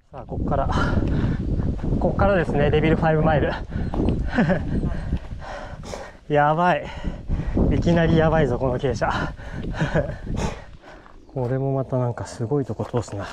さあここからですね、レビル5マイルやばい、いきなりやばいぞこの傾斜これもまたなんかすごいとこ通すな。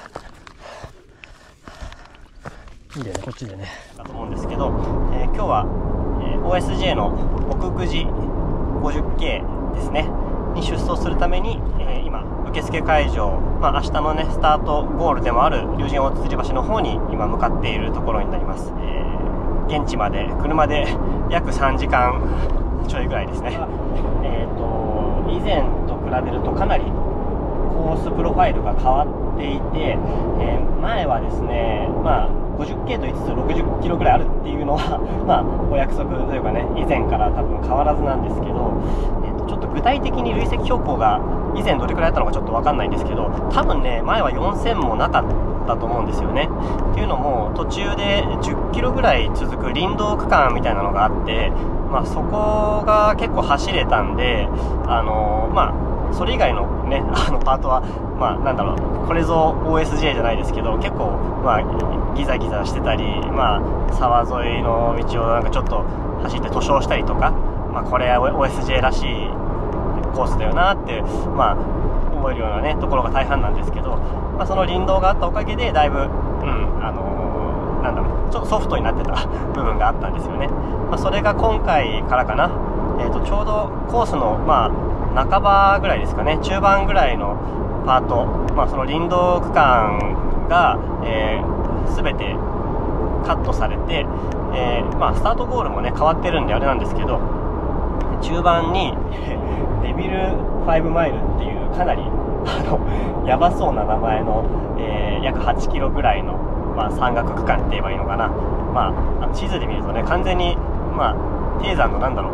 いいんだよね、こっちでねだと思うんですけど、今日は、OSJ の奥久慈 50K ですねに出走するために、今受付会場、明日のねスタートゴールでもある竜神大吊橋の方に今向かっているところになります。現地まで車で約3時間ちょいぐらいですね。以前と比べるとかなりコースプロファイルが変わっていて、前はですね、50K と言いつつ60キロぐらいあるっていうのはお約束というかね、以前から多分変わらずなんですけど、ちょっと具体的に累積標高が以前どれくらいあったのかちょっと分かんないんですけど、多分ね前は4000もなかったと思うんですよね。っていうのも途中で10キロぐらい続く林道区間みたいなのがあって、そこが結構走れたんで、それ以外のねパートはなんだろう、これぞ OSJ じゃないですけど、結構ギザギザしてたり、沢沿いの道をなんかちょっと走って塗装したりとか、これは OSJ らしいコースだよなって思えるようなねところが大半なんですけど、その林道があったおかげでだいぶなんだろう、ちょっとソフトになってた部分があったんですよね。それが今回からかな、ちょうどコースの半ばぐらいですかね、中盤ぐらいのパート、その林道区間が、全てカットされて、スタートゴールもね変わってるんであれなんですけど、中盤にデビル5マイルっていうかなりやばそうな名前の、約8キロぐらいの、山岳区間って言えばいいのかな。地図で見るとね完全に低山のなんだろ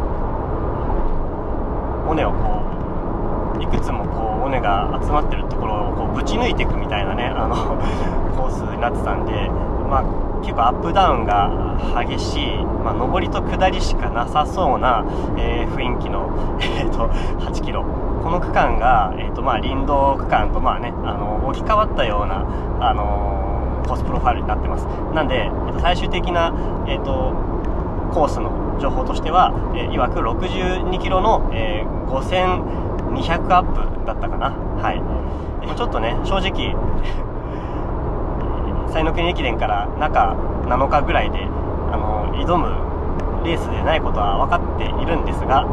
う、尾根をこういくつもこう尾根が集まってるところをこうぶち抜いていくみたいなねコースになってたんで、結構アップダウンが激しい、上りと下りしかなさそうな、雰囲気の、8キロ、この区間が、林道区間と置き換わったような、コースプロファイルになってます。なんで、最終的な、コースの情報としては、いわく62キロの、5200アップだったかな。はい。ちょっとね正直西の国駅伝から中7日ぐらいで挑むレースでないことは分かっているんですが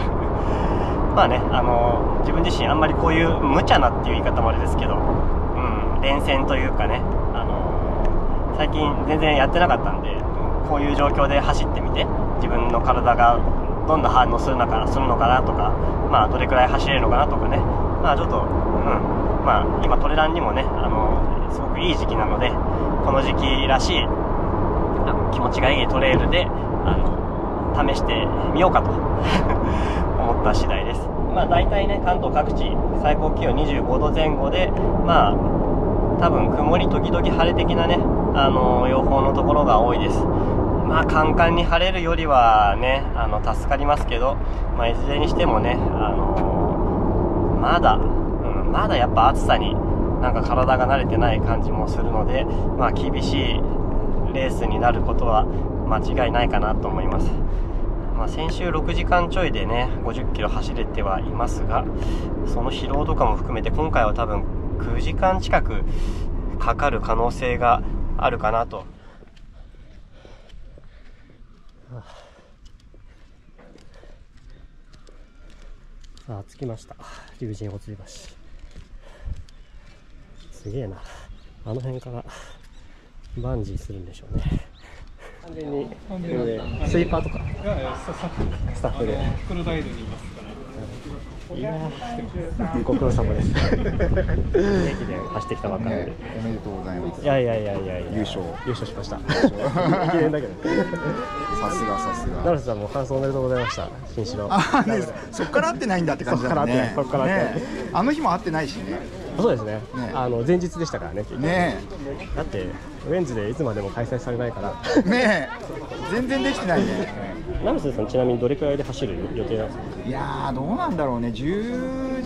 自分自身あんまりこういう無茶なっていう言い方もあれですけど、連戦というかね、最近全然やってなかったんで、こういう状況で走ってみて自分の体がどんな反応するのかなとか、どれくらい走れるのかなとかね、ちょっと今トレランにもねすごくいい時期なので、この時期らしい気持ちがいいトレイルで試してみようかと思った次第です。大体ね関東各地最高気温25度前後で、多分曇り時々晴れ的なね予報のところが多いです。カンカンに晴れるよりはね助かりますけど、いずれにしてもねまだやっぱ暑さになんか体が慣れてない感じもするので、厳しいレースになることは間違いないかなと思います。先週6時間ちょいでね50キロ走れてはいますが、その疲労とかも含めて今回は多分9時間近くかかる可能性があるかなと。さあ着きました、竜神大吊橋。すげえな、あの辺からバンジーするんでしょうね。完全にスイーパーとかスタッフでクロダイドにいますから。 いやーご苦労様です駅伝走ってきたばっかりで、 おめでとうございます。 いや優勝しました駅伝だけどさすが成瀬さんも感想おめでとうございました。新城そっから会ってないんだって感じだね。 そっから会ってないあの日も会ってないしね。 そうですね、前日でしたからね。だってウェンズでいつまでも開催されないからねえ、全然できてないね。 成瀬さんちなみにどれくらいで走る予定なんですか？ いやーどうなんだろうね、10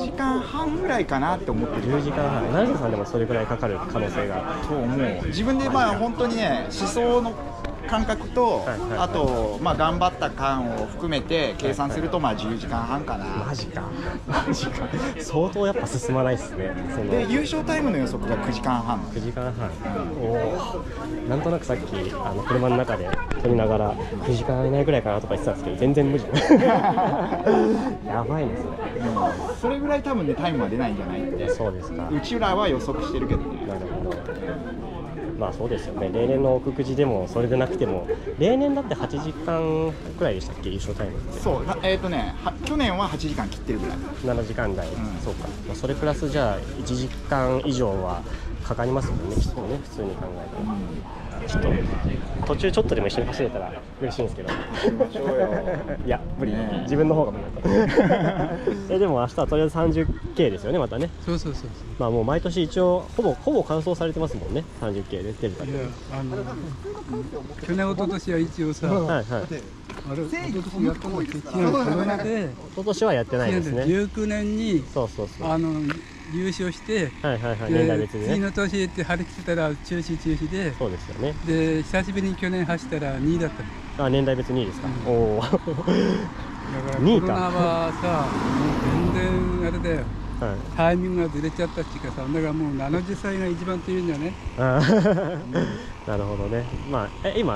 時間半ぐらいかなって思ってる。 10時間半、成田さんでもそれぐらいかかる可能性が。 と思う。自分でまあ本当にね、思想の感覚と、あとまあ頑張った感を含めて計算するとまあ10時間半かな。 マジか相当やっぱ進まないっすね。 で優勝タイムの予測が9時間半。 9時間半、なんとなくさっき車の中で撮りながら9時間以内ぐらいかなとか言ってたんですけど、全然無理やばいですね。 それぐらい多分ねタイムは出ないんじゃないって。そうですか。うちらは予測してるけどね。 なるほど。まあそうですよね。例年の奥久慈でもそれでなくても、例年だって8時間くらいでしたっけ、優勝タイムって。 そう、去年は8時間切ってるぐらい。 7時間台、そうか。それプラスじゃあ1時間以上はかかりますもんね、きっとね、普通に考えたら。ちょっと途中ちょっとでも一緒に走れたら嬉しいんですけどいや無理、自分の方が無理でも明日はとりあえず 30K ですよね、またね。 そうまあもう毎年一応ほぼ完走されてますもんね、 30K で出るだけ。 去年一昨年は一応さ、あれ一昨年やったのってコロナで、 今年はやってないですね。 19年にそう優勝して、 年代別にね。 次の年って張り切ってたら中止で、 そうですよね。 で久しぶりに去年走ったら2位だったの。 年代別2位ですか。おお。だからコロナはさ、もう全然あれだよ。タイミングがずれちゃったっていうかさ、だからもう70歳が一番強いんだよね。 なるほどね。まあ今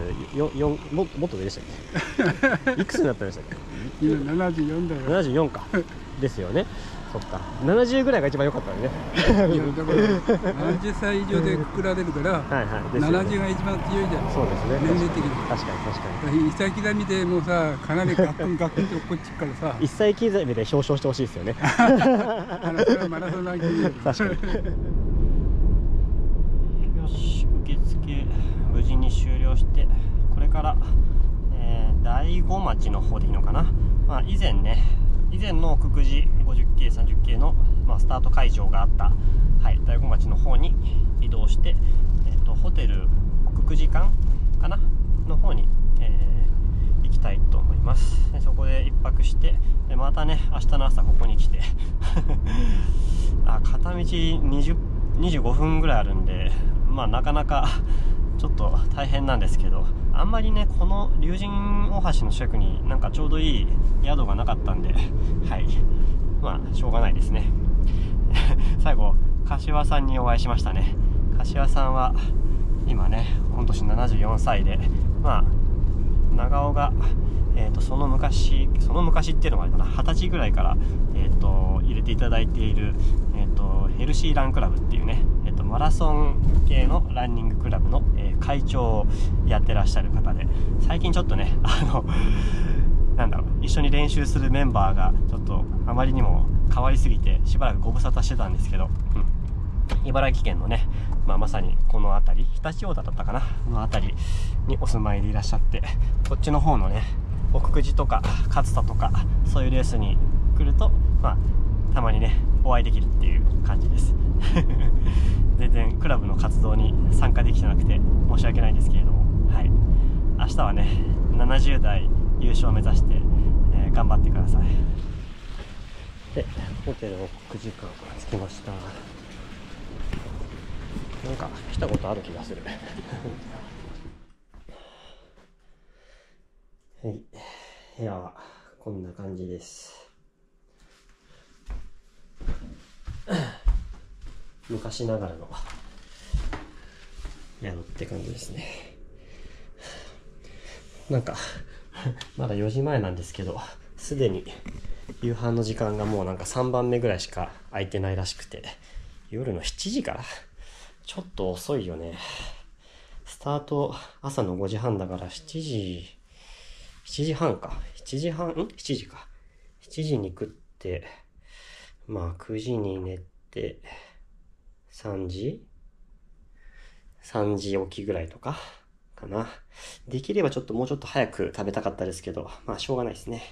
74、もっと上でしたっけいくつになったんでしたっけ。 今74だよ。 74かですよね。そっか、70ぐらいが一番良かったよね。 いやだから70歳以上でくくられるから70が一番強いじゃん。 そうですね、 年齢的に。 確かに一歳刻みでもうさ、かなりガックンって落っこっちからさ、 一歳刻みで表彰してほしいですよね。 それはマラソンランキング。 確かに。よし、受付無事に終了して、これから、大子町の方でいいのかな。まあ以前の奥久慈 50K、30K の、スタート会場があった、大子町の方に移動して、ホテル奥久慈館かなの方に、行きたいと思います。でそこで1泊して、またね明日の朝ここに来て片道25分ぐらいあるんで、なかなかちょっと大変なんですけど、あんまりねこの竜神大橋の近くになんかちょうどいい宿がなかったんで、しょうがないですね。最後柏さんにお会いしましたね。柏さんは今ね御年74歳で、長尾が、その昔っていうのもあれかな、20歳ぐらいから、入れていただいている、ヘルシーランクラブっていうね、マラソン系のランニングクラブの、会長をやってらっしゃる方で、最近ちょっとね一緒に練習するメンバーがちょっとあまりにも変わりすぎてしばらくご無沙汰してたんですけど、茨城県のね、まさにこの辺り、常陸太田だったかなの辺りにお住まいでいらっしゃって、こっちの方のね奥久慈とか勝田とかそういうレースに来ると、たまにねお会いできるっていう感じです全然クラブの活動に参加できてなくて申し訳ないんですけれども、明日はね70代優勝を目指して、頑張ってください。でホテル奥久慈館着きました。なんか来たことある気がするはい、部屋はこんな感じです。昔ながらの宿って感じですね。なんかまだ4時前なんですけど、すでに夕飯の時間がもうなんか3番目ぐらいしか空いてないらしくて、夜の7時からちょっと遅いよね。スタート朝の5時半だから7時半か。7時に食って、9時に寝て、3時起きぐらいとかかな。できればもうちょっと早く食べたかったですけど、しょうがないですね。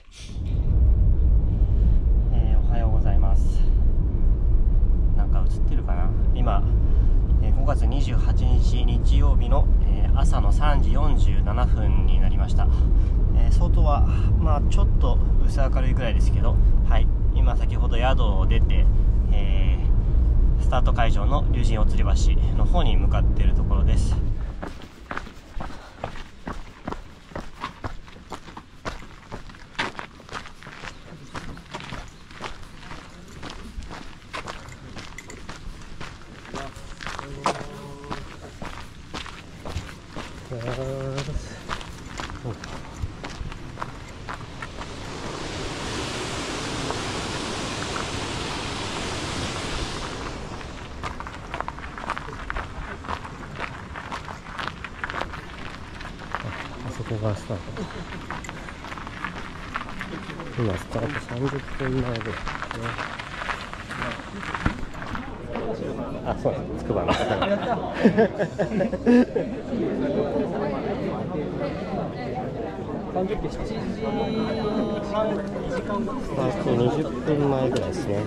おはようございます。なんか映ってるかな。今5月28日日曜日の朝の3時47分になりました。外はちょっと薄明るいぐらいですけど、今今先ほど宿を出て、スタート会場の竜神大吊橋の方に向かっているところです。ここがスタート。今スタート30分前ぐらいですね。あ、そうなんです。つくばの方が。30分7時半、2時間後。スタート20分前ぐらいですね。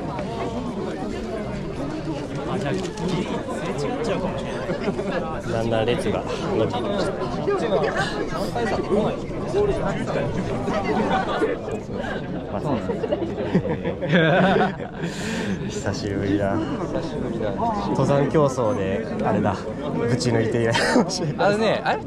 あ、じゃあすれ違っちゃうかもしれない。だんだん列が伸びてきました。久しぶりだ。登山競争であれだ、ぶち抜いていないかもしれない。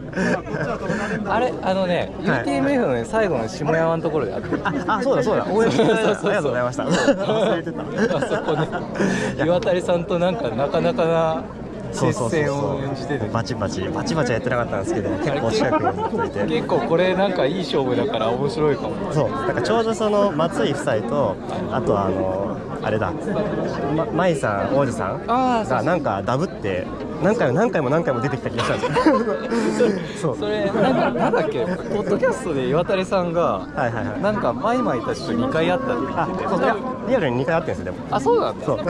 UTMF の最後の下山のところであって。 あ、そうだそうだ。応援してくれてありがとうございました。忘れてた。 あそこね、岩谷さんとなかなかな接戦を演じてて、 バチバチやってなかったんですけど、結構近くに行っていて、 結構これなんかいい勝負だから面白いかも。 そう、なんかちょうどその松井夫妻と、あとあれだ、舞さん王子さんがなんかダブって何回も出てきた気がしたんですよ。 それなんだっけ、ポッドキャストで岩谷さんがなんかマイたちと2回会ったって言ってて、 リアルに2回会ってるんですよ。でもあ、そうなんだ。そう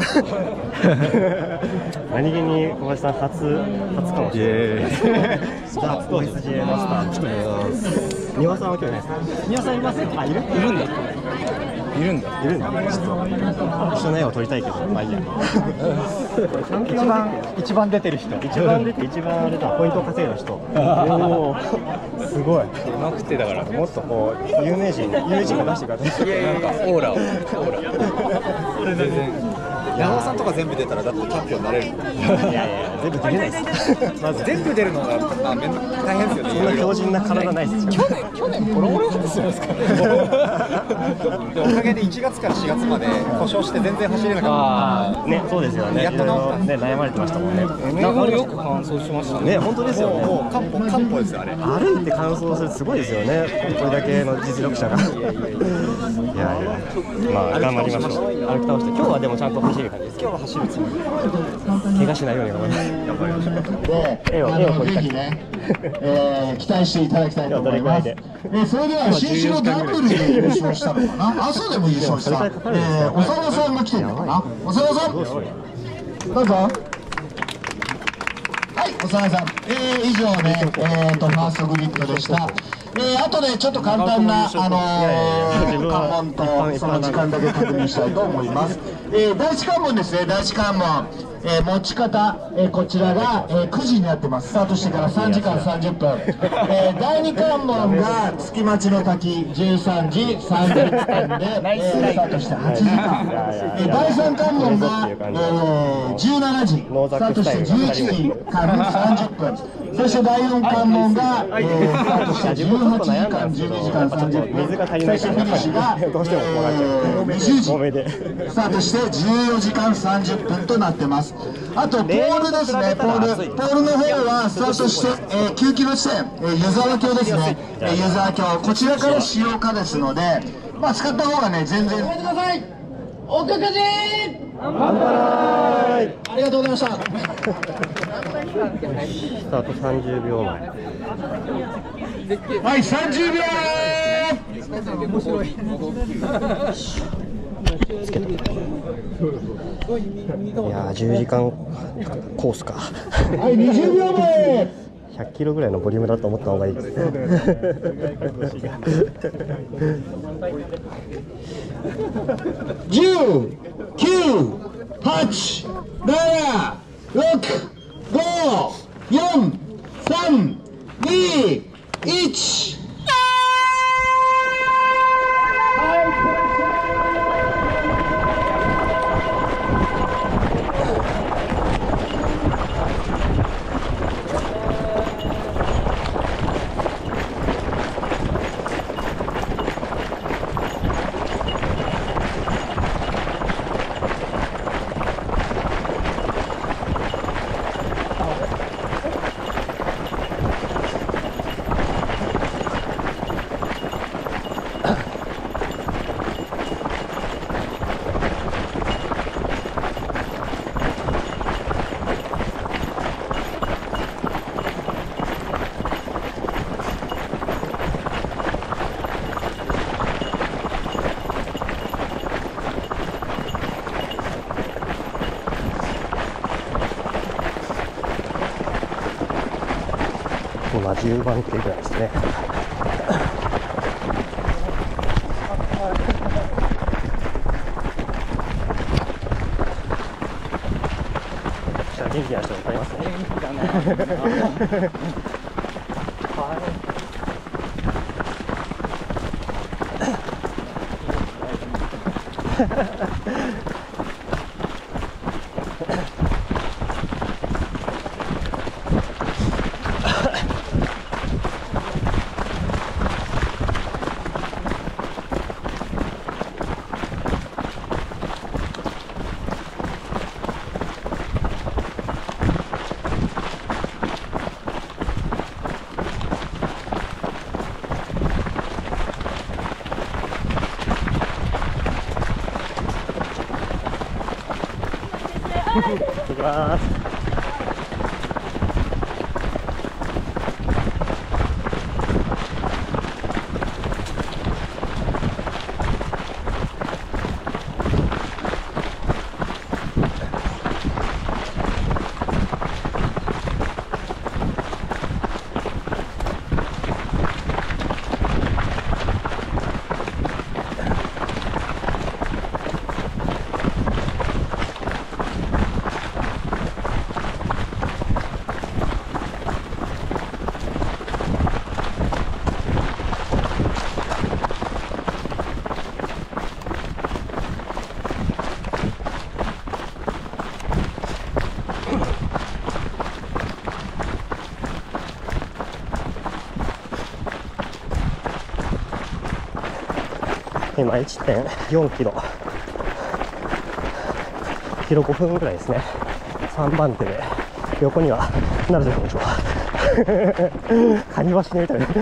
何気に小林さん初かもしれない。ザ・OSJ マスター来てます。丹羽さんは今日いないですか？丹羽さんいます？あ、いるんだ。ちょっと一緒の絵を撮りたいけど、まあいいや。 一番出てる人、 一番あれだ、ポイントを稼いだ人。おお、すごい。 うまくてだから、 もっとこう有名人が出してください。 なんかオーラ。全然。 山尾さんとか全部出たらだってチャンピオンになれる。 いや全部出れないです。 まず全部出るのが大変ですよね。 そんな強靭な体ないです。 去年ボロボロでするんですか。 おかげで1月から4月まで故障して全然走れなかった。 ね、そうですよね。 やっと治った。 ね、悩まれてましたもんね。 MFよく完走しましたね。 本当ですよね。 もう漢方ですよあれ。 歩いて完走するすごいですよね。これだけの実力者が。いや、まあ頑張りましょう。歩き倒して、今日はでもちゃんと走る感じです。今日は走るつもり。怪我しないように頑張りましょう。絵を撮りたくて。 期待していただきたいと思います。それでは新種のダブルで優勝したのかな、朝でも優勝した、長田さんが来てるのかな、長田さん、どうぞ。はい、長田さん、以上で、ファーストグリッドでした。あとでちょっと簡単な関門とその時間だけ確認したいと思います。第一関門ですね、第一関門。持ち方、こちらが、9時になってます。スタートしてから3時間30分。第2関門が月町の滝13時30分で、スタートして8時間。第3関門が、17時、スタートして11時間30分。そして第4関門が、スタートして18時間、12時間30分。そしてフィニッシュが、20時、スタートして14時間30分となってます。あとポールですね、ポールの方はスタートして、9キロ地点、湯沢峡ですね、湯沢峡、こちらから使用可ですので、まあ、使った方がね、全然。ください。おかかじ乾杯。 ありがとうございました。 スタート30秒前。 はい、30秒面白い。いやー、10時間コースか。 はい、20秒前。 100キロぐらいのボリュームだと思った方がいいです。 10、9、8、7、6、5、4、3、2、1。 今10番手ぐらいですね。元気な人分かりますね。元気だな。行きます。今 1.4 キロ5分ぐらいですね。3番手で横には成瀬選手はカニバシネみたいな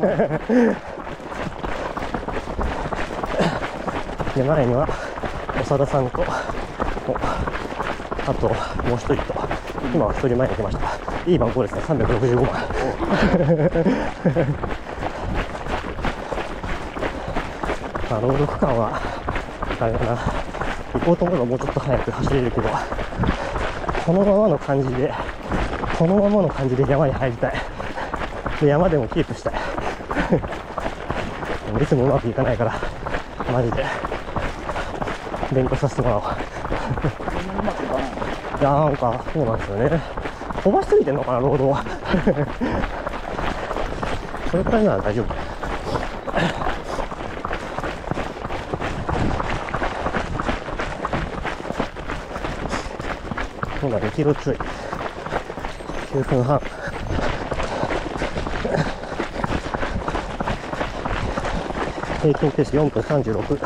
で前には長田さんとあともう一人と今は一人前に来ました。いい番号ですね。365番ロード区間はあれだな、行こうと思えばもうちょっと早く走れるけど、このままの感じで山に入りたい。で山でもキープしたいいつもうまくいかないからマジで勉強させてもらおういやなんかそうなんですよね。飛ばしすぎてんのかなロードはそれくらいなら大丈夫。そうだ、2キロちょい、9分半。平均ペース4分36。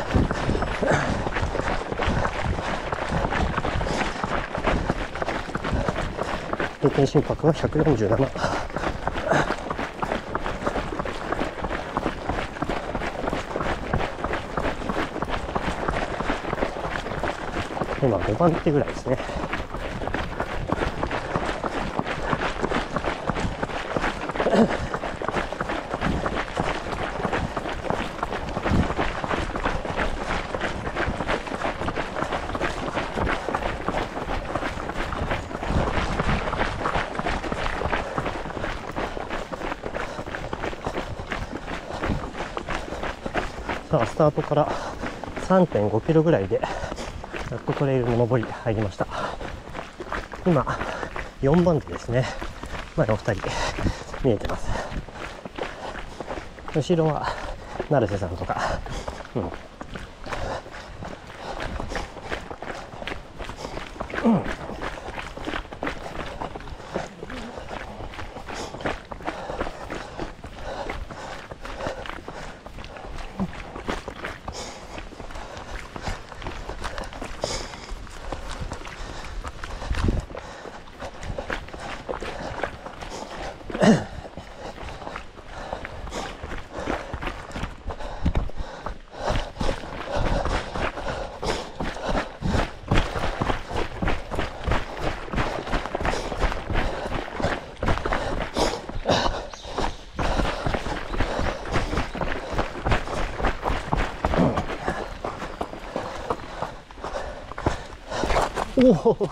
平均心拍が147。今5番手ぐらいですね。さあスタートから 3.5 キロぐらいでやっとトレイルの上り入りました。今4番手ですね。前の2人見えてます。後ろは成瀬さんとか、おお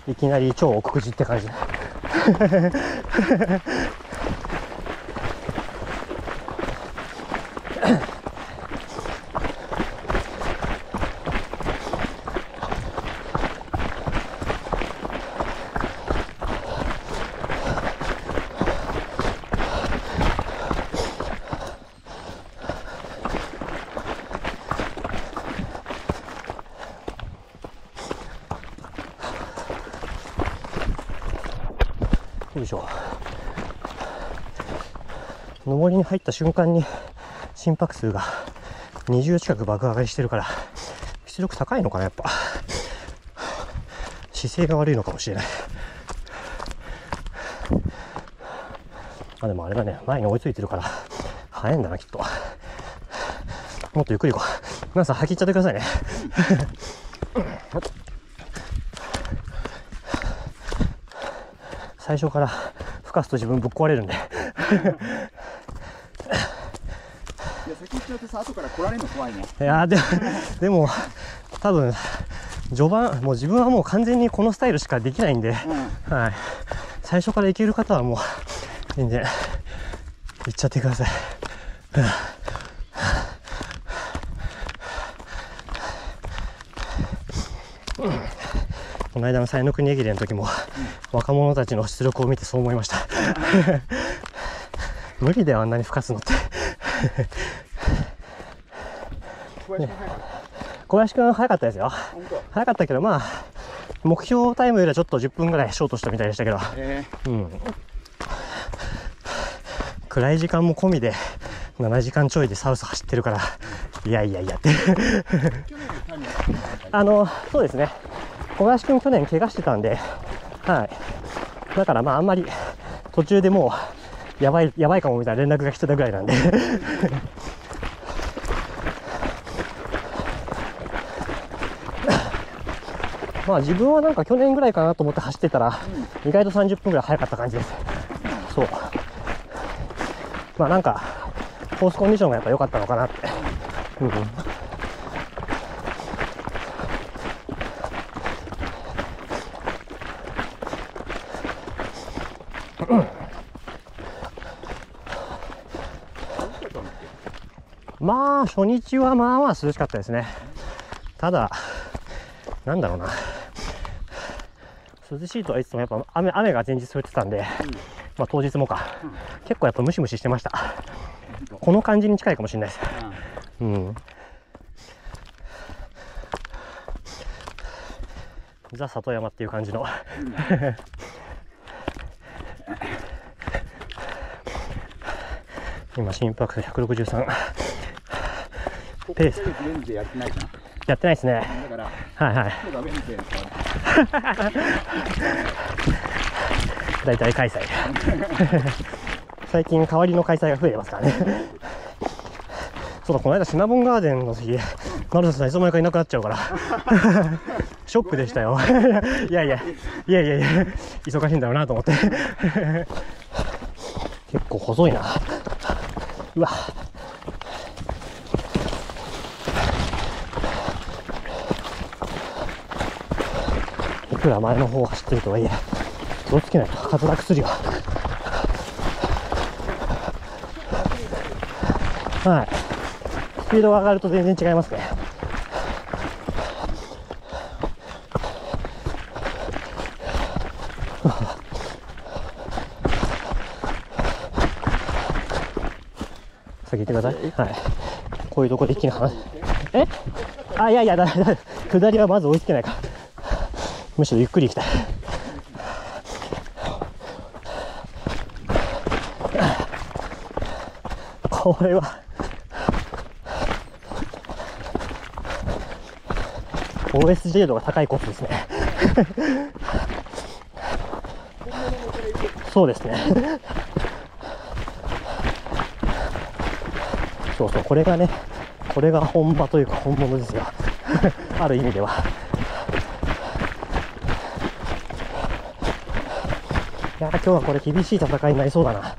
いきなり超奥久慈って感じ。よいしょ。上りに入った瞬間に心拍数が20近く爆上がりしてるから出力高いのかな。やっぱ姿勢が悪いのかもしれない。でもあれだね、前に追いついてるから速いんだなきっと。もっとゆっくり行こう。皆さん吐き入っちゃってくださいね。最初から吹かすと自分ぶっ壊れるんで。いや先行っちゃうとさ、後から来られるの怖いね。 いやでも多分序盤もう自分はもう完全にこのスタイルしかできないんで、はい、最初からいける方はもう全然いっちゃってください。この間の彩の国駅伝の時も、若者たちの出力を見てそう思いました。無理だよ、あんなに吹かすのって。小林くん早かったですよ。早かったけど、まあ目標タイムよりはちょっと10分ぐらいショートしたみたいでしたけど、暗い時間も込みで7時間ちょいでサウス走ってるから、いやいやいやって。そうですね、小林くん去年怪我してたんで、はい、だからまああんまり途中でもうやばいかもみたいな連絡が来てたぐらいなんで。まあ自分はなんか去年ぐらいかなと思って走ってたら、意外と30分ぐらい早かった感じです。そう。まあなんかコースコンディションがやっぱ良かったのかなって。まあ初日はまあまあ涼しかったですね。ただなんだろうな、涼しいとは言ってもやっぱ雨が前日降ってたんで、まあ当日もか、結構やっぱムシムシしてました。この感じに近いかもしれないです。ザ里山っていう感じの。今心拍数163。ペースやってないですね。はいはい。大体開催。最近代わりの開催が増えてますからね。そうだ、この間シナモンガーデンの時、マルサさんいつの間にかいなくなっちゃうからショックでしたよ。いや忙しいんだろうなと思って。結構細いな。うわ、いくら前の方を走ってるとはいえ気をつけないと滑落するよ。はい、スピードが上がると全然違いますね。先行ってください。はい、こういうとこで一気に離す。いやだ下りはまず追いつけないから、むしろゆっくり行きたい。これはOSJ 度が高いコースですね。そうですね。そうこれがね、これが本場というか本物ですよ。ある意味では。いや、今日はこれ厳しい戦いになりそうだな。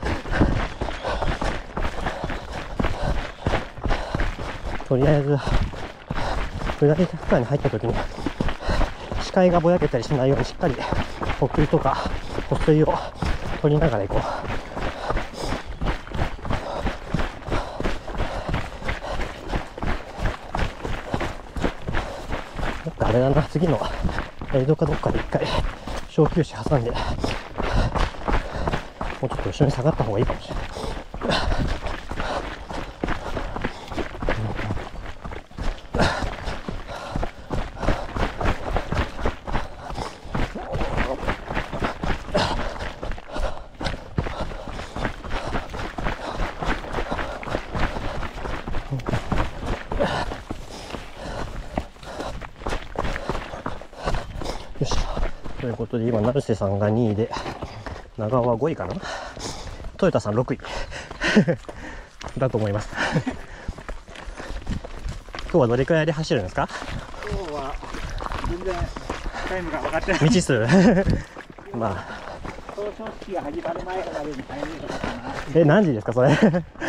とりあえず下り区間に入った時に視界がぼやけたりしないようにしっかり呼吸とか呼吸を取りながら行こう。あれだな、次の江戸かどっかで一回小休止挟んで、もうちょっと後ろに下がった方がいいかもしれない。よし、ということで今成瀬さんが2位で長尾は5位かな、豊田さん6位だと思います今日はどれくらいで走るんですか？ 今日は全然タイムが分かってない。 未知数まあ表彰式が始まる前までに入れるとかかな。 何時ですかそれ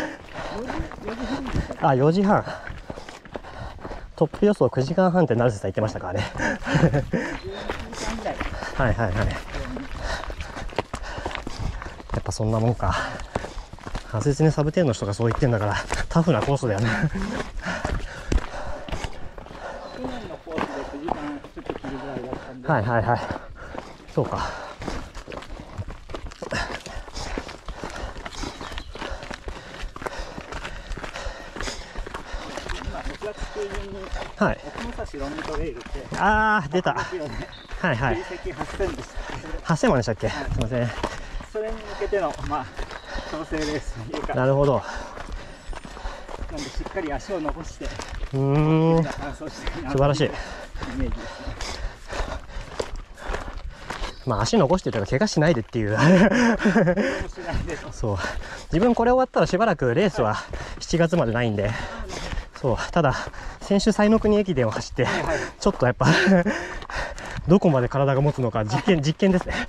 あ、4時半。トップ予想9時間半って成瀬さん言ってましたからねはいはいはい、やっぱそんなもんか。ハセツネサブテンの人がそう言ってんだからタフなコースだよね去年のコースで9時間ちょっと切るぐらいだったんで、 はいはいはい、そうか。 今6月中旬にはい、 奥武蔵ロングトレイルってあー出た。はいはい、 累積8000でした。 8000万でしたっけ、すいません。 それに向けての調整レースというか、 なるほど。 なんでしっかり足を残して完完走していな素晴らしい。 イメージですね。 まあ足残してると怪我しないでっていうそう、自分これ終わったらしばらくレースは7月までないんで、そう、ただ先週西の国駅伝を走ってちょっとやっぱどこまで体が持つのか実験ですね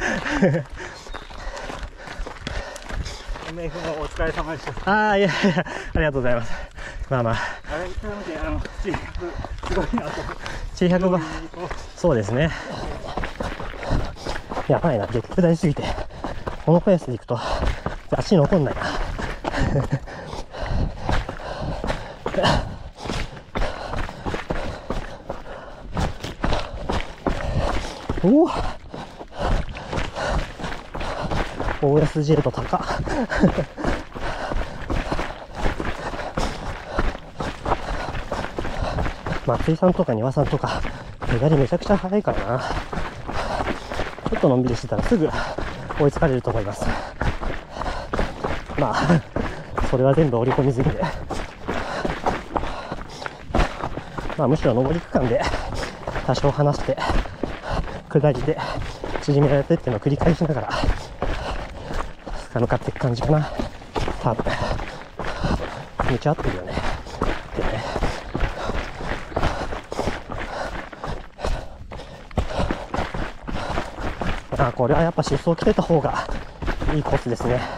MF もお疲れ様でした。 ああ、いやいや、ありがとうございます。まあまあ、 あれ見て700すごいなと。 小100番、そうですね。やばいな、結局大すぎてこのペースでいくと足残んないなおおOSJ と高松井さんとか丹羽さんとか左めちゃくちゃ速いからな。ちょっとのんびりしてたらすぐ追いつかれると思います。まあそれは全部織り込み済みで、まあむしろ上り区間で多少離して下りで縮められてっていうのを繰り返しながら向かっていく感じかな。多分めっちゃ合ってるよねってね。あ、これはやっぱ疾走来てた方がいいコースですね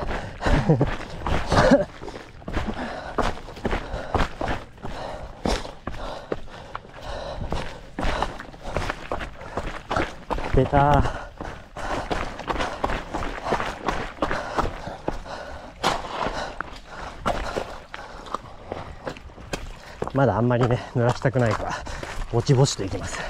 出た。まだあんまりね濡らしたくないからぼちぼちといきます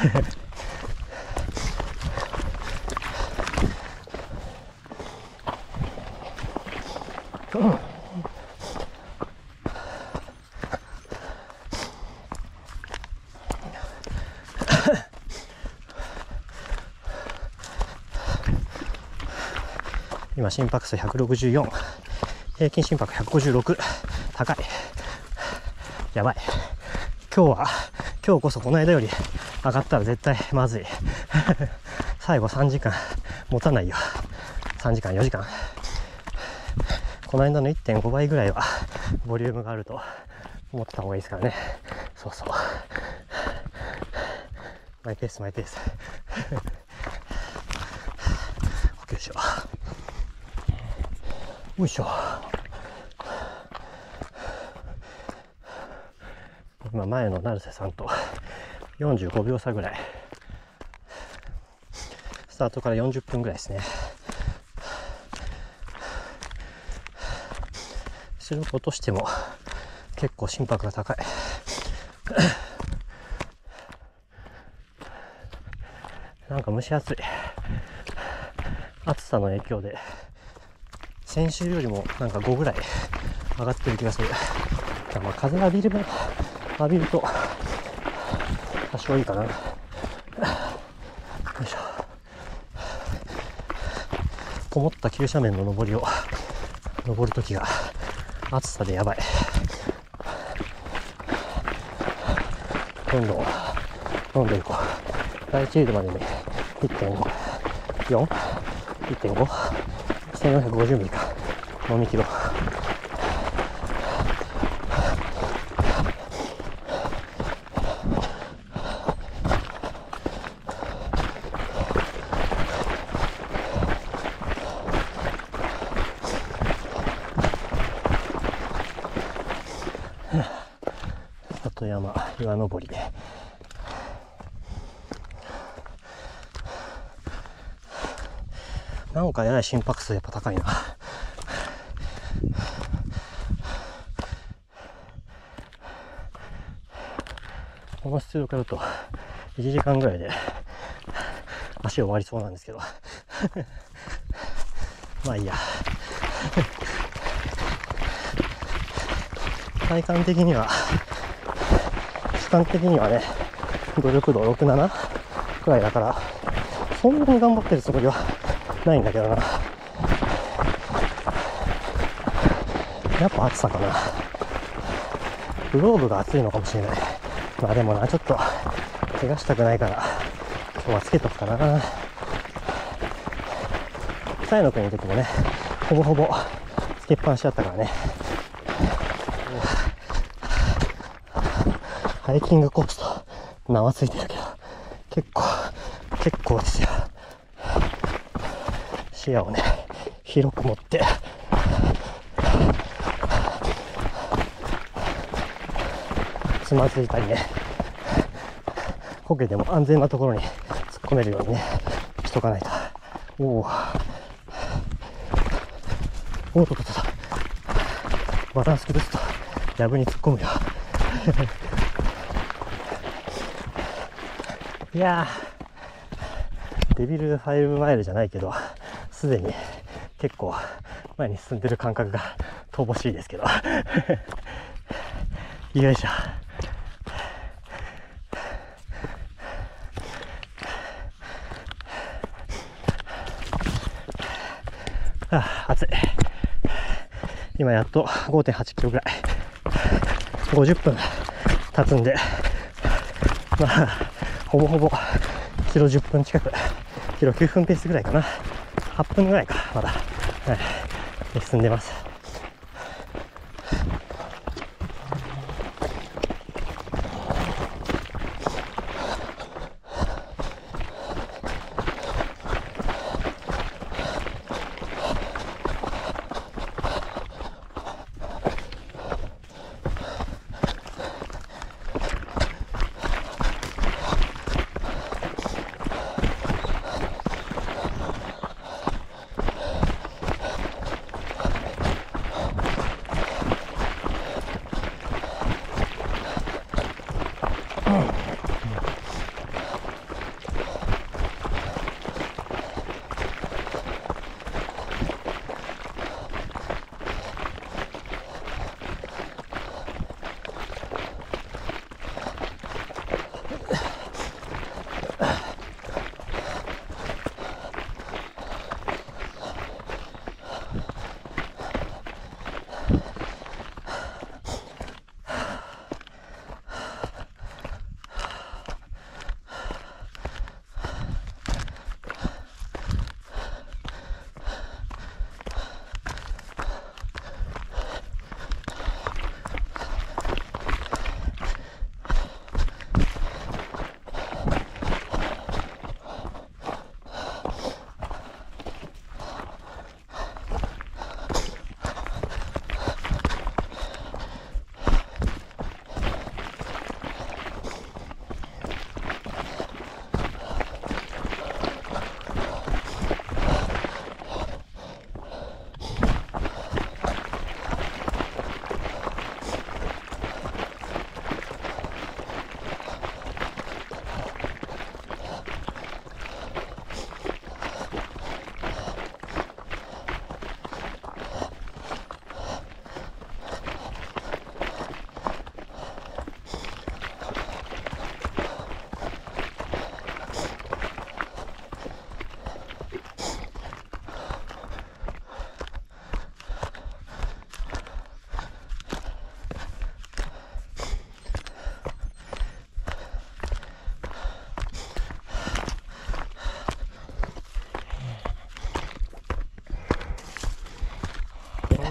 今心拍数164、平均心拍156、高い。やばい。今日こそこの間より上がったら絶対まずい最後3時間持たないよ。3時間4時間、この間の 1.5 倍ぐらいはボリュームがあると思ってた方がいいですからね。そうそう、マイペースマイペースよいしょよいしょ。今前の成瀬さんと45秒差ぐらいタートから40分ぐらいですね。出力落としても結構心拍が高い。なんか蒸し暑い。暑さの影響で先週よりもなんか5ぐらい上がってる気がする。まあ風浴びると多少いいかな。よいしょ。こもった急斜面の上りを登るときが暑さでやばい。どんどん飲んでいこう。第1エイドまでに 1.5、4、1.5、1450ミリか飲み切ろう。里山岩登り。なんかやない心拍数やっぱ高いな。この出力だと1時間ぐらいで足終わりそうなんですけどまあいいや体感的には主観的にはね努力度6、7くらいだからそんなに頑張ってるつもりはないんだけどな。やっぱ暑さかな。グローブが暑いのかもしれない。まあでもな、ちょっと怪我したくないから今日はつけとくかな。サイの国の時もねほぼほぼつけっぱなしだったからね。ハイキングコースと名はついてるけど結構ですよ。視野をね広く持ってつまずいたりねこけても安全なところに突っ込めるようにねしとかないと。おっとバランス崩すと藪に突っ込むよいやーデビル5マイルじゃないけどすでに結構前に進んでる感覚が乏しいですけどよいしょ。暑い。今やっと 5.8 キロぐらい50分経つんでまあほぼほぼキロ10分近くキロ9分ペースぐらいかな。8分ぐらいかまだ、はい、進んでます。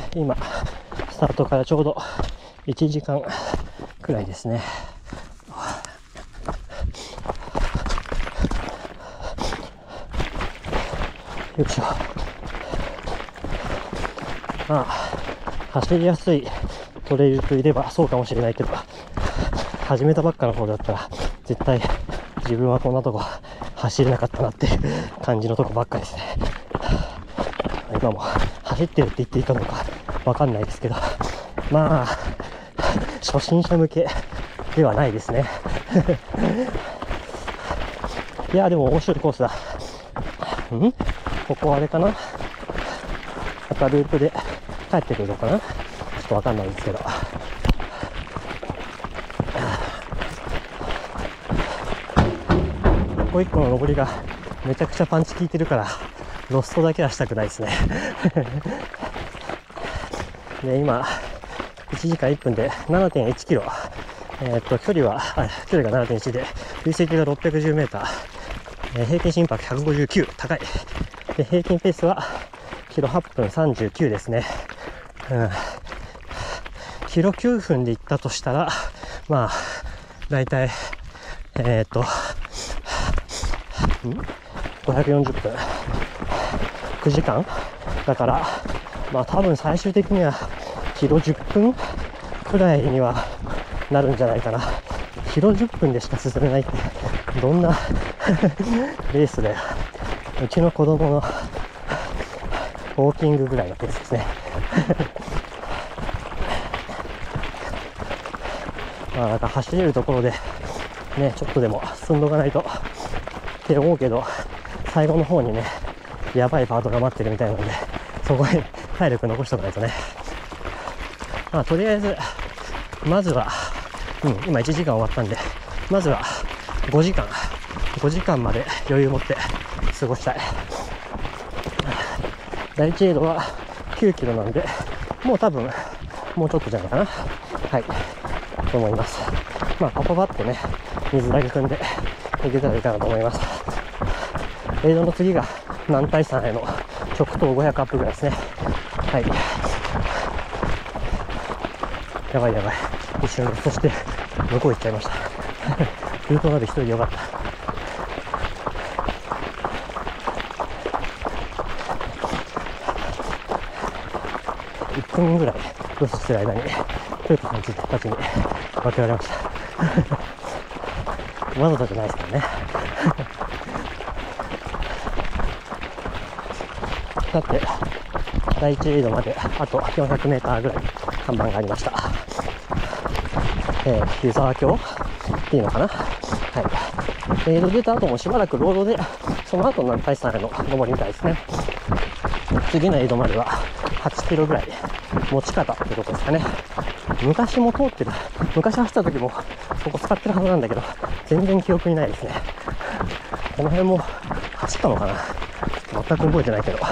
今スタートからちょうど1時間くらいですね。よいしょ。まあ走りやすいトレイルといればそうかもしれないけど、始めたばっかの方だったら絶対自分はこんなとこ走れなかったなっていう感じのとこばっかりですね。今も走ってるって言っていいかどうかわかんないですけど、まあ初心者向けではないですね。いやでも面白いコースだ。ここあれかな、またループで帰ってくるのかな、ちょっとわかんないですけど。一個一個の登りがめちゃくちゃパンチ効いてるからロストだけはしたくないですね。で今1時間1分で 7.1 キロ、距離が 7.1 で累積が610メーター、平均心拍159、高い。で平均ペースはキロ8分39ですね。キロ9分で行ったとしたら、まあだいたい540分9時間だから、まあ多分最終的にはキロ10分くらいにはなるんじゃないかな。キロ10分でしか進めないってどんなレースだよ。うちの子供のウォーキングぐらいのペースですね。まあなんか走れるところでね、ちょっとでも進んどかないとって思うけど、最後の方にねやばいパートが待ってるみたいなので、そこに体力残しておかないとね。まあとりあえずまずは、今1時間終わったんで、まずは5時間まで余裕を持って過ごしたい。第1エイドは9キロなんで、もう多分もうちょっとじゃないかな、はいと思います。まあパパパッとね水だけ汲んでいけたらいいかなと思います。エイドの次が男体山への直投500アップぐらいですね。はい、やばい、一瞬そして向こう行っちゃいました。ルートまで一人でよかった。1分ぐらいロスしてる間にトヨタさんたちに分けられました。わざとじゃないですからね。だって第1エイドまであと400メーターぐらい看板がありました。湯沢峡っていうのかな。はい。エイド出た後もしばらくロードで、その後の男体山への登りみたいですね。次のエイドまでは8キロぐらい持ち方ってことですかね。昔も通ってる、昔走った時もそこ使ってるはずなんだけど、全然記憶にないですね。この辺も走ったのかな、全く覚えてないけど、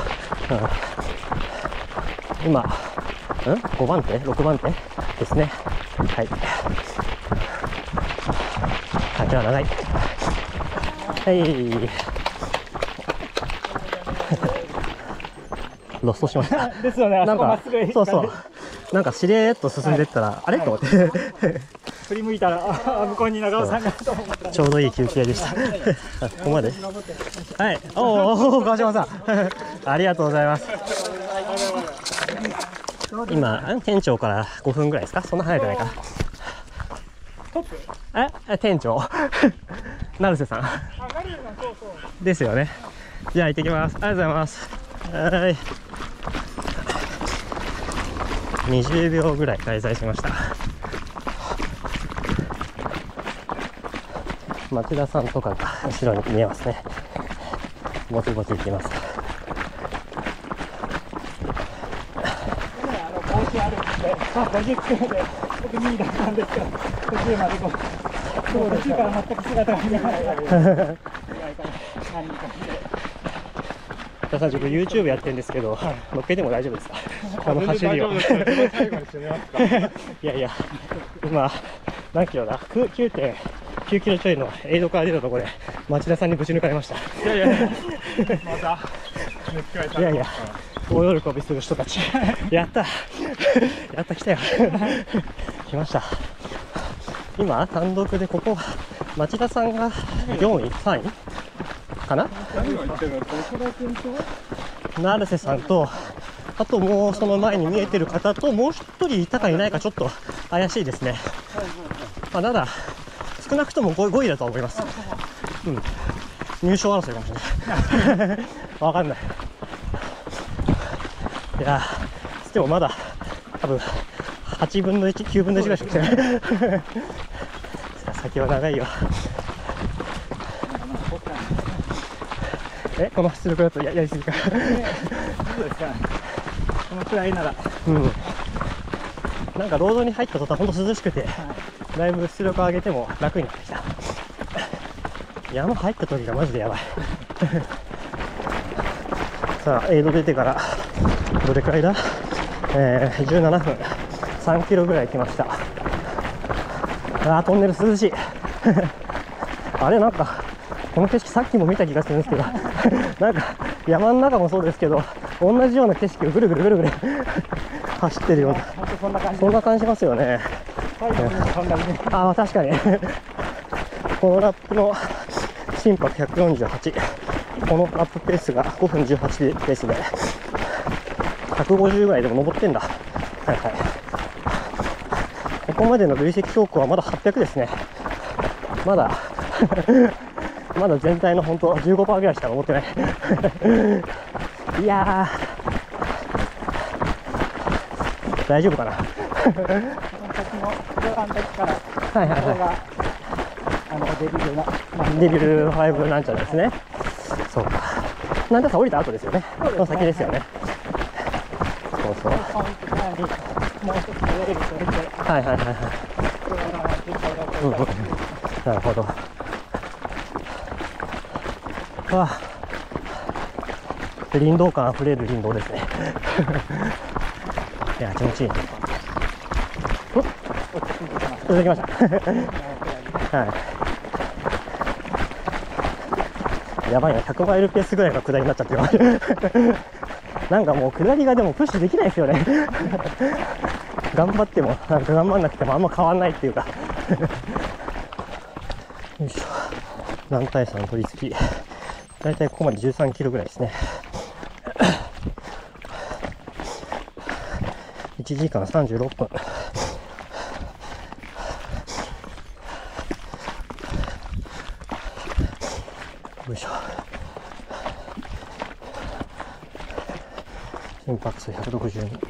今5番手6番手ですね。はい、じゃあ長い。はいロストしましたですよね。 なんかそうそう、なんかしれーっと進んでったら、あれと思って振り向いたら向こうに長尾さんがと思った。 ちょうどいい休憩でしたここまで。はい、おお川島さんありがとうございます。今店長から5分ぐらいですか、そんな早くないか。店長成瀬さんですよね。じゃあ行ってきます。ありがとうございます。はい、20秒ぐらい滞在しました。町田さんとかが後ろに見えますね。ぼちぼち行きます。 帽子あるんで、50キロで僕2位だったんですけど、途中まで途中から全く姿が見えない。 田さん、僕 YouTube やってるんですけど、乗っけても大丈夫ですか？この走りを。いやいや、今何キロだ？9.9 キロちょいのエイドから出たところで町田さんにぶち抜かれました。いやいや大喜びする人たちやったやった来たよ来ました。今単独でここ町田さんが4位3位かな、成瀬さんと、あともうその前に見えてる方ともう一人いたかいないかちょっと怪しいですね。まあ、ただ少なくとも 5位だと思います。うん、入賞争いかもしれないわかんない。いやでもまだ多分8分の1、9分の1ぐらいしか来てない先は長いよ。この出力だと やりすぎかそうですか、このくらいなら。なんかロードに入った途端ほんと涼しくて、だいぶ出力を上げても楽になってきた。山入った時がマジでやばいさあエイド出てからどれくらいだ、17分3キロぐらい来ました。トンネル涼しいあれなんかこの景色さっきも見た気がするんですけどなんか山の中もそうですけど同じような景色をぐるぐるぐるぐる走ってるような、そんな感じしますよね。ああ確かにこのラップの心拍148、このラップペースが5分18ペースで150ぐらいでも登ってんだ。はいはい、ここまでの累積標高はまだ800ですね。まだまだ全体の本当 15% ぐらいしか登ってないいやー大丈夫かなはいはいはいデビル5なんちゃらですね。そうか、なんだか降りた後ですよね。その先ですよね。そうそう、はいはいはいはい、なるほど。わあ、林道感あふれる林道ですねいや気持ちいい。続きましたはいやばいな、100マイルペースぐらいが下りになっちゃってるなんかもう下りがでもプッシュできないですよね頑張ってもなんか頑張んなくてもあんま変わんないっていうかよいしょ、男体山取り付き、だいたいここまで13キロぐらいですね1時間36分よいしょ、心拍数162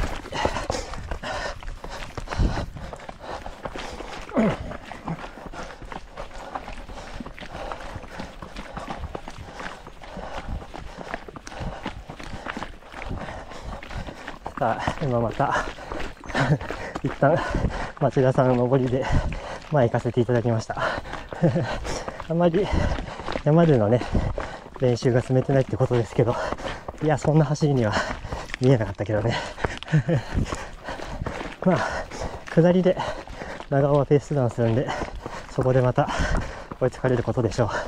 さあ今また一旦町田さんの登りで前行かせていただきましたあんまり山でのね練習が積めてないってことですけど、いやそんな走りには見えなかったけどねまあ下りで長尾はペースダウンするんで、そこでまた追いつかれることでしょ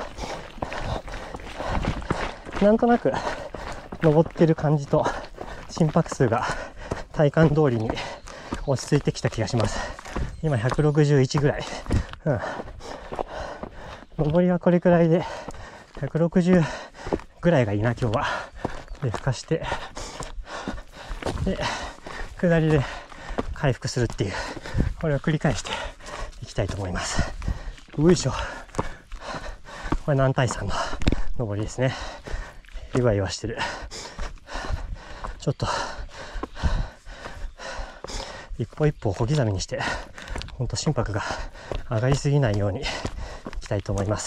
う。なんとなく登ってる感じと心拍数が体感通りに落ち着いてきた気がします。今161ぐらい、上りはこれくらいで160ぐらいがいいな今日は。でふかしてで下りで回復するっていう、これを繰り返していきたいと思います。よいしょ、これ男体山の上りですね。いわいわしてる。ちょっと一歩一歩小刻みにしてほんと心拍が上がりすぎないようにいきたいと思います。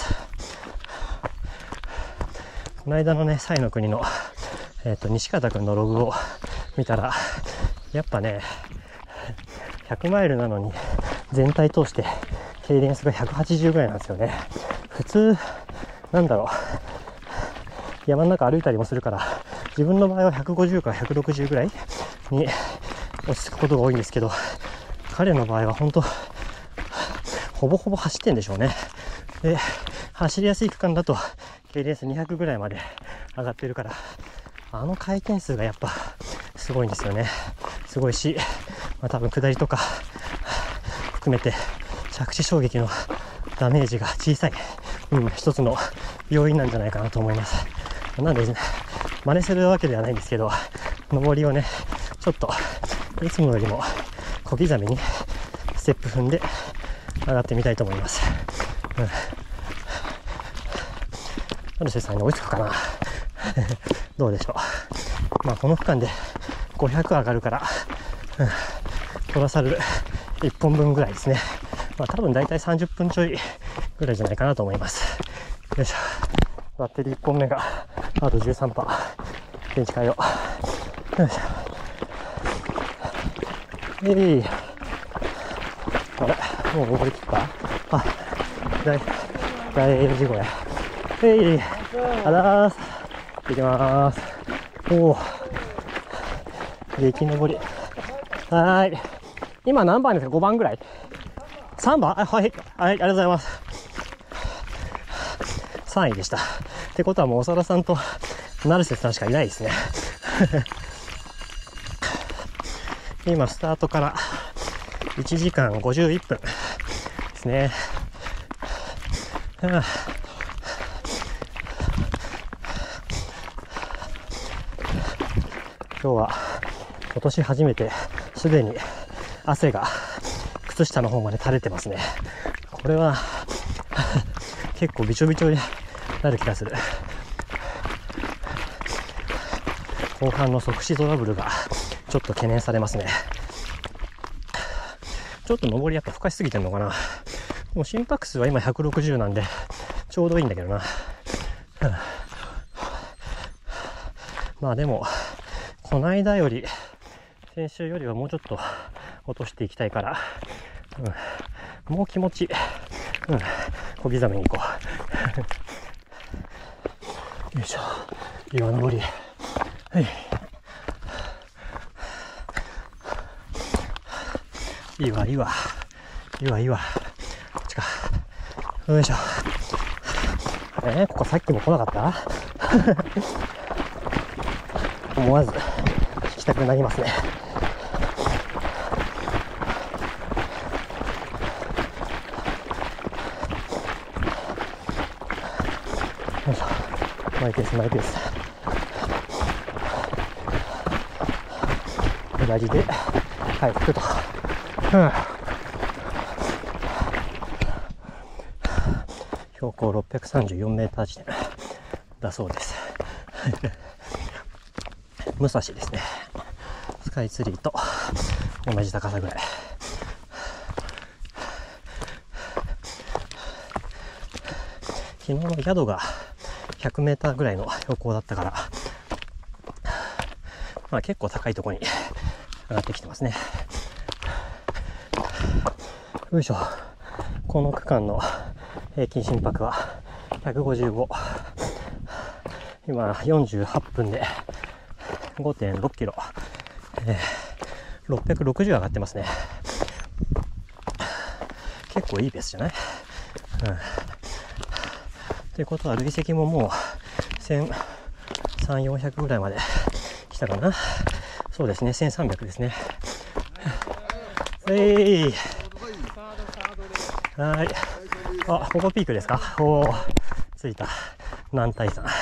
この間のね西の国の、西方くんのログを見たらやっぱね100マイルなのに全体通してケイデンスが180ぐらいなんですよね。普通なんだろう、山の中歩いたりもするから自分の場合は150から160ぐらいに落ち着くことが多いんですけど、彼の場合は本当ほぼほぼ走ってんでしょうね。で走りやすい区間だとケイデンス200ぐらいまで上がってるから、 あの回転数がやっぱすごいんですよね。すごいし、多分下りとか含めて着地衝撃のダメージが小さい、一つの要因なんじゃないかなと思います。なんで、真似するわけではないんですけど、上りをね、ちょっといつもよりも小刻みにステップ踏んで上がってみたいと思います。成瀬さんに追いつくかなどうでしょう。この区間で500上がるから、トラサル1本分ぐらいですね。多分大体30分ちょいぐらいじゃないかなと思います。よいしょ。バッテリー1本目があと 13%。電池変えよう。よいしょ。あれ、もう登りきった？大事故や。あらーす。行きまーす。激登り。はーい。今何番ですか？ 5 番ぐらい？ 3 番？はい、ありがとうございます。3位でした。ってことはもう長田さんと成瀬さんしかいないですね。今スタートから1時間51分ですね。今日は今年初めてすでに汗が靴下の方まで垂れてますね。これは結構びちょびちょになる気がする。後半の即死トラブルがちょっと懸念されますね。ちょっと上りやっぱ深しすぎてんのかな。もう心拍数は今160なんでちょうどいいんだけどな。でもこの間より先週よりはもうちょっと落としていきたいから、もう気持ち、小刻みにいこう。よいしょ。岩登り。はい。いいわ。こっちか。よいしょ。ここさっきも来なかった思わず引きたくなりますね。よいしょ。マイペース。下りで帰ってくると。標高634メーター地点だそうです。武蔵ですね。スカイツリーと同じ高さぐらい。昨日の宿が100メーターぐらいの標高だったから、結構高いところに上がってきてますね。よいしょ。この区間の平均心拍は155。今48分で 5.6 キロ、660上がってますね。結構いいペースじゃない？ということは累積ももう1300、400ぐらいまで来たかな。そうですね、1300ですね。はい。あ、ここピークですか？おー、着いた。男体山。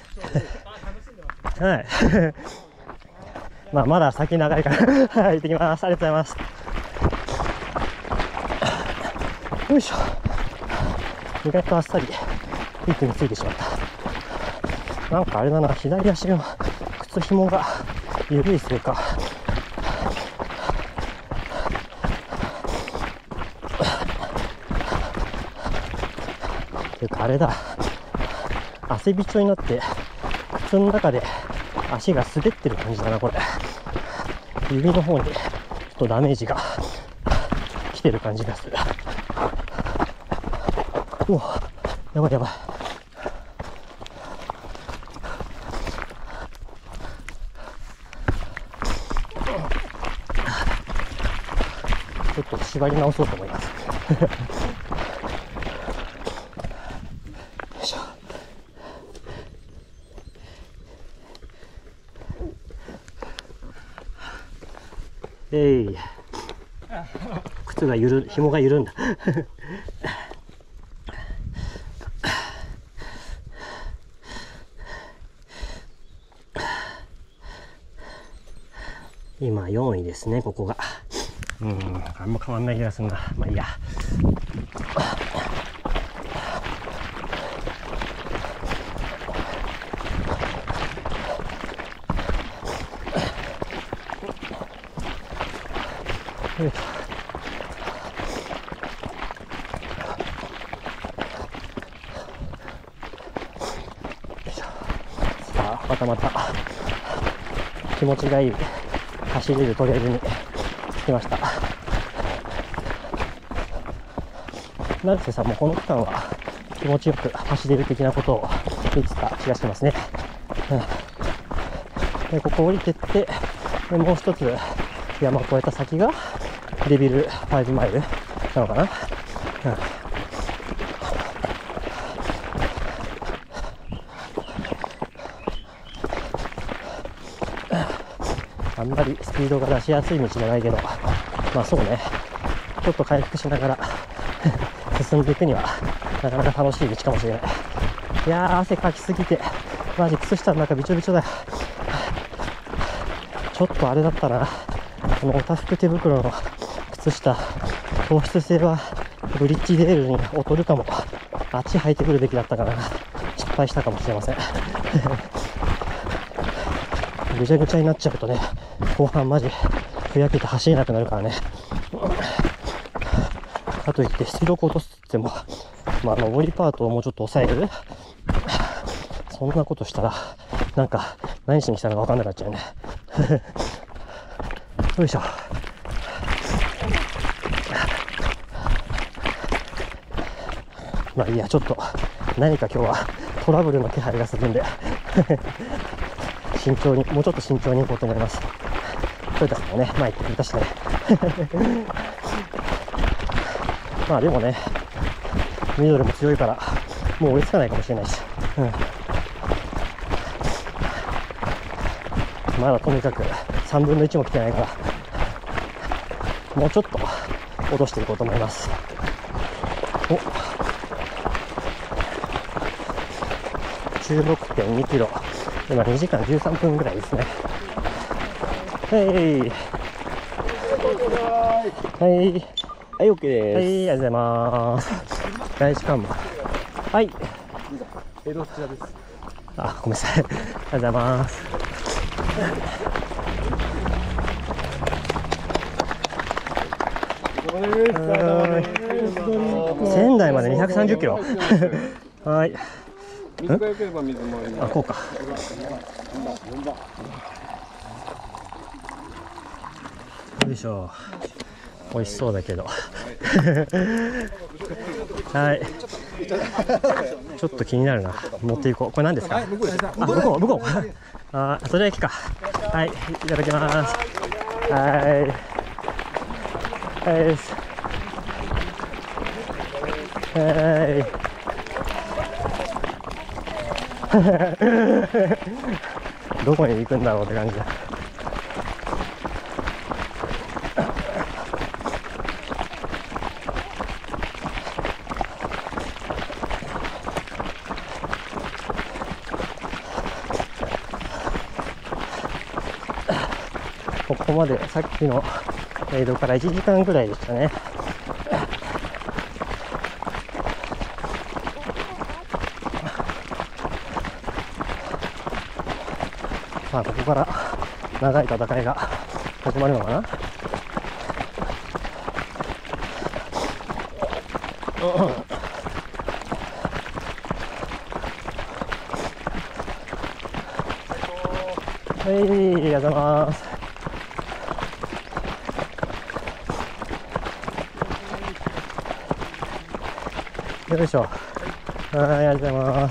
はい。まだ先長いからはい、行ってきます。ありがとうございます。よいしょ。意外とあっさりピークについてしまった。なんかあれだな、左足の靴紐が緩いせいか、というかあれだ、汗びちょになって靴の中で足が滑ってる感じだな、これ。指の方にちょっとダメージが来てる感じがする。うわ、やばい。ちょっと縛り直そうと思います。よいしょ。 靴が紐が緩んだ。今4位ですね、ここが。あんま変わんない気がするな。まあいいや。さあ、また気持ちがいい走れるトレイルに着きました。成瀬さんもこの区間は気持ちよく走れる的なことを言ってた気がしますね。でここ降りてって、でもう一つ山を越えた先がデビル5マイルなのかな。あんまりスピードが出しやすい道じゃないけど、まあそうね、ちょっと回復しながら進んでいくにはなかなか楽しい道かもしれない。いやー、汗かきすぎてマジ靴下の中びちょびちょだよ。ちょっとあれだったな、このオタフク手袋の靴下、糖質性はブリッジデールに劣るかも。あっち履いてくるべきだったかな。失敗したかもしれません。ぐちゃぐちゃになっちゃうとね、後半マジふやけて走れなくなるからね。かといって出力落とすって言っても、上りパートをもうちょっと抑える、そんなことしたらなんか何しに来たのか分かんなくなっちゃうね。よいしょ。まあいいや、ちょっと何か今日はトラブルの気配がするんで慎重に、もうちょっと慎重にいこうと思います。トヨタさんもね、前言ってくれたしね。まあでもね、ミドルも強いからもう追いつかないかもしれないし、まだとにかく3分の1も来てないから、もうちょっと落としていこうと思います。16.2 キロ、今2時間13分ぐらいですね。はい、OK です。はい、ありがとうございます。第一関門。はい。どちらです。あ、ごめんなさい。ありがとうございます。仙台まで230キロ。はい。水が良ければ水もあります。あ、こうか。よいしょ。美味しそうだけど。はい。ちょっと気になるな。持っていこう。これ何ですか。あ、向こう。あ、それ焼きか。はい、いただきます。はい。どこに行くんだろうって感じだ。ここまでさっきのエイドから1時間ぐらいでしたね。まあここから長い戦いが始まるのかな。はい、ありがとうございます。よいしょ。はい、ありがとうございます。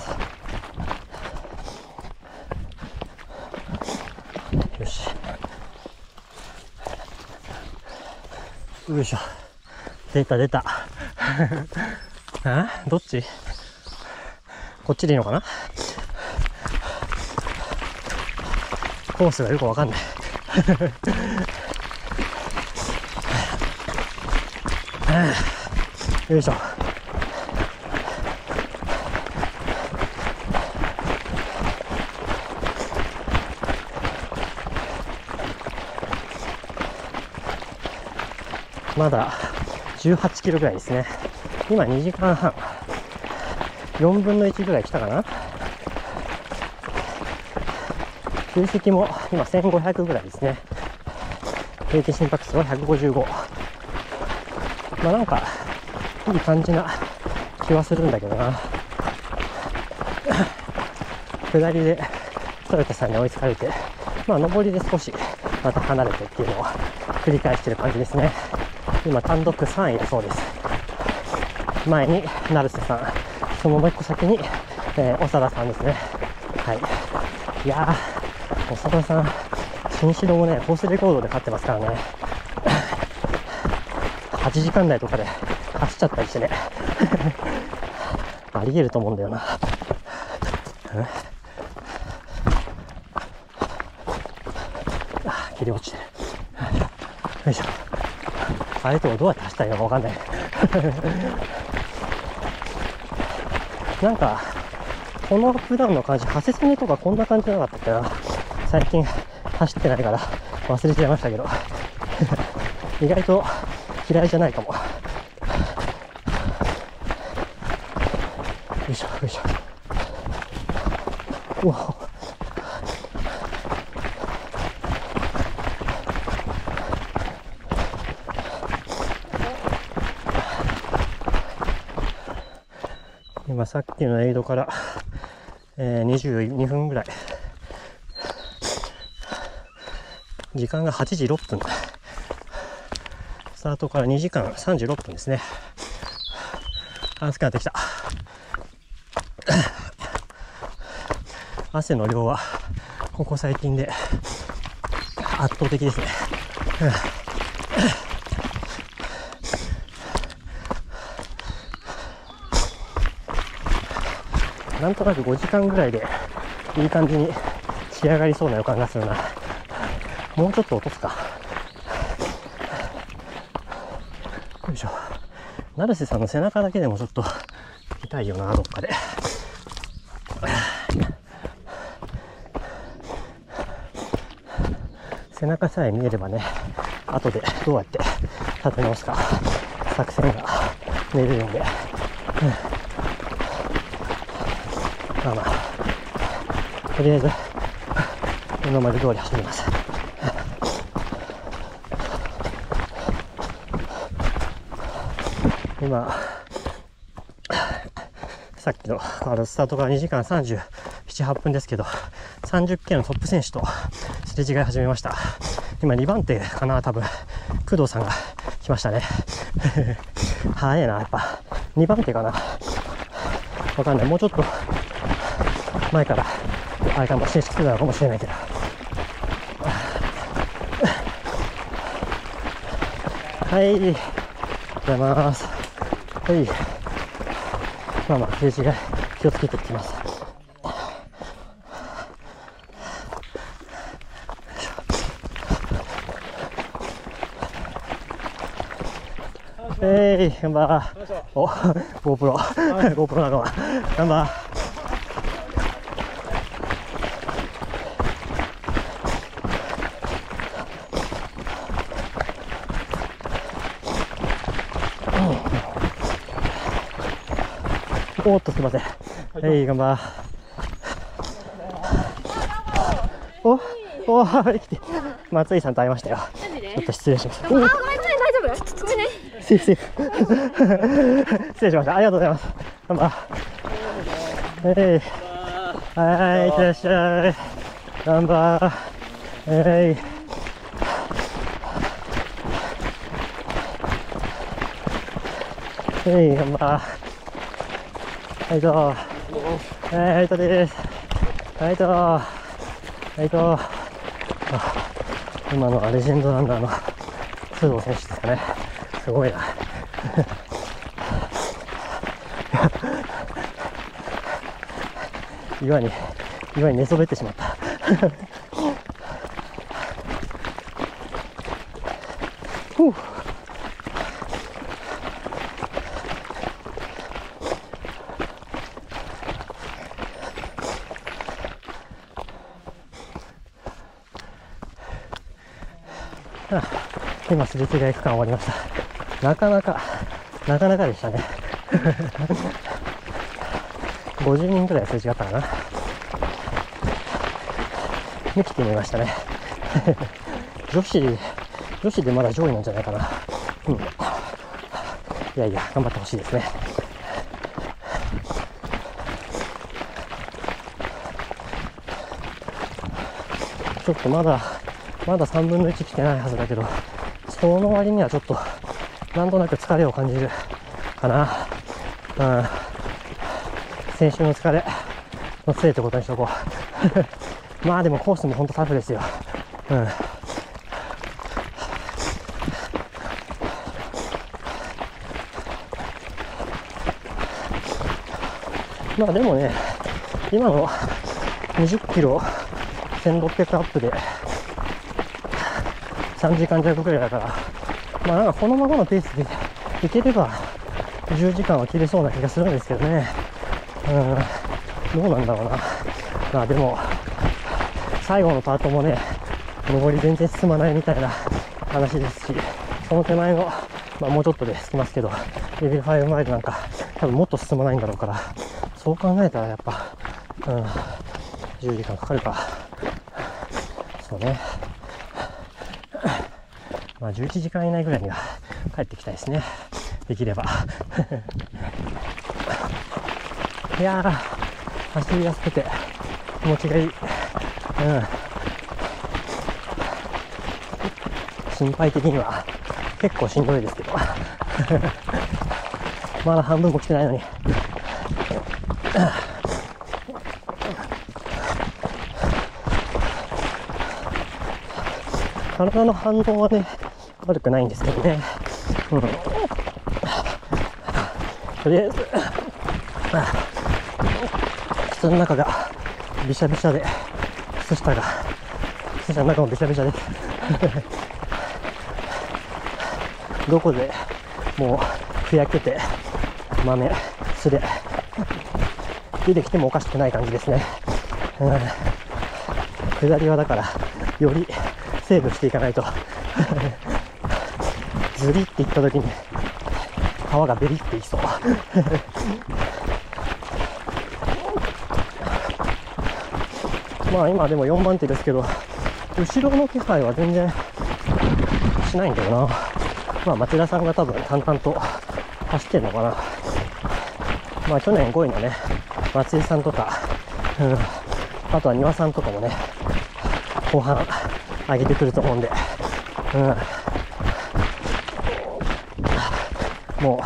よし。よいしょ。出た。あ？どっち？こっちでいいのかな？コースがよくわかんない。 よいしょ。まだ18キロぐらいですね。今2時間半。4分の1ぐらい来たかな。重積も今1500ぐらいですね。平均心拍数は155。まあなんかいい感じな気はするんだけどな。下りでトヨタさんに追いつかれて、まあ上りで少しまた離れてっていうのを繰り返してる感じですね。今単独3位だそうです。前に成瀬さん、そのもう一個先に、長田さんですね。はい。いやー、長田さん、新城もね、コースレコードで勝ってますからね。8時間台とかで走っちゃったりしてね。ありえると思うんだよな。切り落ちてる。よいしょ。あれともどうやって走ったらいいのかわかんない。なんか、この普段の感じ、長谷攻めとかこんな感じじゃなかったっけな。最近走ってないから忘れちゃいましたけど。意外と嫌いじゃないかも。よいしょ、よいしょ。うわ。今さっきのエイドから、22分ぐらい。時間が8時6分。スタートから2時間36分ですね。暑くなってきた。汗の量はここ最近で圧倒的ですね。なんとなく5時間ぐらいでいい感じに仕上がりそうな予感がするな。もうちょっと落とすか。よいしょ。成瀬さんの背中だけでもちょっと痛いよな、どっかで。背中さえ見えればね、後でどうやって立て直すか作戦が練れるんで、まあまあ、とりあえず今まで通り走ります。今さっきのスタートから2時間37、8分ですけど、30系のトップ選手とすれ違い始めました。今2番手かな、多分工藤さんが来ましたね。早いな、やっぱ2番手かな、わかんない。もうちょっと前からあれかもしれない、たのかもしれないけど、はい、ありがとうございます。はい、まあまあすれ違い気をつけていきます。頑張ー。お、GoPro 仲間、頑張ー。おっと、すいません。頑張ー。生きて、松井さんと会いましたよ。ちょっと失礼しました。ごめん、大丈夫。ごめんね。失礼しました。ありがとうございます。頑張ー。はい、いってらっしゃい。頑張ー。頑張ー。はいどう。はいとです。はいと。今のはレジェンドランナーの須藤選手ですかね。すごいな。岩に寝そべってしまった。 今すれ違い区間終わりました。なかなかでしたね。50人くらいすれ違ったかな。見切ってみましたね。女子でまだ上位なんじゃないかな。うん。いやいや、頑張ってほしいですね。ちょっとまだ3分の1来てないはずだけど、その割にはちょっとなんとなく疲れを感じるかな。うん。先週の疲れのせいってことにしとこう。まあでもコースもほんとタフですよ。うん。まあでもね、今の20キロ1600アップで3時間弱くらいだから、まあなんかこのままのペースでいければ10時間は切れそうな気がするんですけどね。どうなんだろうな。まあでも最後のパートもね、上り全然進まないみたいな話ですし、その手前の、まあもうちょっとで着きますけど、レベル5マイルなんか多分もっと進まないんだろうから、そう考えたらやっぱ、10時間かかるか。そうね。まあ11時間以内ぐらいには帰ってきたいですね。できれば。いやー、走りやすくて気持ちがいい。心配的には結構しんどいですけど。まだ半分も来てないのに。体の反応はね、悪くないんですけどね。とりあえず、靴の中がびしゃびしゃで、靴下の中もびしゃびしゃです。どこでもうふやけて、豆、すれ、出てきてもおかしくない感じですね。下りはだから、よりセーブしていかないと。ズリっていった時に、皮がベリっていきそう。まあ今でも4番手ですけど、後ろの気配は全然しないんだよな。まあ町田さんが多分淡々と走ってるのかな。まあ去年5位のね、松井さんとか、あとは庭さんとかもね、後半上げてくると思うんで、も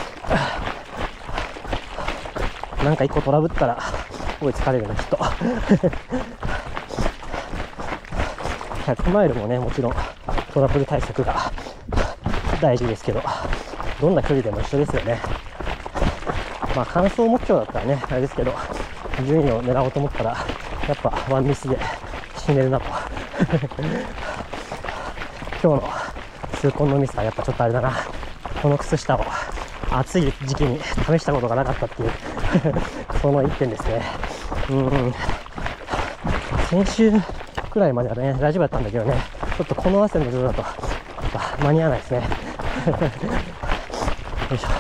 うなんか1個トラブったら追いつかれるなきっと。100マイルもね、もちろんトラブル対策が大事ですけど、どんな距離でも一緒ですよね。まあ完走目標だったらねあれですけど、順位を狙おうと思ったらやっぱワンミスで死ねるなと。今日の痛恨のミスはやっぱちょっとあれだな。この靴下を暑い時期に試したことがなかったっていうその1点ですね。先週くらいまではね大丈夫だったんだけどね、ちょっとこの汗の量だと間に合わないですね。よいしょ。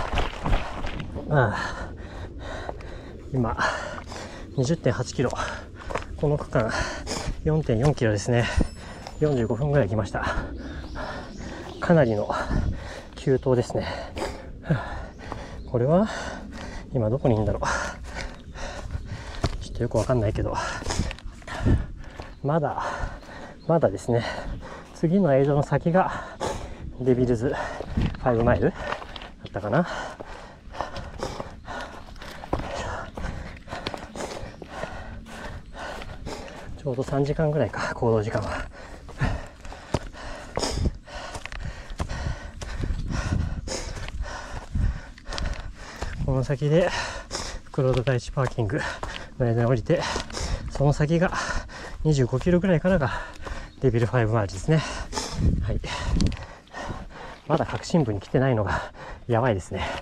今 20.8 キロ、この区間 4.4 キロですね。45分ぐらい来ました。かなりの急登ですね。これは今どこにいるんだろう。ちょっとよくわかんないけど、まだですね。次の映像の先がデビルズ5マイルだったかな。ちょうど3時間ぐらいか、行動時間は。この先で袋田第一パーキングの間に降りて、その先が25キロぐらいからがデビル5マイルですね。はい。まだ核心部に来てないのがやばいですね。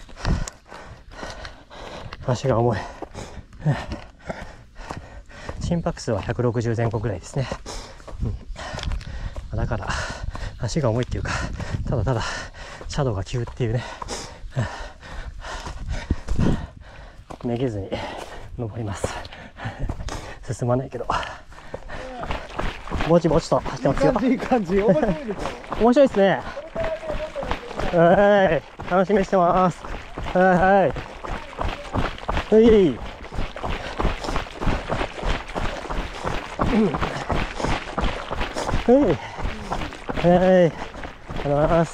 心心拍数は160前後ぐらいですね。だから足が重いっていうか、ただただ斜度が急っていうね。めげずに登ります。進まないけどぼちぼちと走ってますよ。 いい感じ、面白いですよ。 面白いですね。はい、楽しみにしてます。はい、はい、はい、はい、ありがとうございます。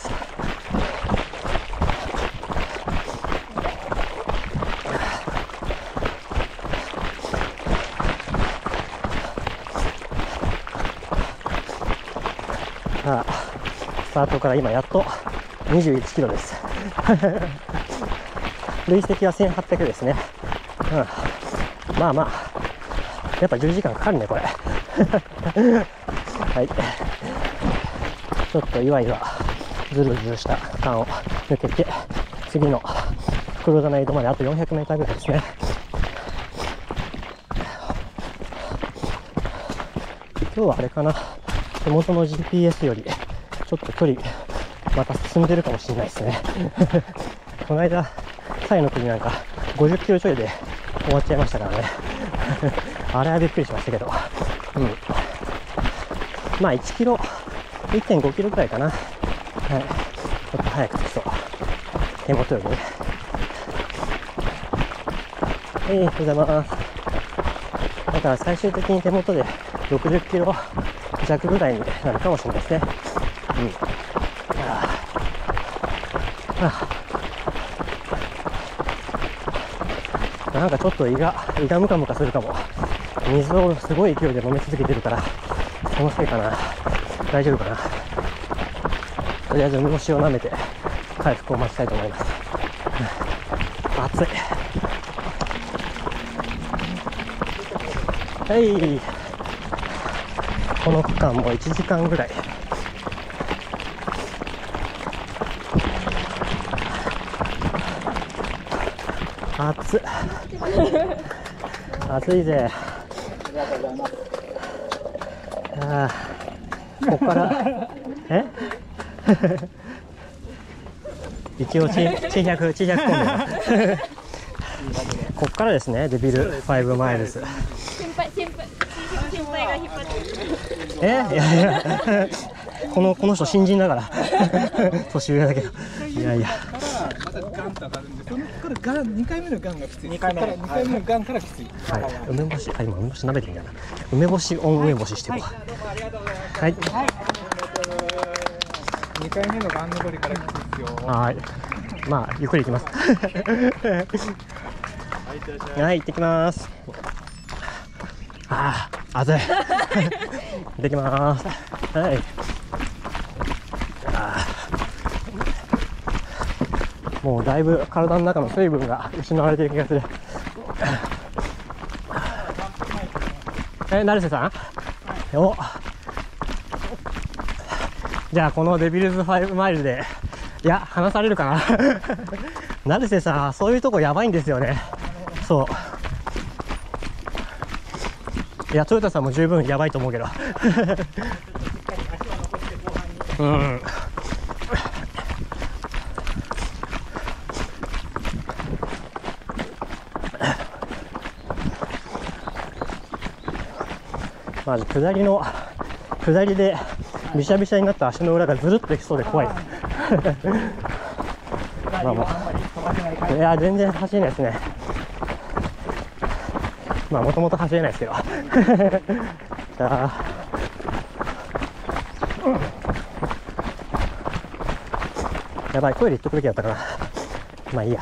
さあ、スタートから今やっと21キロです。累積は1800ですね。まあまあ、やっぱ10時間かかるね、これ。はい。ちょっといわいわ、ずるずるした区間を抜けて、次の黒棚井戸まであと400メーターぐらいですね。今日はあれかな、手元の GPS よりちょっと距離また進んでるかもしれないですね。この間サイの国なんか50キロちょいで終わっちゃいましたからね。あれはびっくりしましたけど、まあ1キロ 1.5 キロくらいかな。はい、ちょっと早く着きそう、手元よりね。ありがとうございます。だから最終的に手元で60キロ弱ぐらいになるかもしれないですね。なんかちょっと胃がムカムカするかも。水をすごい勢いで飲み続けてるから、そのせいかな。大丈夫かな。とりあえず梅干しを舐めて回復を待ちたいと思います。暑い。はい、この区間も1時間ぐらい。暑い。暑いぜ。ここから一応珍百コンビここからですね、デビル5マイルズ。先輩が引っ張っていやこの人新人だから年上だけど、いやいやまたガンと上がるんで、そのから2回目のガンがきつい。2回目のガンからきつい。 はい、梅干し、今梅干し舐めてみたいな。梅干しオン梅干ししていこう。はい。 2回目のガン登りからきついですよ。 はい。まあゆっくり行きます。はい、行ってきます。ああ、暑い。行ってきます。はい。もうだいぶ体の中の水分が失われている気がする。成瀬さん、お、じゃあこのデビルズ5マイルで、いや話されるかな。成瀬さん、そういうとこやばいんですよね。そう、いやトヨタさんも十分やばいと思うけど。まず下りでびしゃびしゃになった足の裏がずるっといきそうで怖い。まあもう、いや全然走れないですね。まあもともと走れないですけど。じゃあやばい、トイレ行っとくべきだったかな。まあいいや。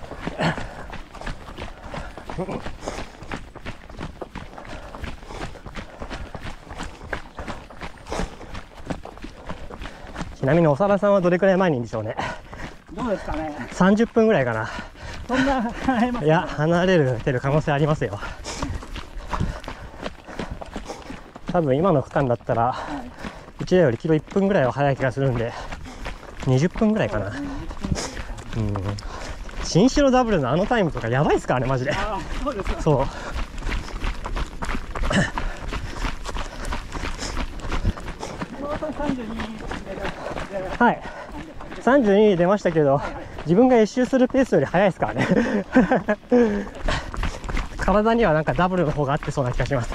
ちなみに長田さんはどれくらい前にいるんでしょうね。 どうですかね。 30分ぐらいかな。 そんな離れますか。 いや、離れてる可能性ありますよ。多分今の区間だったら1台よりキロ1分ぐらいは早い気がするんで、20分ぐらいかな。新城ダブルのあのタイムとかやばいっすからね、マジで。そうです。そう。 はい、32に出ましたけど、自分が1周するペースより速いですからね。体にはなんかダブルの方が合ってそうな気がします。 ダ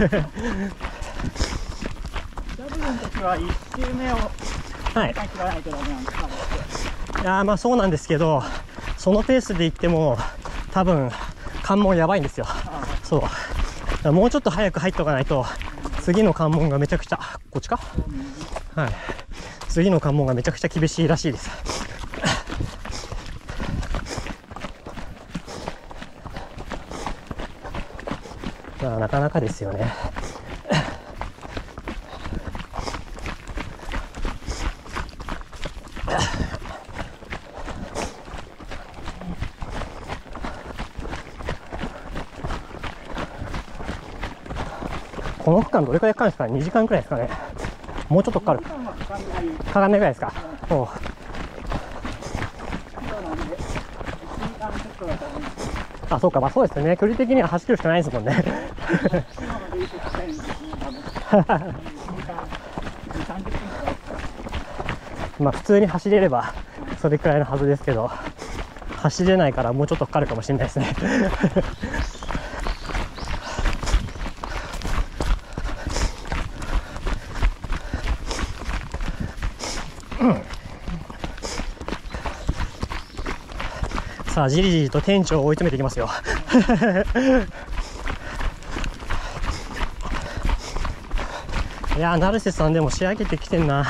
ブルの時は1周目をはい、 切らないとダメなんですか？ いやーまあそうなんですけど、そのペースでいっても多分関門やばいんですよ。そうだからもうちょっと早く入っておかないと、次の関門がめちゃくちゃ、こっちか、はい、次の関門がめちゃくちゃ厳しいらしいです。まあなかなかですよね。この区間どれくらいかかるんですかね。2時間くらいですかね。もうちょっとかかる。かかんないぐらいですか。あ、そうか、まあそうですよね。距離的には走るしかないですもんね。まあ普通に走れればそれくらいのはずですけど、走れないからもうちょっとかかるかもしれないですね。さあじりじりと店長を追い詰めていきますよ。いやー、成瀬さんでも仕上げてきてんな。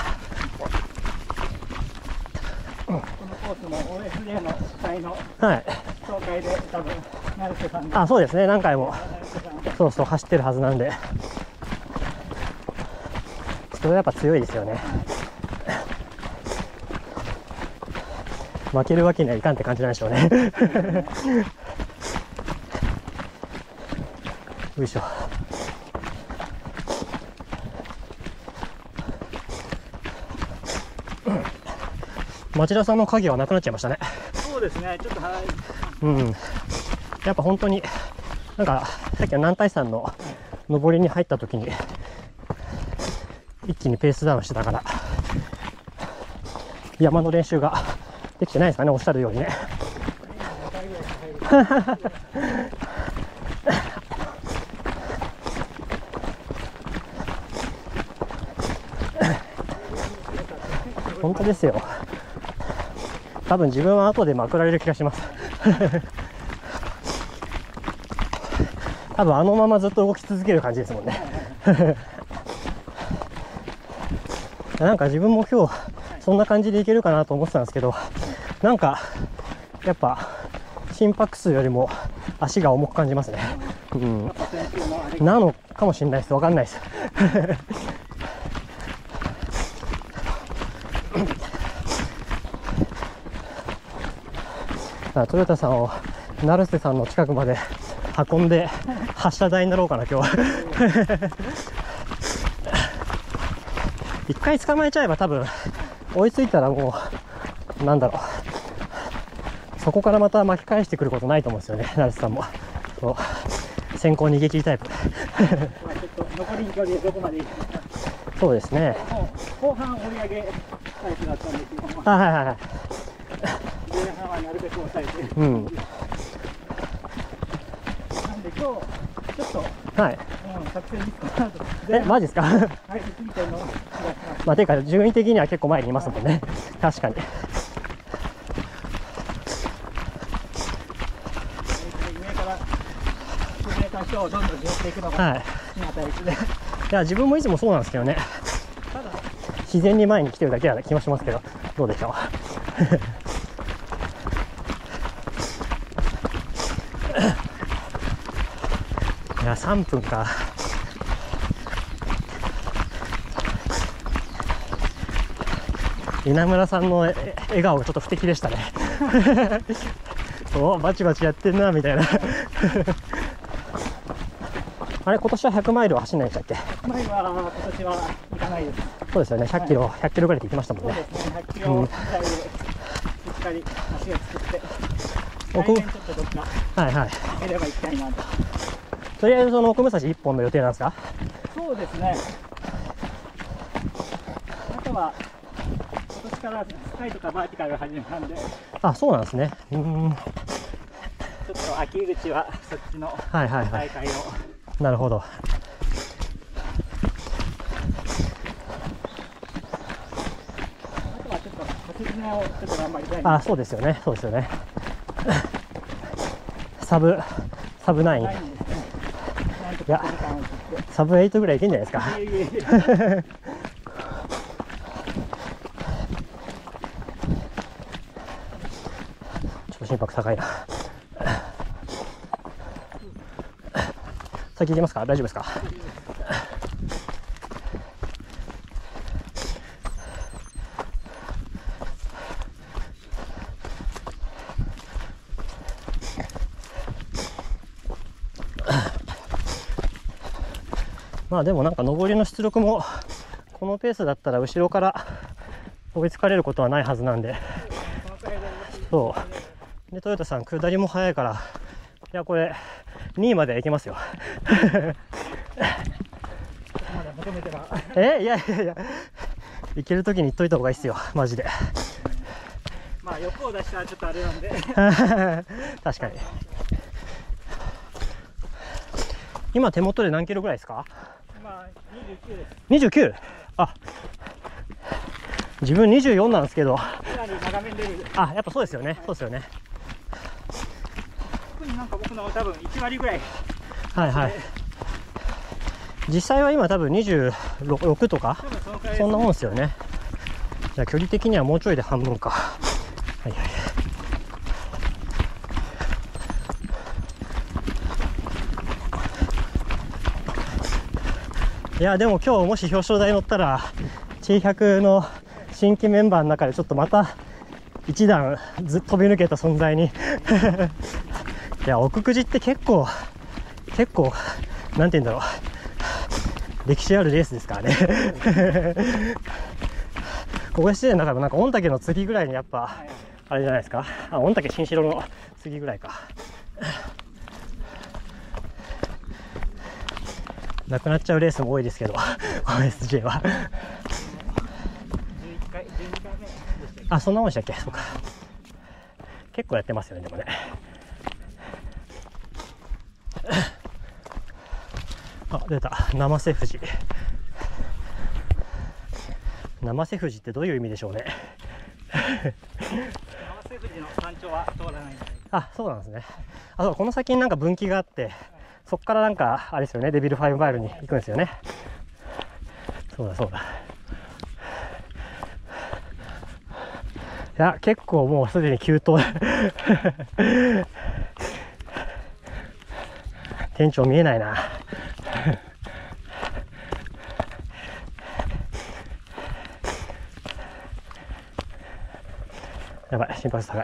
このコースも OSJ の主催のはい、 紹介で多分成瀬さんが、 あ、そうですね、何回もそうそう走ってるはずなんで、それはやっぱ強いですよね。負けるわけにはいかんって感じなんでしょうね。よいしょ。町田さんの影はなくなっちゃいましたね。 そうですね、ちょっと早い。 うん、やっぱ本当になんかさっきの南大山の上りに入った時に一気にペースダウンしてたから、山の練習ができてないですかね、おっしゃるようにね。本当ですよ。多分自分は後でまくられる気がします。多分あのままずっと動き続ける感じですもんね。なんか自分も今日そんな感じでいけるかなと思ってたんですけど、なんかやっぱ心拍数よりも足が重く感じますね。うん、なのかもしれないです。わかんないです。トヨタさんを成瀬さんの近くまで運んで発射台になろうかな今日は。一回捕まえちゃえば多分追いついたらもうなんだろう、そこからまた巻き返してくることないと思うんですよね、成瀬さんも。そう先行逃げ切りタイプ。 残り距離でどこまでいいですか？ そうですね。 後半追い上げタイプだったんですけども、 はいはいはい。 前半はなるべく抑えて、 うん。 なんで今日ちょっと、 はい。 作戦ミスかなと。 マジですか？ はい、ついてるの気がします。 まあていうか順位的には結構前にいますもんね。確かに。 上から進めた人をどんどん拾っていくのがはい。 好きなタイプで、 いや自分もいつもそうなんですけどね。自然に前に来てるだけな気もしますけど、どうでしょう。いや3分か。稲村さんの笑顔がちょっと不敵でしたね。おバチバチやってんなみたいな。あれ今年は100マイルは走んないんでしたっけ？ 前は今年は行かないです。 そうですよね、100キロ、100キロぐらいって言ってましたもんそうね。 ですね、100キロ台でしっかり足を作って、 僕来年ちょっとどっかはいはい。 行ければ行きたいなと。 とりあえずその奥武蔵1本の予定なんですか？ そうですね。あとは今からスカイとかバーティカルが始めたんで。 あ、そうなんですね。 ちょっと秋口はそっちの大会を。 なるほど。 あとはちょっと走りをちょっと頑張りたい。 あ、そうですよね。そうですよね。サブ9。いや、サブ8ぐらいいけんじゃないですか。ちょっと心拍高いな。先行きますか？大丈夫ですか？まあでもなんか上りの出力もこのペースだったら後ろから追いつかれることはないはずなんで、そうでトヨタさん下りも速いから、いやこれ2位まではいけますよ。いやいやいや、行けるときに言っといた方がいいっすよ、マジで。 まあ欲を出したらちょっとあれなんで。 確かに。今手元で何キロぐらいですか？ 今29です。 29？ あ、自分24なんですけど。 かなり長めに出る。 あ、やっぱそうですよね。そうですよね。 特になんか僕の多分1割ぐらい。 はいはい。実際は今多分26とかそんなもんですよね。じゃあ距離的にはもうちょいで半分か。はいはい。いやでも今日もし表彰台乗ったら T100 の新規メンバーの中でちょっとまた一段飛び抜けた存在にいや奥久慈って結構なんて言うんだろう、歴史あるレースですからね。OSJ の中でもなんか御嶽の次ぐらいにやっぱあれじゃないですか。あ、御嶽新城の次ぐらいか。なくなっちゃうレースも多いですけどOSJ は 11回目。 あ、そんなもんでしたっけ。そうか、結構やってますよね。でもねあ、出た生瀬富士。生瀬富士ってどういう意味でしょうね。 生瀬富士の山頂は通らないんで。 あ、そうなんですね。あ、そう、この先になんか分岐があって、そっからなんかあれですよね、デビル5マイルに行くんですよね。そうだそうだ。いや結構もうすでに急登店長見えないな。やばい、心拍数高い。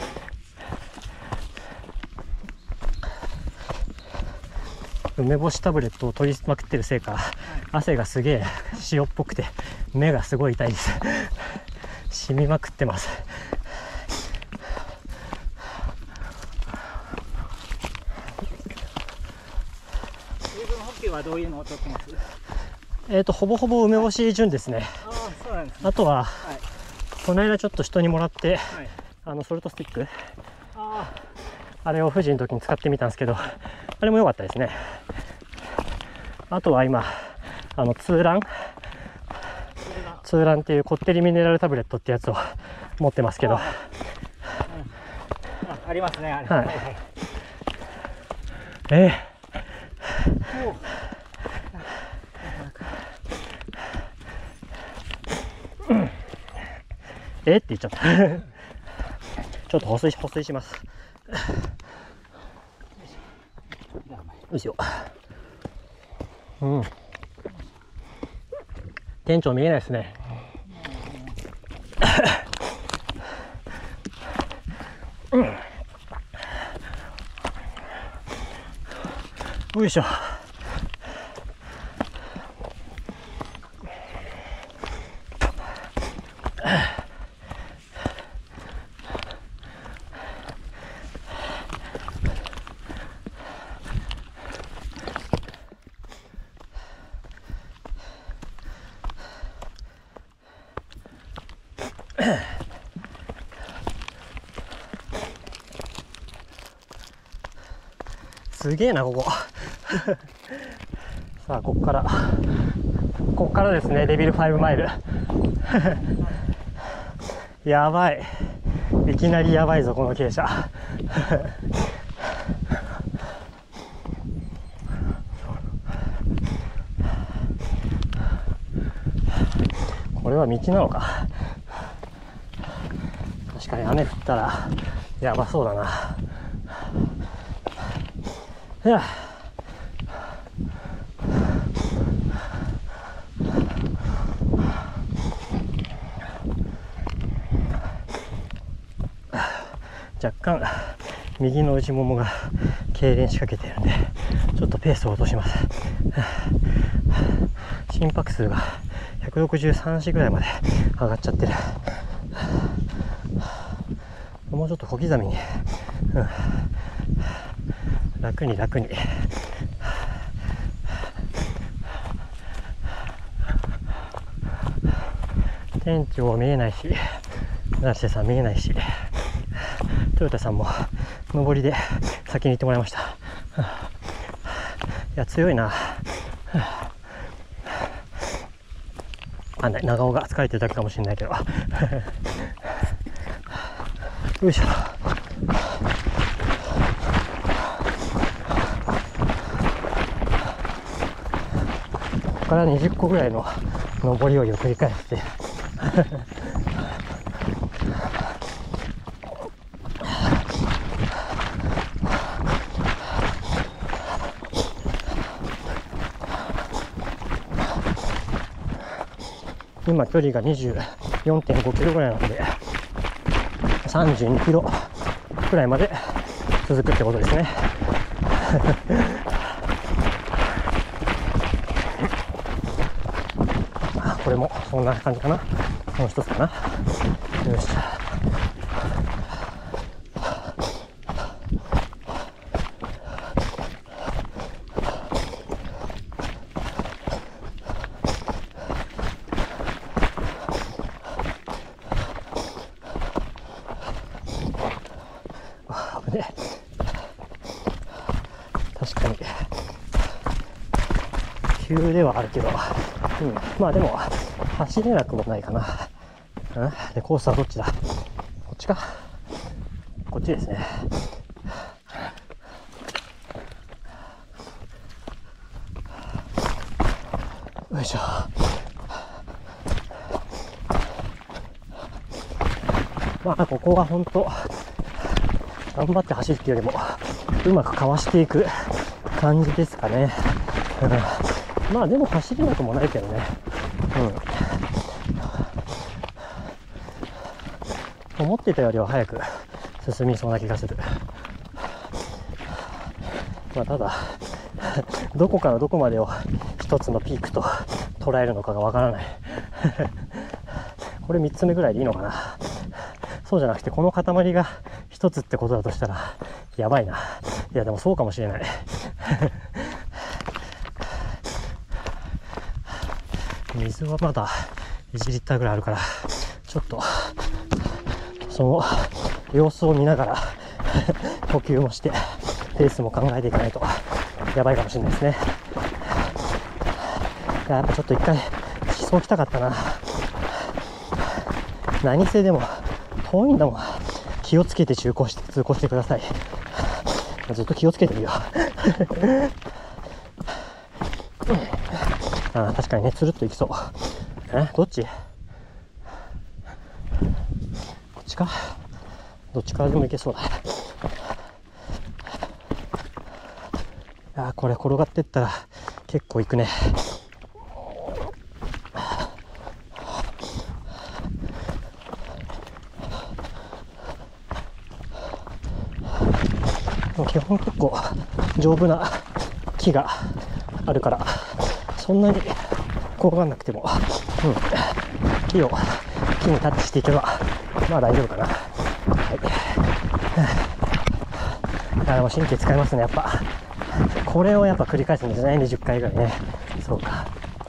梅干しタブレットを取りまくってるせいか、汗がすげえ塩っぽくて目がすごい痛いです。染みまくってます。 水分補給はどういうのを取ってます？ ほぼほぼ梅干し順ですね。 ああ、そうなんですね。 あとは、 はい、 この間ちょっと人にもらって、 はい、 ソルトスティック、 あれを富士の時に使ってみたんですけど、あれも良かったですね。あとは今ツーランっていうこってりミネラルタブレットってやつを持ってますけど、 ありますね、あれ。 はい。って言っちゃった。ちょっと補水します。よいしょ。店長見えないですね。よいしょ。 すげえなここさあここからですね、デビル5マイルやばい、いきなりやばいぞこの傾斜これは道なのか。確かに雨降ったらやばそうだな。いや若干右の内ももが痙攣しかけているんで、ちょっとペースを落とします。心拍数が163子ぐらいまで上がっちゃってる。もうちょっと小刻みに、楽に店長見えないし、成瀬さん見えないし、トヨタさんも上りで先に行ってもらいました。いや強いな。長尾が疲れてるだけかもしれないけどよいしょ。ここから20個ぐらいの上り下りを繰り返して今距離が 24.5 キロぐらいなので32キロくらいまで続くってことですねこれもそんな感じかな。もう一つかな。よし。危ねえ。確かに急ではあるけど、まあでも走れなくもないかな。でコースはどっちだ。こっちか。こっちですね。よいしょ。まあここは本当頑張って走るっていうよりもうまくかわしていく感じですかね。まあでも走れなくもないけどね。思ってたよりは早く進みそうな気がする。まあただどこからどこまでを一つのピークと捉えるのかがわからないこれ3つ目ぐらいでいいのかな。そうじゃなくてこの塊が一つってことだとしたらやばいな。いやでもそうかもしれない水はまだ1リッターぐらいあるから、ちょっとその様子を見ながら呼吸もしてペースも考えていかないとやばいかもしれないですね。いや、やっぱちょっと一回思想来たかったな。何せでも遠いんだもん。気をつけて通行してください。ずっと気をつけてるよ確かにね、つるっといきそう。どっち？こっちか？どっちからでもいけそうだ。これ転がってったら結構いくね。基本結構丈夫な木があるからそんなに転がんなくても、木にタッチしていけばまあ大丈夫かな。でも神経使いますね、やっぱ。これをやっぱ繰り返すんですね、20回ぐらいね。そうか。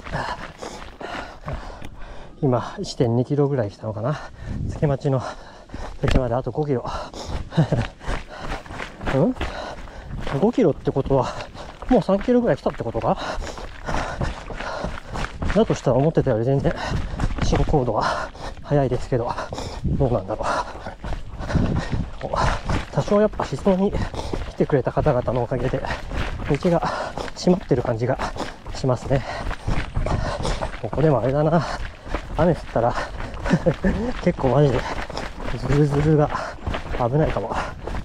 今 1.2 キロぐらい来たのかな。付町の駅まであと5キロ 5キロってことはもう3キロぐらい来たってことか。だとしたら思ってたより全然進行度は早いですけど、どうなんだろう。多少やっぱ思想に来てくれた方々のおかげで道が閉まってる感じがしますね。ここでもあれだな、雨降ったら結構マジでズルズルが危ないかも。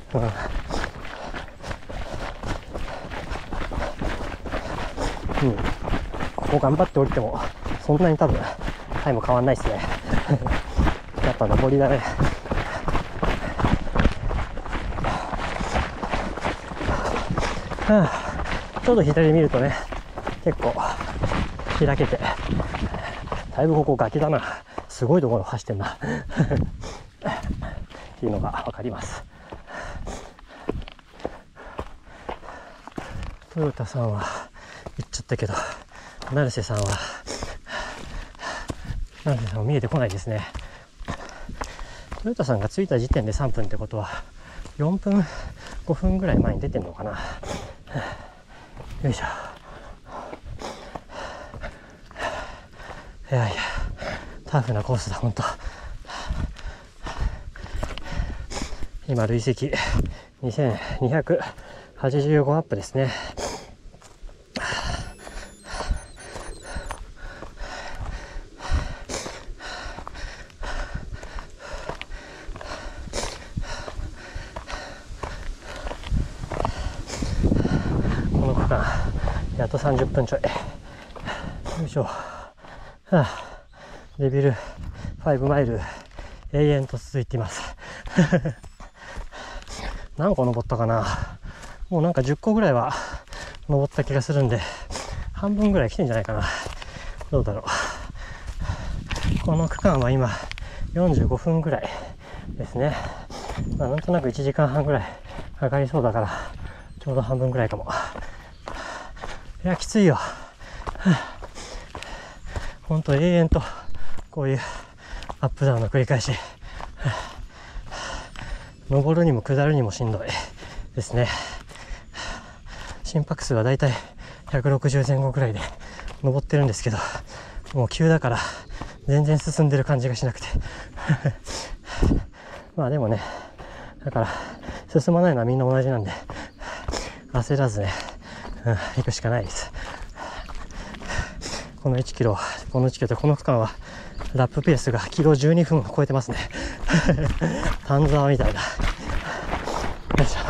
ここ頑張って降りてもそんなに多分タイム変わんないですね。やっぱ上りだね。ちょっと左見るとね、結構開けて、だいぶここ崖だな。すごいところ走ってんなっていうのが分かります。トヨタさんは行っちゃったけど、成瀬さんは見えてこないですね。トヨタさんが着いた時点で3分ってことは4分5分ぐらい前に出てんのかな。よいしょ。いやいやタフなコースだ本当。今累積2285アップですね。あと30分ちょい。よいしょ。レベル5マイル永遠と続いています何個登ったかな。もうなんか10個ぐらいは登った気がするんで、半分ぐらい来てんじゃないかな。どうだろう。この区間は今45分ぐらいですね。なんとなく1時間半ぐらいかかりそうだからちょうど半分ぐらいかも。いやきついよ。ほんと永遠とこういうアップダウンの繰り返し。登るにも下るにもしんどいですね。心拍数はだいたい160前後ぐらいで登ってるんですけど、もう急だから全然進んでる感じがしなくてまあでもね、だから進まないのはみんな同じなんで焦らずね、行くしかないです。この1キロとこの区間はラップペースがキロ12分を超えてますね丹沢みたいだ。よいしょ。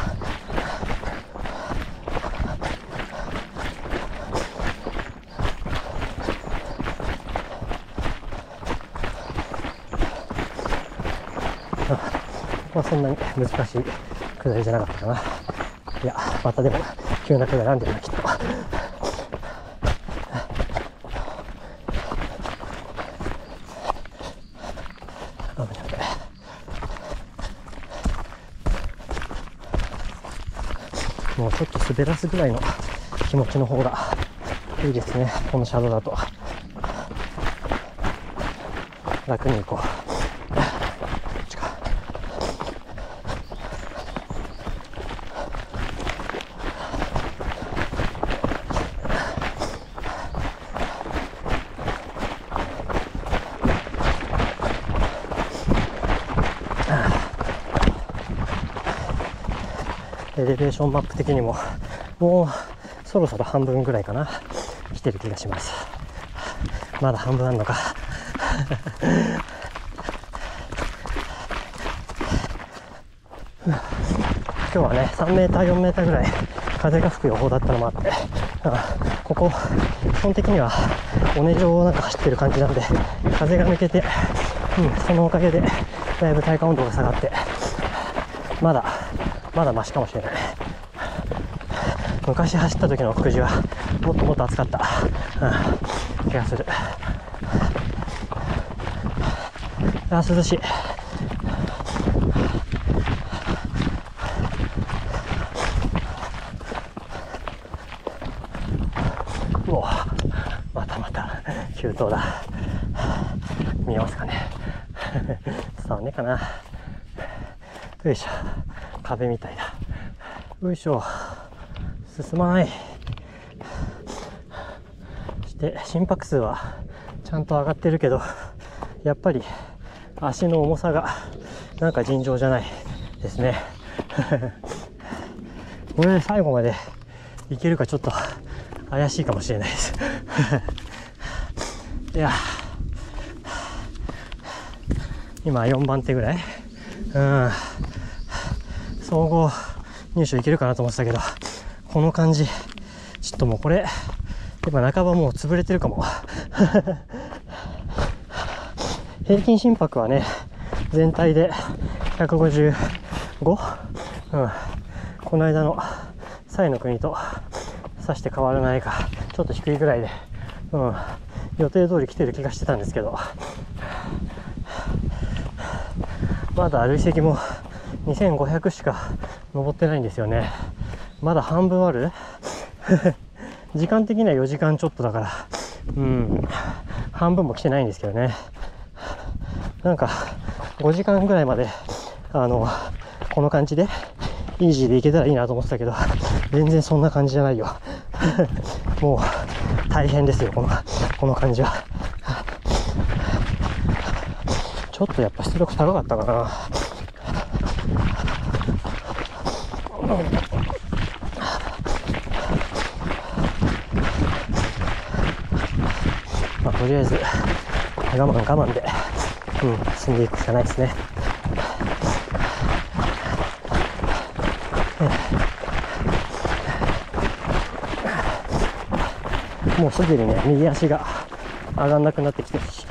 ここはそんなに難しい下りじゃなかったかな。いやまたでも急な下りなんだよなきっと。もうちょっと滑らすぐらいの気持ちの方がいいですね。この車道だと楽に行こう。エレベーションマップ的にももうそろそろ半分ぐらいかな来てる気がします。まだ半分あんのか今日はね3メーター4メーターぐらい風が吹く予報だったのもあって、ここ基本的には尾根上をなんか走ってる感じなんで、風が抜けて、そのおかげでだいぶ体感温度が下がってまだマシかもしれない。昔走った時の福寺はもっともっと暑かった、気がする。涼しい。うお、また急登だ。見えますかね伝わんねえかな。よいしょ、壁みたいだ。よいしょ。 進まない。そして心拍数はちゃんと上がってるけど、やっぱり足の重さがなんか尋常じゃないですね。これで最後までいけるかちょっと怪しいかもしれないです。いや、今4番手ぐらい、総合入賞いけるかなと思ってたけど、この感じちょっともうこれ今半ばもう潰れてるかも。平均心拍はね、全体で155、この間のサイの国とさして変わらないか、ちょっと低いぐらいで、予定通り来てる気がしてたんですけど、まだ累積も2500しか登ってないんですよね。まだ半分ある。時間的には4時間ちょっとだから、半分も来てないんですけどね。なんか5時間ぐらいまでこの感じでイージーでいけたらいいなと思ってたけど、全然そんな感じじゃないよ。もう大変ですよ、この感じは。ちょっとやっぱ出力高かったかな。まあ、とりあえず我慢で、進んでいくしかないですね。もうすでにね、右足が上がんなくなってきてるし、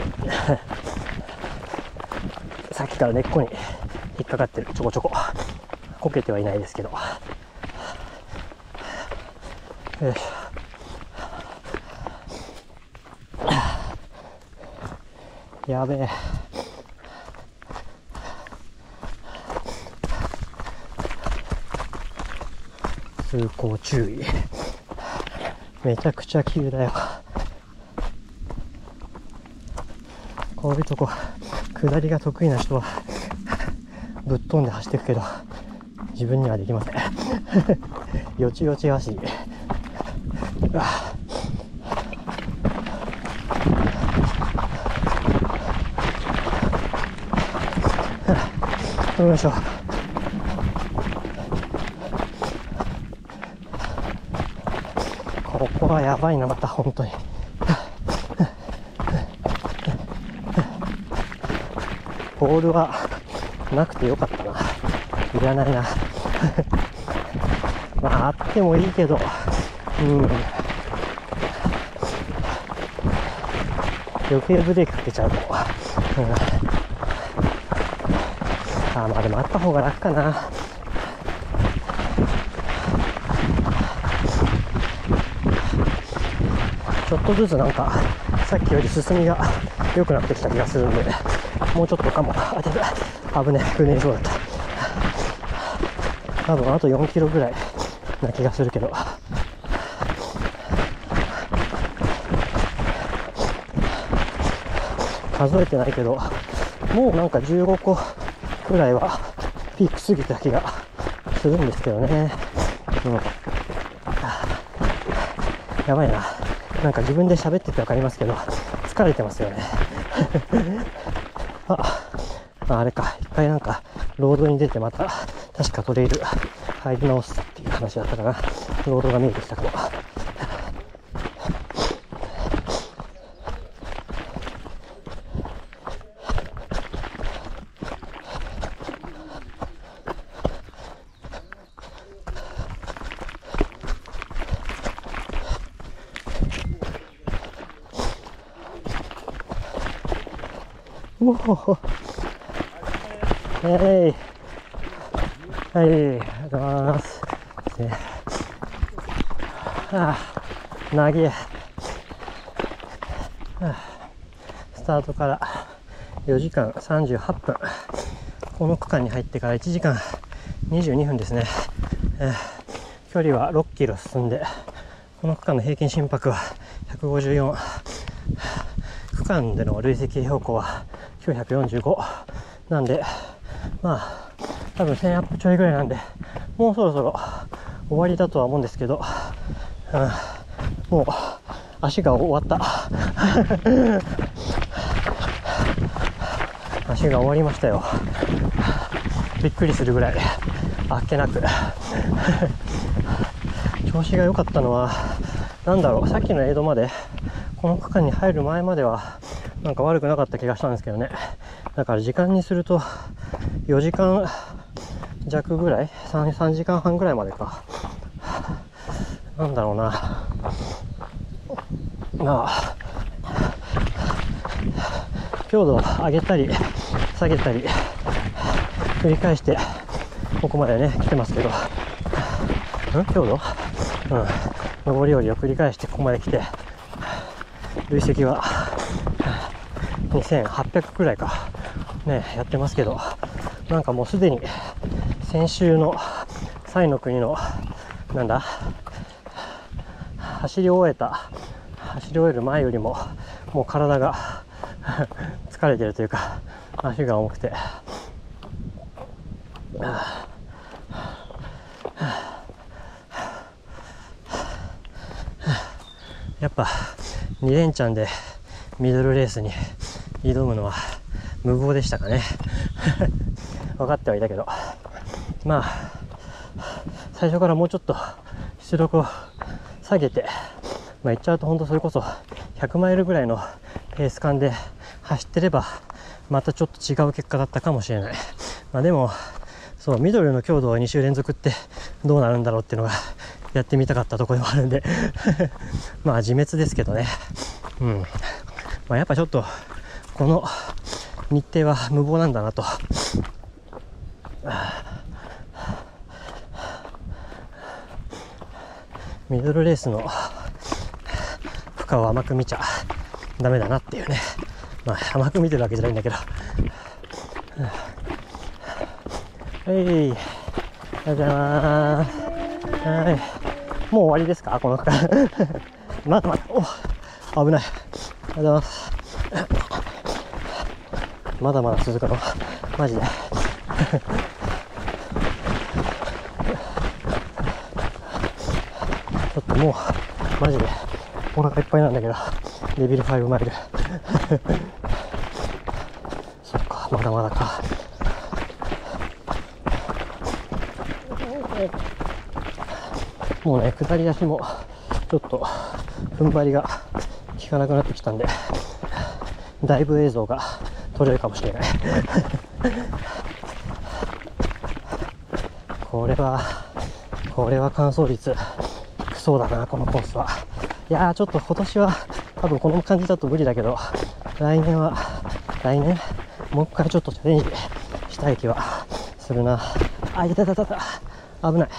さっきから根っこに引っかかってる、ちょこちょここけてはいないですけど。よいしょ。やべえ。通行注意。めちゃくちゃ急だよ。こういうとこ下りが得意な人はぶっ飛んで走っていくけど、自分にはできません。よちよち足。よいしょ。ここはやばいな、また本当に。ボールはなくてよかったな。いらないな。まああってもいいけど、余計ブレーキかけちゃうと。まあでもあった方が楽かな。ちょっとずつなんかさっきより進みが良くなってきた気がするんで、もうちょっとかも。危ねえ、ぐねりそうだった。多分あと4キロぐらいな気がするけど、数えてないけど、もうなんか15個くらいはピーク過ぎた気がするんですけどね。やばいな。なんか自分で喋ってて分かりますけど、疲れてますよね。あれか、一回なんかロードに出てまた確かトレイル入り直すっていう話だったかな。ロードが見えてきたかも。おお、はい、ありがとうございます。長え。スタートから4時間38分。この区間に入ってから1時間22分ですね。距離は6キロ進んで、この区間の平均心拍は154。区間での累積標高は945なんで、まあ多分1000アップちょいぐらいなんで、もうそろそろ終わりだとは思うんですけど、もう足が終わった足が終わりましたよ。びっくりするぐらいあっけなく調子が良かったのはなんだろう、さっきのエイドまでこの区間に入る前まではなんか悪くなかった気がしたんですけどね。だから時間にすると4時間弱ぐらい、3時間半ぐらいまでか。なんだろうな、強度を上げたり下げたり繰り返してここまでね来てますけど、強度、上り下りを繰り返してここまで来て、累積は2800くらいかねやってますけど、なんかもうすでに先週のサイの国のなんだ走り終える前よりももう体が疲れてるというか足が重くて、やっぱ2連チャンでミドルレースに挑むのは無謀でしたかね分かってはいたけど、まあ最初からもうちょっと出力を下げて、言っちゃうと本当それこそ100マイルぐらいのペース感で走ってればまたちょっと違う結果だったかもしれない。でもそうミドルの強度を2週連続ってどうなるんだろうっていうのがやってみたかったところでもあるんで自滅ですけどね。やっぱちょっとこの日程は無謀なんだなと。ミドルレースの負荷を甘く見ちゃダメだなっていうね。甘く見てるわけじゃないんだけど。ありがとうございます。はい。もう終わりですかこの区間まだお危ない。ありがとうございます。まだまだ続くのマジでちょっともうマジでお腹いっぱいなんだけど、レベル5マイルそっか、まだまだか。もうね、下り足もちょっと踏ん張りが効かなくなってきたんで、だいぶ映像が撮れるかもしれないこれは完走率クソだな、このコースは。いやー、ちょっと今年は多分この感じだと無理だけど、来年もう一回ちょっとチャレンジしたい気はするな。いた危ない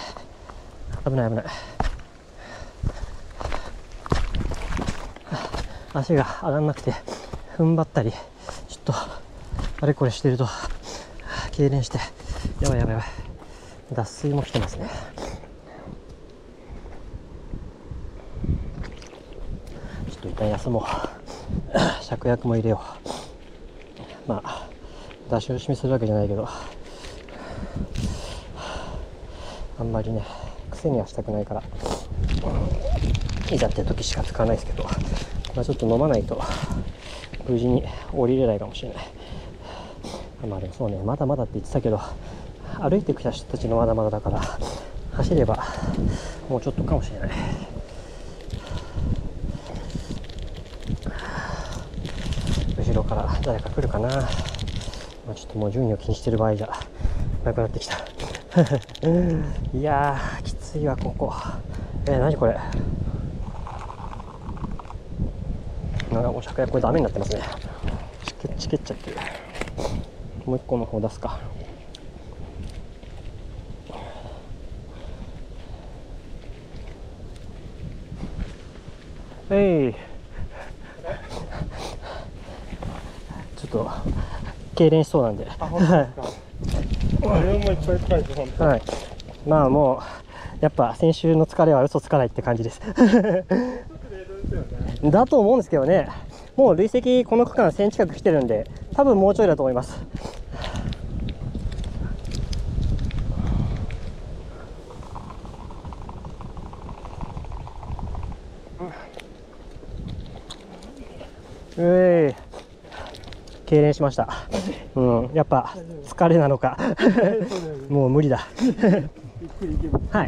足が上がんなくて踏ん張ったりちょっとあれこれしてると痙攣して、やばい脱水も来てますね。ちょっと一旦休もう芍薬も入れよう。出し惜しみするわけじゃないけど、あんまりね癖にはしたくないからいざって時しか使わないですけど、ちょっと飲まないと無事に降りれないかもしれない。でもそうね、まだまだって言ってたけど、歩いてきた人たちのまだまだだから、走ればもうちょっとかもしれない。後ろから誰か来るかな。ちょっともう順位を気にしてる場合じゃなくなってきたいやーきついわここ。何これ、なんかもう芍薬これダメになってますね。チケっちゃってる。もう一個の方出すか。ちょっと痙攣しそうなんで。もうやっぱ先週の疲れは嘘つかないって感じですだと思うんですけどね。もう累積この区間1000近く来てるんで、多分もうちょいだと思います。 痙攣しました。やっぱ疲れなのかもう無理だはい。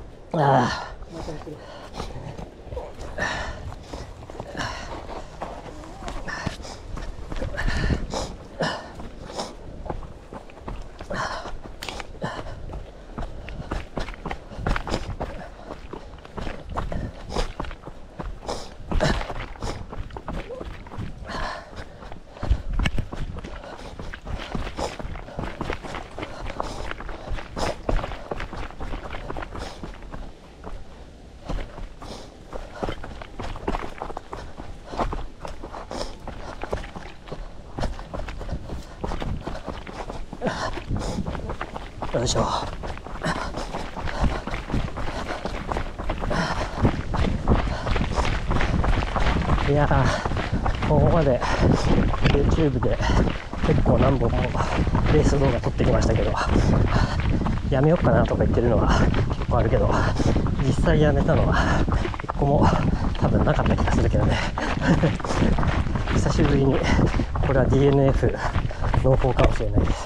よいしょ。いやー、ここまで YouTube で結構何本もレース動画撮ってきましたけど、やめようかなとか言ってるのは結構あるけど、実際やめたのは1個も多分なかった気がするけどね久しぶりにこれは DNF 濃厚かもしれないです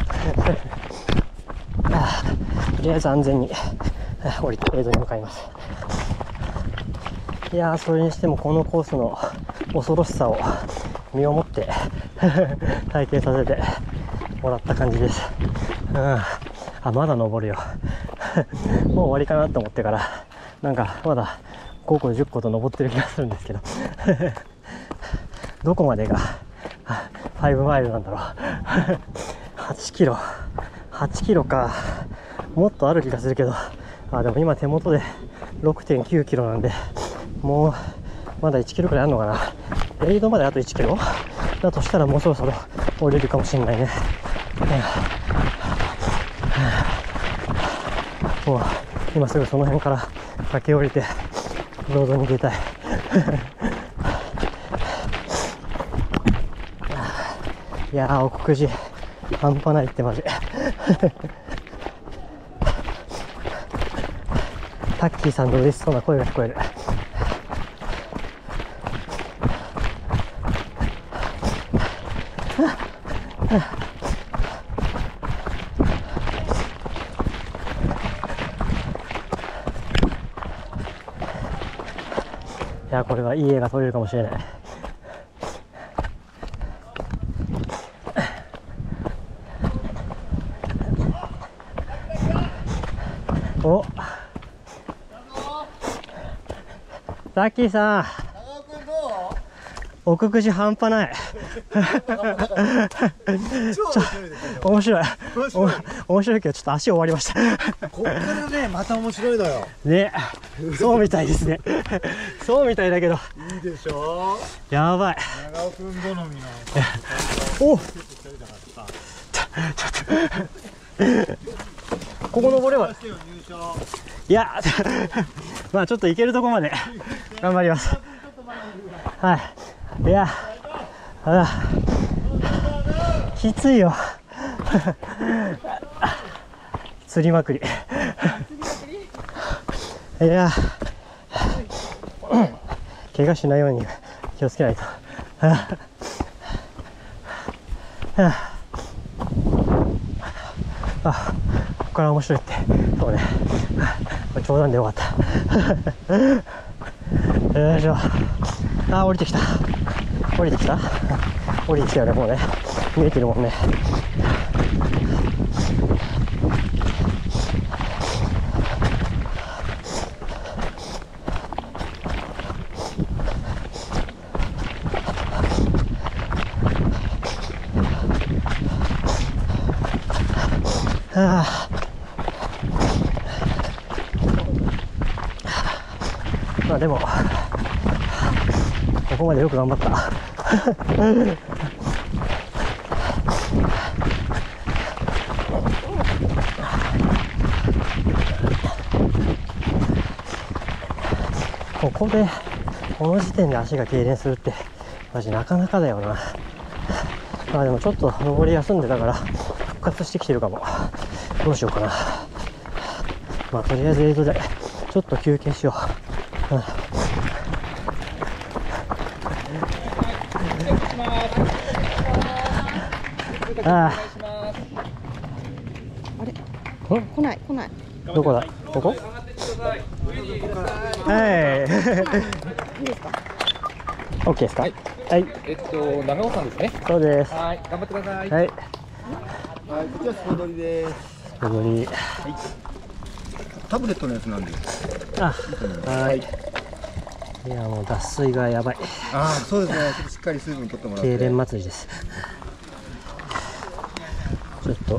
とりあえず安全に降りて映像に向かいます。いやー、それにしてもこのコースの恐ろしさを身をもって体験させてもらった感じです。まだ登るよもう終わりかなと思ってからなんかまだ5個10個と登ってる気がするんですけどどこまでが5マイルなんだろう8キロか、もっとある気がするけど、でも今手元で 6.9 キロなんで、もうまだ1キロくらいあるのかな。エイドまであと1キロだとしたらもうそろそろ降りるかもしれないね。もう今すぐその辺から駆け下りてロードに出たいいやー、奥久慈半端ないってマジタッキーさんの嬉しそうな声が聞こえる。いや、これはいい絵が撮れるかもしれない。お、タッキーさん、奥久慈半端ない面白い面白いけどちょっと足終わりましたこっからねまた面白いのよね。そうみたいですねそうみたいだけどいいでしょ。 やばい。 長尾くん好みのおここ登れば、いやまあちょっと行けるとこまで頑張ります。はい。いやきついよ釣りまくりいや怪我しないように気をつけないとここから面白いって。そうね、冗談でよかったよいしょ。降りてきた降りてきたよね。もうね見えてるもんね。まあでもここまでよく頑張ったここでこの時点で足が痙攣するってマジなかなかだよな。まあでもちょっと登り休んでたから復活してきてるかも。どうしようかな。まあとりあえずエイドでちょっと休憩しよう。 ああれ来ない来ない。 どこだ、ここ。はいいいですか。 オッケーですか。はい、 長尾さんですね。 そうです。 はい、頑張ってください。 はい、 はい、こっちはスポドリです。 踊り。 タブレットのやつなんで。 あ、はい。いや、もう脱水がやばい。 ああ、そうですね。ちょっとしっかり水分取ってもらって。 痙攣祭りです。ちょっと。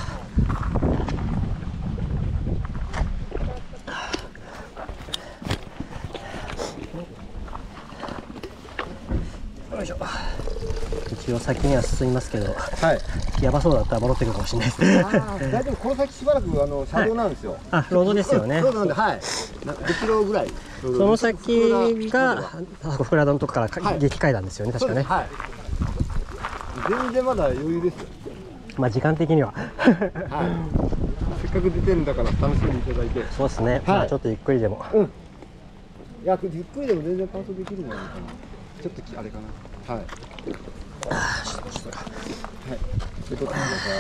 よいしょ。一応先には進みますけど、 はい。 やばそうだったら戻ってくるかもしれないです。 大丈夫、この先しばらく車道なんですよ。 あ、ロードですよね。 ロードなんで、はい。5キロぐらい。 その先が袋田のとこから激階段ですよね、確かね。 はい。全然まだ余裕ですよ。 まあ時間的には。 はい。せっかく出てるんだから楽しんでいただいて。 そうですね。まあちょっとゆっくりでも。 うん。いや、ゆっくりでも全然完走できるんじゃないかな。ちょっとあれかな。はい。はい。そういうことくださ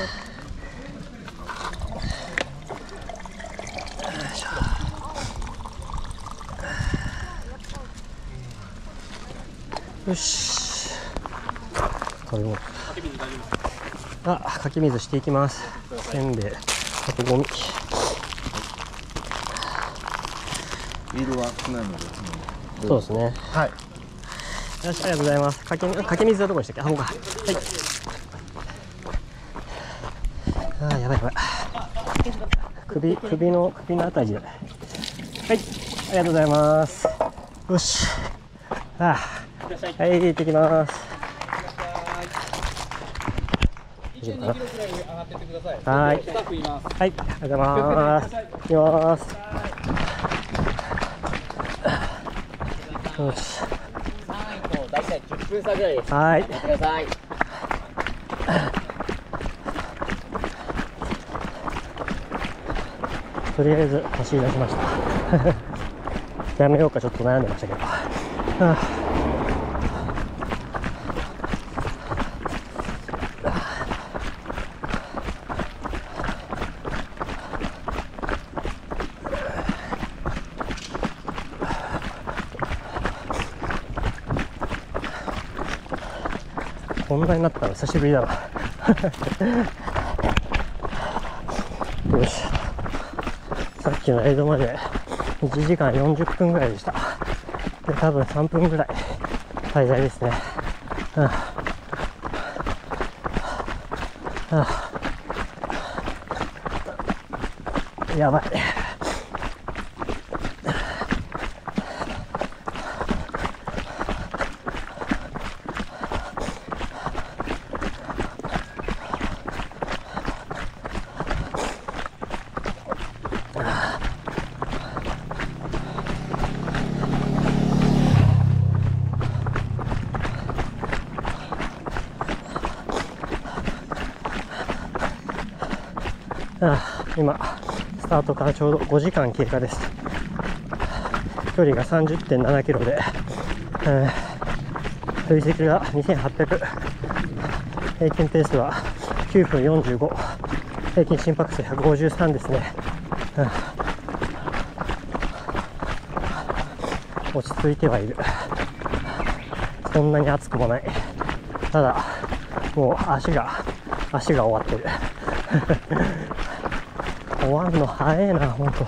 い。よし。食べ物。あ、かき水していきます。せんべい、あとゴミ。 ビールは少ないので。 そうですね。 はい。 よし、ありがとうございます。かけ水はどこでしたっけ？あ、ほうか。はい。あー、やばいやばい。首のあたりで。はい。ありがとうございます。よし。あー、はい、行ってきます。はい。はい。はい、ありがとうございます。行きます。よし。 大体10分差ぐらいです。 はい。 ください。 とりあえず走り出しました。やめようかちょっと悩んでましたけど。こんなになったの久しぶりだな。よし。さっきのエイドまで1時間40分ぐらいでした。で、多分3分ぐらい滞在ですね。やばい。今スタートからちょうど5時間経過です。距離が 30.7 キロで、累積が2800、平均ペースは9分45、平均心拍数153ですね。落ち着いてはいる。そんなに暑くもない。ただもう足が終わってる。終わるの早いな、ほんと。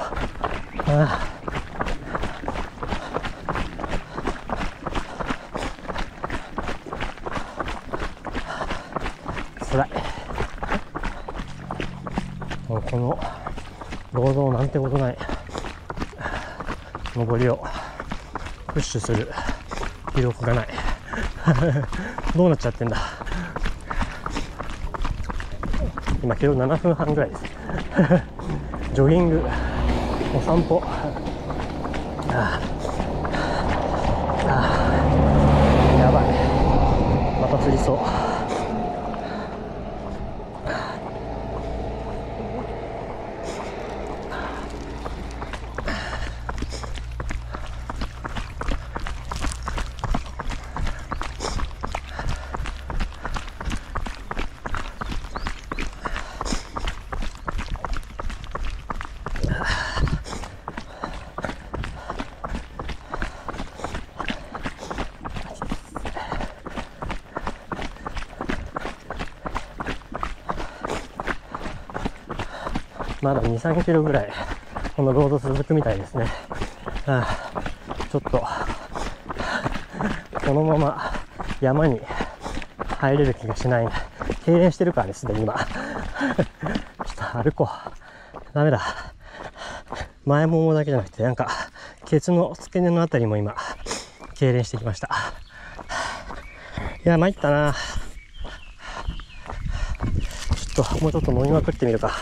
つらい。もうこの労働なんてことない上りをプッシュする気力がない。どうなっちゃってんだ。今キロ7分半ぐらいです。ジョギング、お散歩。やばい。また釣りそう。 まだ2、3キロぐらいこのロード続くみたいですね。ちょっとこのまま山に入れる気がしないな。痙攣してるからね、すでに今。ちょっと歩こう。ダメだ。前ももだけじゃなくて、なんかケツの付け根のあたりも今痙攣してきました。いや、参ったな。ちょっともうちょっと飲みまくってみるか。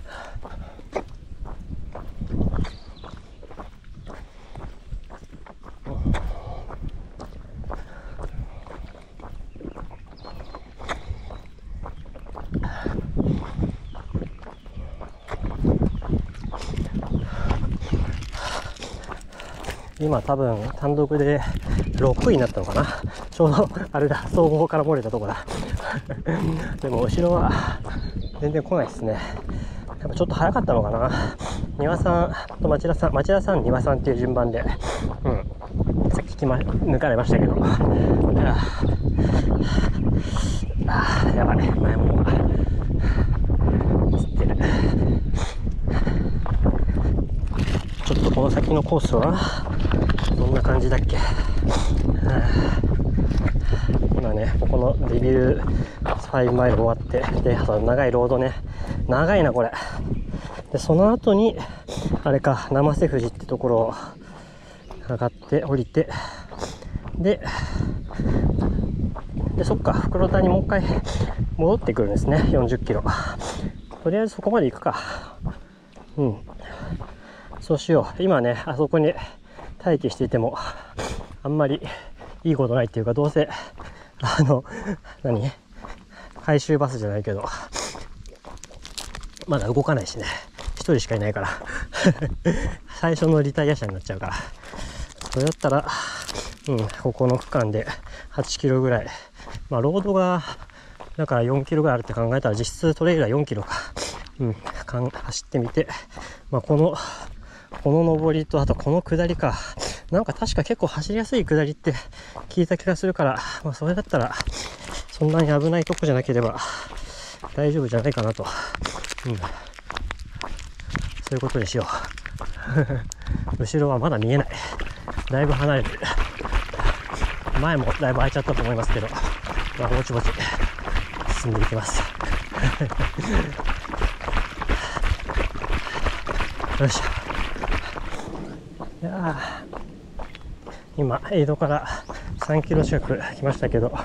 今多分単独で6位になったのかな。ちょうどあれだ、総合から漏れたとこだ。でも後ろは全然来ないですね。やっぱちょっと早かったのかな。庭さんと町田さん、庭さんっていう順番で、さっき抜かれましたけど、やばい、前ももがつってる。ちょっとこの先のコースはどんな感じだっけ。今ね、ここのデビル5マイル終わって、で、あと長いロードね、長いなこれ。で、その後にあれか、生瀬富士ってところを上がって降りて、でそっか、袋田にもう一回戻ってくるんですね。40キロ。とりあえずそこまで行くか。そうしよう。今ね、あそこに待機していてもあんまりいいことないっていうか、どうせ回収バスじゃないけどまだ動かないしね、1人しかいないから最初のリタイア車になっちゃうから、それだったらここの区間で8キロぐらい、ロードがだから4キロぐらいあるって考えたら、実質トレイルは4キロか、走ってみて、この上りと、あとこの下りか、なんか確か結構走りやすい下りって聞いた気がするから、それだったらそんなに危ないとこじゃなければ大丈夫じゃないかなと、そういうことにしよう。後ろはまだ見えない。だいぶ離れてる。前もだいぶ空いちゃったと思いますけど、ぼちぼち進んでいきます。よいしょ。いや今エイドから3キロ近く来ましたけど、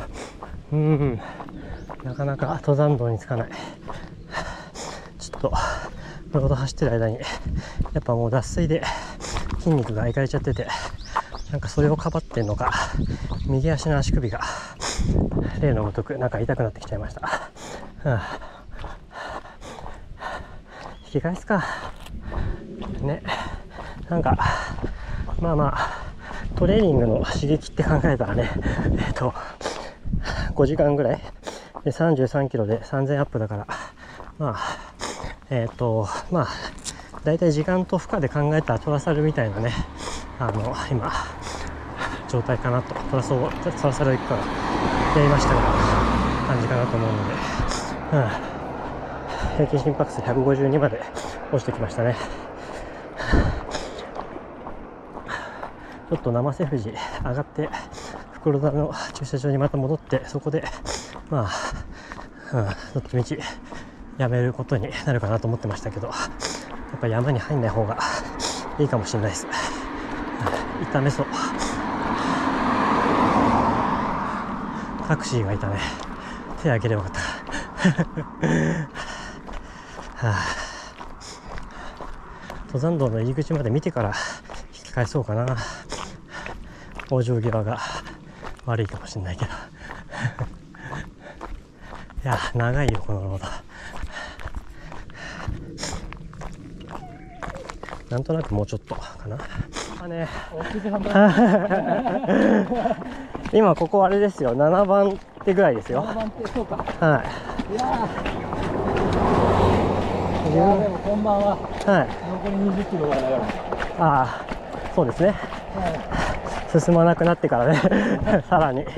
なかなか登山道につかない。ちょっとロード走ってる間にやっぱもう脱水で筋肉がいかれちゃってて、なんかそれをかばってんのか、右足の足首が例のごとくなんか痛くなってきちゃいました。引き返すかね。なんかトレーニングの刺激って考えたらね、5時間ぐらいで33キロで3000アップだから、だいたい時間と負荷で考えたらトラサルみたいなね、今状態かなと。トラサル1回やりましたが感じかなと思うので、平均心拍数152まで落ちてきましたね。ちょっと生瀬富士上がって袋田の駐車場にまた戻って、そこでどっちみちやめることになるかなと思ってましたけど、やっぱ山に入んない方がいいかもしれないです。痛めそう。タクシーがいたね。手挙げればよかった。登山道の入り口まで見てから引き返そうかな。往生際が悪いかもしれないけどいや長いよこのロード。なんとなくもうちょっとかな。今ここあれですよ、7番手ぐらいですよ。7番手、そうか。いやでもこんばんは。残り20キロぐらいだから。そうですね。進まなくなってからねさらに。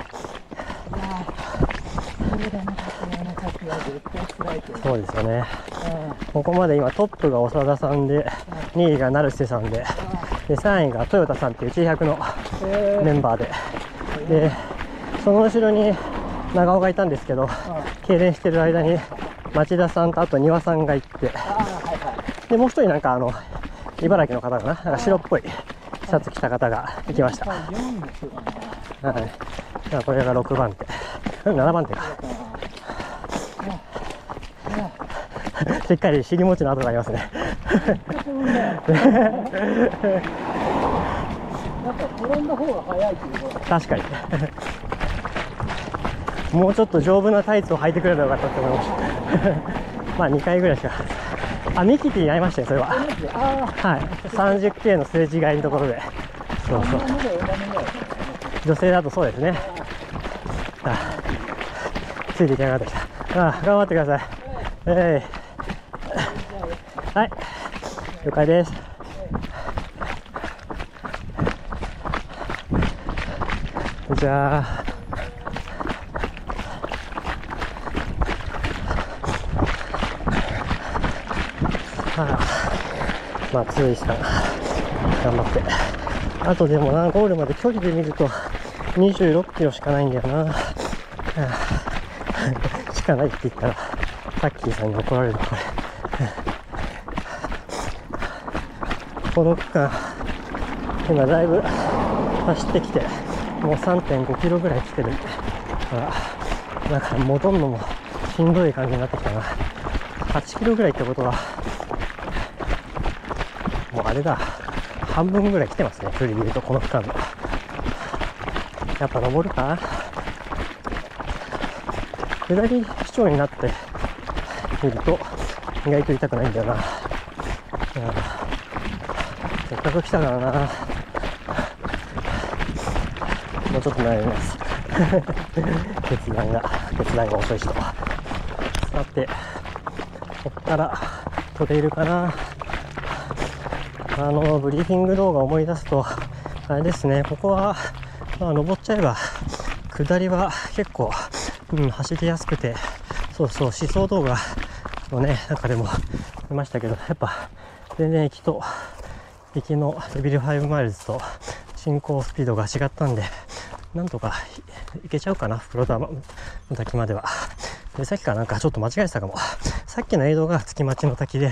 そうですよね。 ここまで今トップが長田さんで、2位が成瀬さんで、3位が豊田さんっていう T100 のメンバーで、その後ろに長尾がいたんですけど、痙攣してる間に町田さんとあと丹羽さんが行って、でもう一人なんか茨城の方かな、なんか白っぽいシャツ着た方が行きました。はい、これが6番手、7番手か。しっかり尻餅の跡がありますね。 転んだ方が早いっていうこと。 確かに。もうちょっと丈夫なタイツを履いてくればよかったと思いました。まあ2回ぐらいしか。ミキティに会いましたよ、それは。はい、30K のすれ違いのところで。そうそう。女性だとそうですね。ついていけなかったきた。頑張ってください。はい、了解です。じゃあ、まあ強いしか頑張って。あとでもな、ゴールまで距離で見ると26キロしかないんだよな。しかないって言ったらタッキーさんに怒られる。これこの区間今だいぶ走ってきて、もう 3.5 キロぐらい来てるんで、なんか戻るのもしんどい感じになってきたな。8キロぐらいってことはもうあれだ、半分ぐらい来てますね、距離で言うと。この区間のやっぱ登るかな。下り基調になってみると意外と痛くないんだよな。せっかく来たからな。もうちょっと悩みます。決断が遅い人。さて、こっからトレイルかな。ブリーフィング動画を思い出すと、あれですね、ここは、登っちゃえば、下りは結構、走りやすくて、思想動画のね、中でも見ましたけど、やっぱ、全然行きのデビル5マイルズと進行スピードが違ったんで、なんとか行けちゃうかな、袋田の滝までは。で、さっきからなんかちょっと間違えてたかも。さっきの映像が月町の滝で、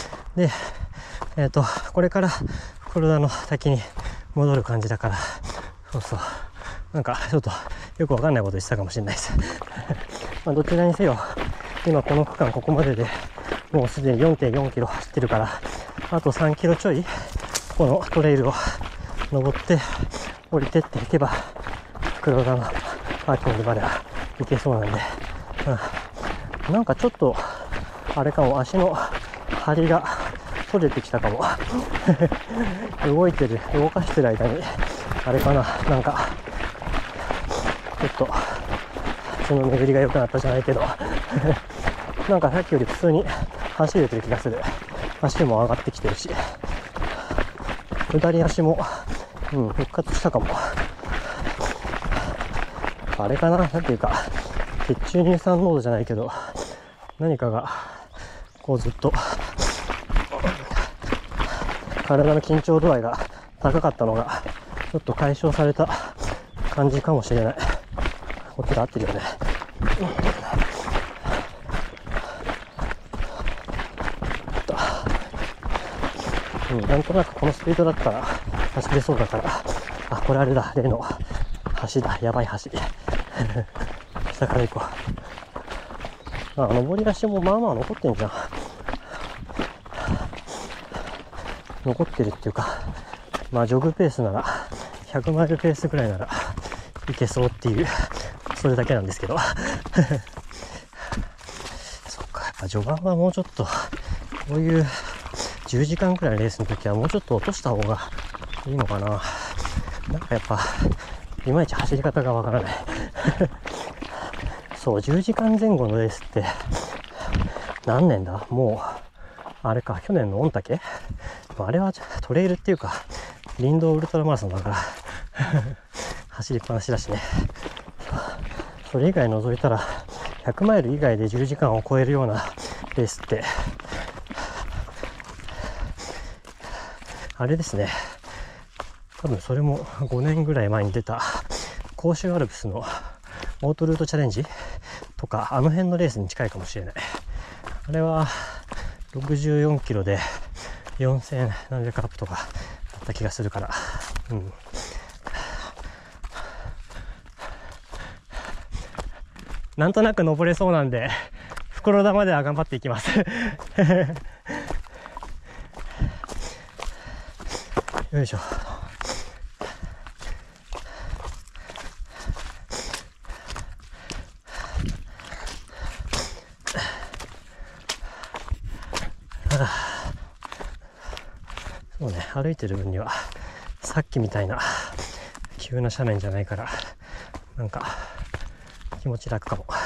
これから袋田の滝に戻る感じだから、なんかちょっとよくわかんないこと言ってたかもしれないです。まあどちらにせよ、今この区間ここまででもうすでに 4.4 キロ走ってるから、あと3キロちょいこのトレイルを登って降りてっていけば袋田のパーキングまでは行けそうなんで、なんかちょっとあれかも、足の張りが取れてきたかも。動かしてる間にあれかな、なんかちょっと血の巡りが良くなったじゃないけどなんかさっきより普通に走れてる気がする。足も上がってきてるし、下り足も、復活したかも。あれかな、なんていうか血中乳酸濃度じゃないけど、何かがこうずっと体の緊張度合いが高かったのがちょっと解消された感じかもしれない。こっちが合ってるよね。なんとなくこのスピードだったら走れそうだから、これあれだ、例の橋だ、やばい橋。下から行こう。登り足もまあまあ残ってんじゃん。残ってるっていうか、まあジョグペースなら100マイルペースぐらいならいけそうっていう、それだけなんですけど。そっか、やっぱ序盤はもうちょっとこういう10時間くらいのレースの時はもうちょっと落とした方がいいのかな。なんかやっぱいまいち走り方がわからないそう、10時間前後のレースって何年だ、もうあれか、去年の御嶽、あれはトレイルっていうか林道ウルトラマラソンだから走りっぱなしだしね。それ以外除いたら100マイル以外で10時間を超えるようなレースってあれですね、多分それも5年ぐらい前に出た甲州アルプスのオートルートチャレンジとか、あの辺のレースに近いかもしれない。あれは64キロで4000何百アップとかだった気がするから、なんとなく登れそうなんで、袋田までは頑張っていきますよいしょ。そうね、歩いてる分にはさっきみたいな急な斜面じゃないから、なんか気持ち楽かも。こ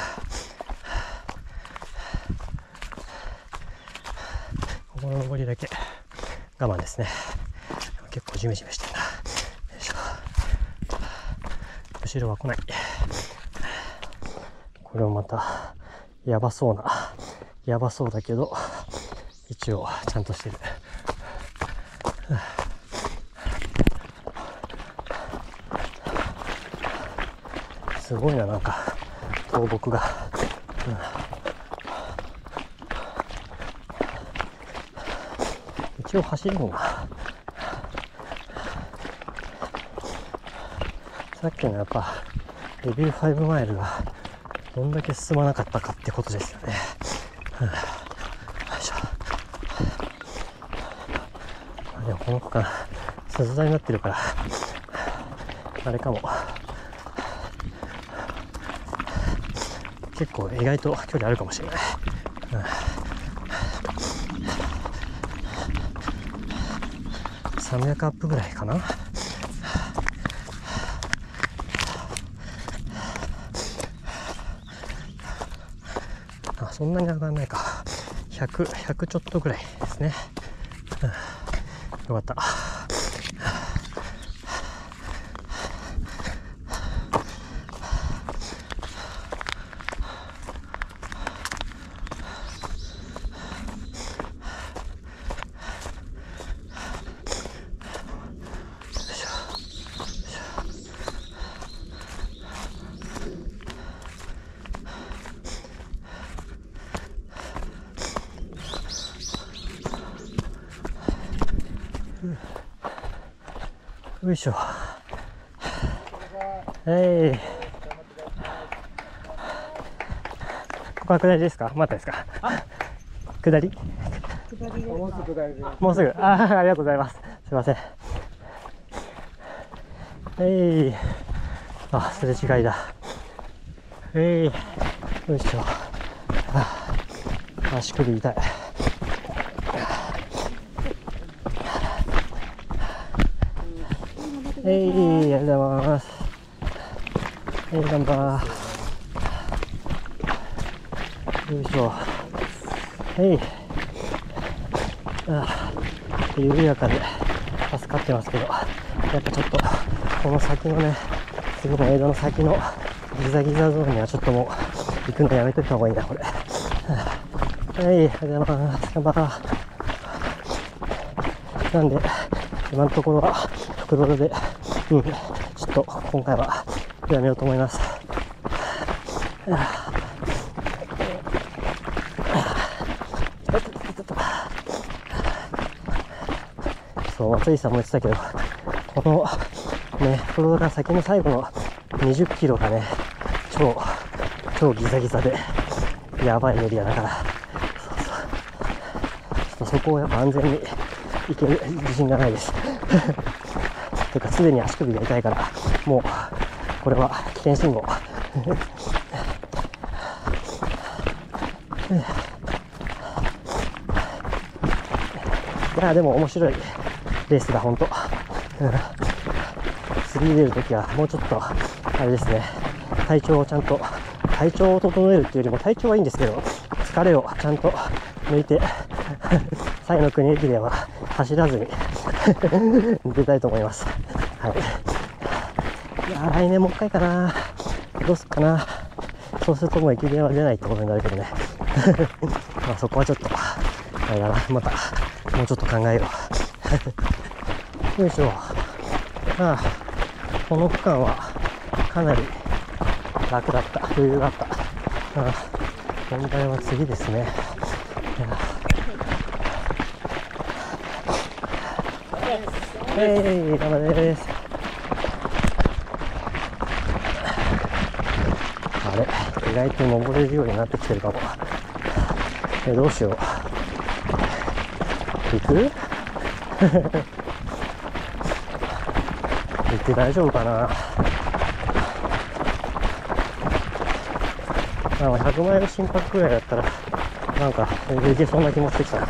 この登りだけ我慢ですね。結構ジメジメしてるな。よいしょ。後ろは来ない。これもまたやばそうだけど、一応ちゃんとしてる。すごいな、なんか倒木が、一応走るのがさっきのやっぱレビュー5マイルがどんだけ進まなかったかってことですよね。よいしょ。でもこの区間鈴台になってるからあれかも、結構意外と距離あるかもしれない。300アップぐらいかな。そんなに上がらないか。100ちょっとぐらいですね。よかった。よいしょ。ここは下りですか？またですか？下り？ もうすぐ下りです。 もうすぐ。ありがとうございます。すいません。すれ違いだ。よいしょ。足首痛い。ありがとうございます。頑張ー。よいしょ。緩やかで助かってますけど、やっぱちょっとこの先のね、次の枝の先のギザギザゾーンにはちょっともう行くのやめといた方がいいな、これ。ありがとうございます。頑張ー。なんで今のところは袋田で、ちょっと今回はやめようと思います。そう、松井さんも言ってたけど、このね、袋田から先の最後の20キロがね、超ギザギザでやばいエリアだから、そこをやっぱ安全に行ける自信がないです。というか、すでに足首が痛いから、もうこれは危険信号。いやでも面白いレースだ、本当。次出るときはもうちょっとあれですね、体調を整えるっていうよりも、体調はいいんですけど、疲れをちゃんと抜いて最後の国駅伝は走らずに出たいと思います。はい。いや来年もう一回かな。どうすっかな。そうするともう駅伝は出ないってことになるけどね。そこはちょっとあれだな、またもうちょっと考えよう。 よいしょ。この区間はかなり楽だった。余裕があった。問題は次ですね。頑張れです。あれ、意外と登れるようになってきてるかも。どうしよう。行く行って大丈夫かな。100マイル心拍くらいだったらなんかいけそうな気もしてきた。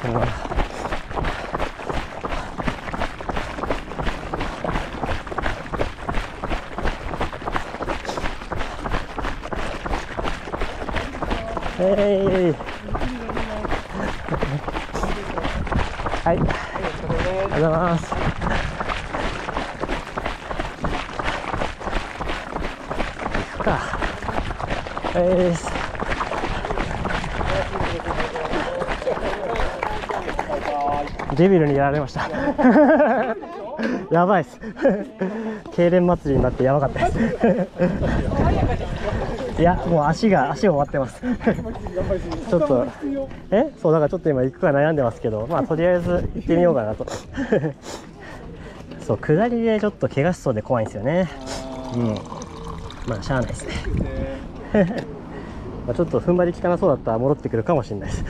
はい、ありがとうございます。行くか。デビルにやられました。やばいっす。痙攣祭りになってやばかったです。いや、もう足が終わってます。ちょっとそうだからちょっと今行くか悩んでますけど、とりあえず行ってみようかなと。そう、下りでちょっと怪我しそうで怖いんですよね。しゃあないですね。ちょっと踏ん張り効かなそうだったら戻ってくるかもしれないです。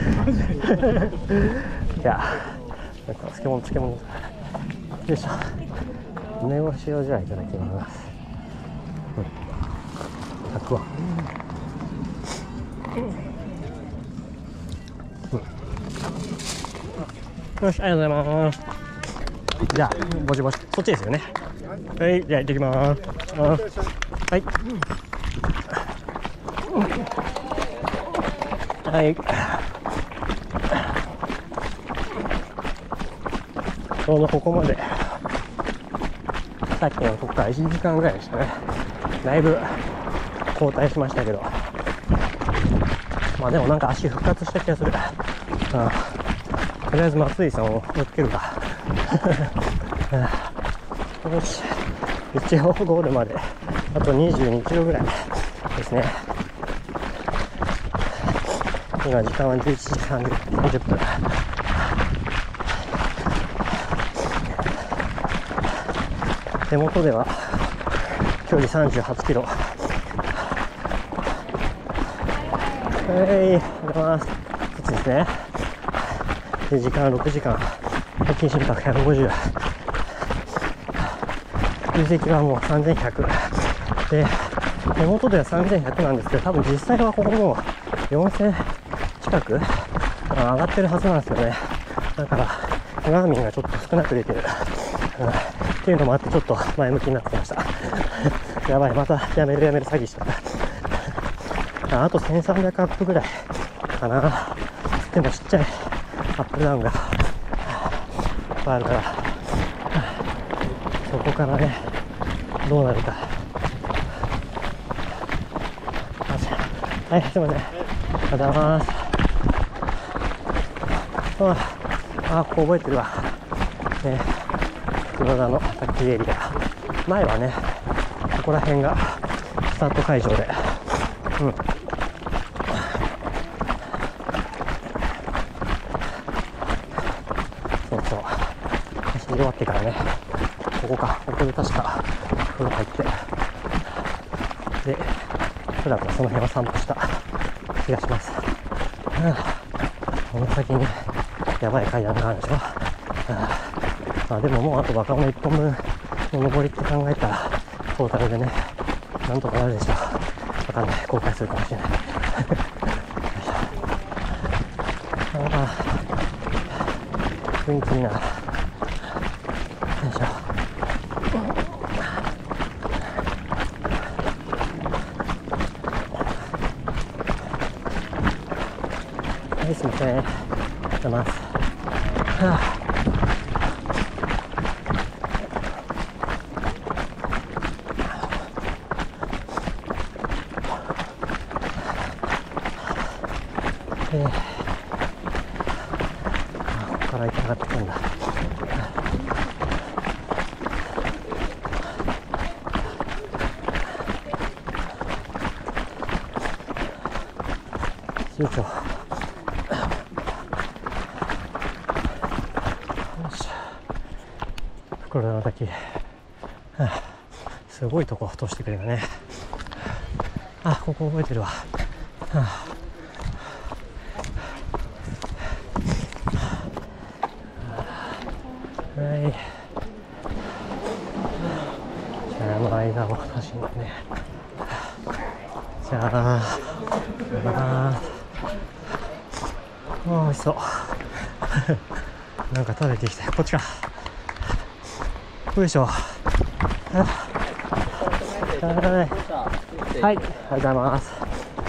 じゃあ、なんか漬物よいしょ。梅干しをじゃあいただきます。たくあん。よし、ありがとうございます。じゃあ、ぼちぼち、そっちですよね。はい、じゃあ行ってきます。はい。はい。ちょうどここまで、さっきのとこから1時間ぐらいでしたね。だいぶ後退しましたけど、でもなんか足復活した気がする。とりあえず松井さんを追っつけるか。よし、一応ゴールまであと22キロぐらいですね。今時間は11時30分。手元では距離38キロ。ありがとうございます。こっちですね。で時間6時間。平均心拍150。累積はもう3100。で、手元では3100なんですけど、多分実際はここもう4000近く上がってるはずなんですよね。だから、ガーミンがちょっと少なく出てる。っていうのもあってちょっと前向きになってきました。やばい、またやめる詐欺した。あと1300アップぐらいかな。でもちっちゃいアップダウンがいっぱいあるから、そこからね、どうなるか。はい、すいません。ありがとうございます。ここ覚えてるわ。黒田の滝エリア。前はね、ここら辺がスタート会場で、そうそう。走り終わってからね、ここで確か風呂入って、で、普段からその辺を散歩した気がします。この先にやばい階段があるでしょ。でももうあと若者1本分の上りって考えたらトータルでね、なんとかなるでしょう。わかんない、後悔するかもしれない。雰囲気いいな。よいしょ。はい、すいません。ありがとうございます。ここから行き上がってくんだ。 よいしょ。袋田の滝、すごいとこ通してくれるね。あ、ここ覚えてるわ。はい。じゃあの間を走るね。じゃあ、美味しそう。なんか食べてきたよ。こっちか。よいしょ。はい、ありがとうございます。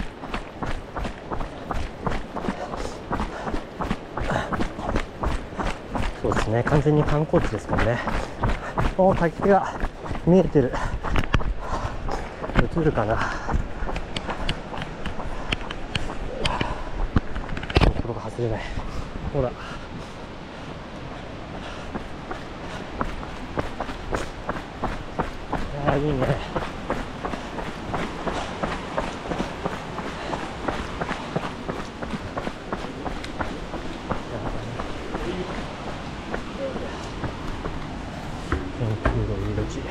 そうですね、完全に観光地ですもんね。お、滝が見えてる。映るかな。袋が外れない。ほら。いいね。天空の入り口。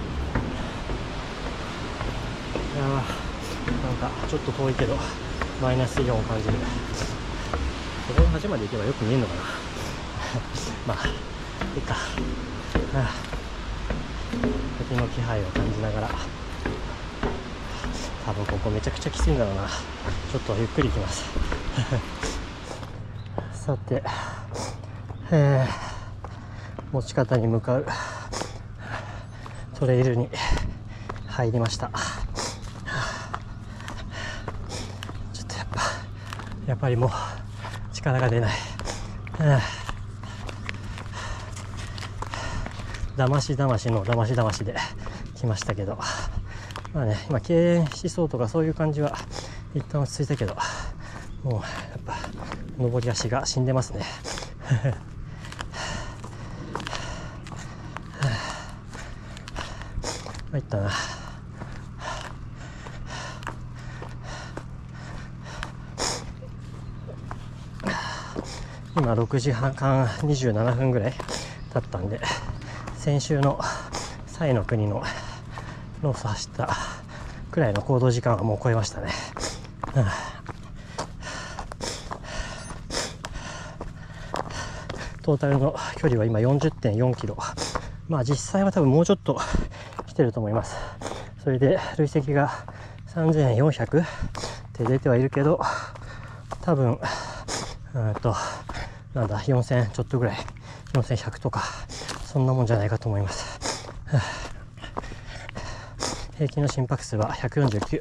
なんかちょっと遠いけどマイナスイオンを感じる。ここの端まで行けばよく見えるのかな。まあいいか。滝の気配を感じながら、多分ここめちゃくちゃきついんだろうな。ちょっとゆっくり行きます。さて、持ち方に向かうトレイルに入りました。ちょっとやっぱりもう力が出ない。だましだましのだましだましで来ましたけど、まあね、今敬遠しそうとかそういう感じは一旦落ち着いたけど、もうやっぱ登り足が死んでますね。入ったな。今6時半27分ぐらい経ったんで、先週のサイの国のロース走ったくらいの行動時間はもう超えましたね。トータルの距離は今 40.4 キロ。まあ実際は多分もうちょっと来てると思います。それで累積が3400って出てはいるけど、多分なんだ4000ちょっとぐらい、4100とかそんなもんじゃないかと思います。平均の心拍数は149。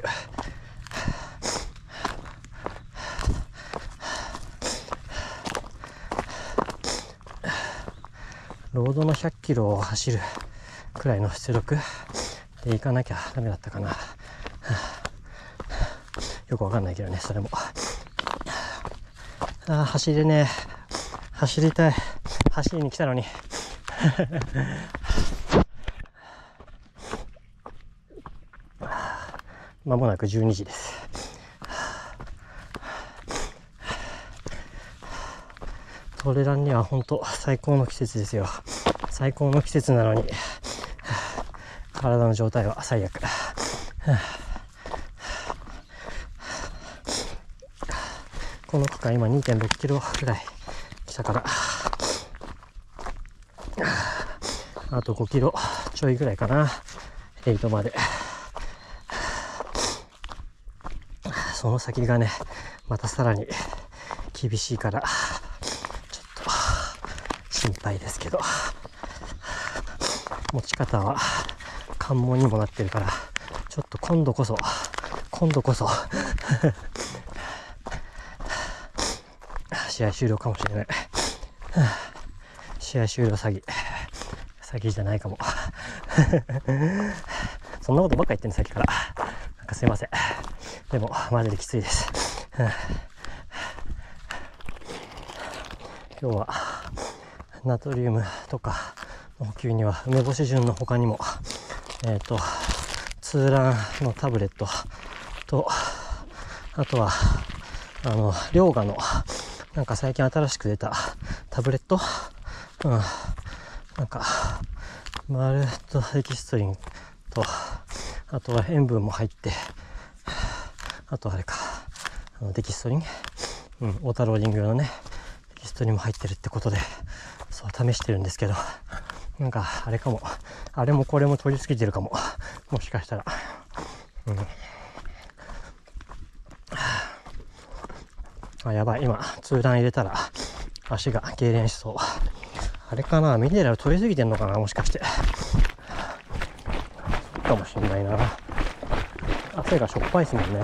ロードの100キロを走るくらいの出力で行かなきゃダメだったかな。よくわかんないけどね、それも。走れねえ。走りたい。走りに来たのに。まもなく12時です。トレランには本当最高の季節ですよ。最高の季節なのに体の状態は最悪。この区間今 2.6 キロぐらい来たから、あと5キロちょいぐらいかな、8まで。その先がね、またさらに厳しいからちょっと心配ですけど、持ち方は関門にもなってるから、ちょっと今度こそ試合終了かもしれない。試合終了詐欺じゃないかも。そんなことばっか言ってんのさっきから。なんかすいません。でもマジできついです。今日はナトリウムとかの補給には梅干し順の他にもツーランのタブレットと、あとは涼河のなんか最近新しく出たタブレット、なんかマルトエキストリンと、あとは塩分も入って、あとあれかデキストリン、オータローディング用のねデキストリンも入ってるってことで、そう試してるんですけど、なんかあれかも、あれもこれも取り付けてるかも、もしかしたら。やばい、今通段入れたら足が痙攣しそう。あれかな、ミネラル取りすぎてんのかな、もしかして。そうかもしんないな。汗がしょっぱいですもんね。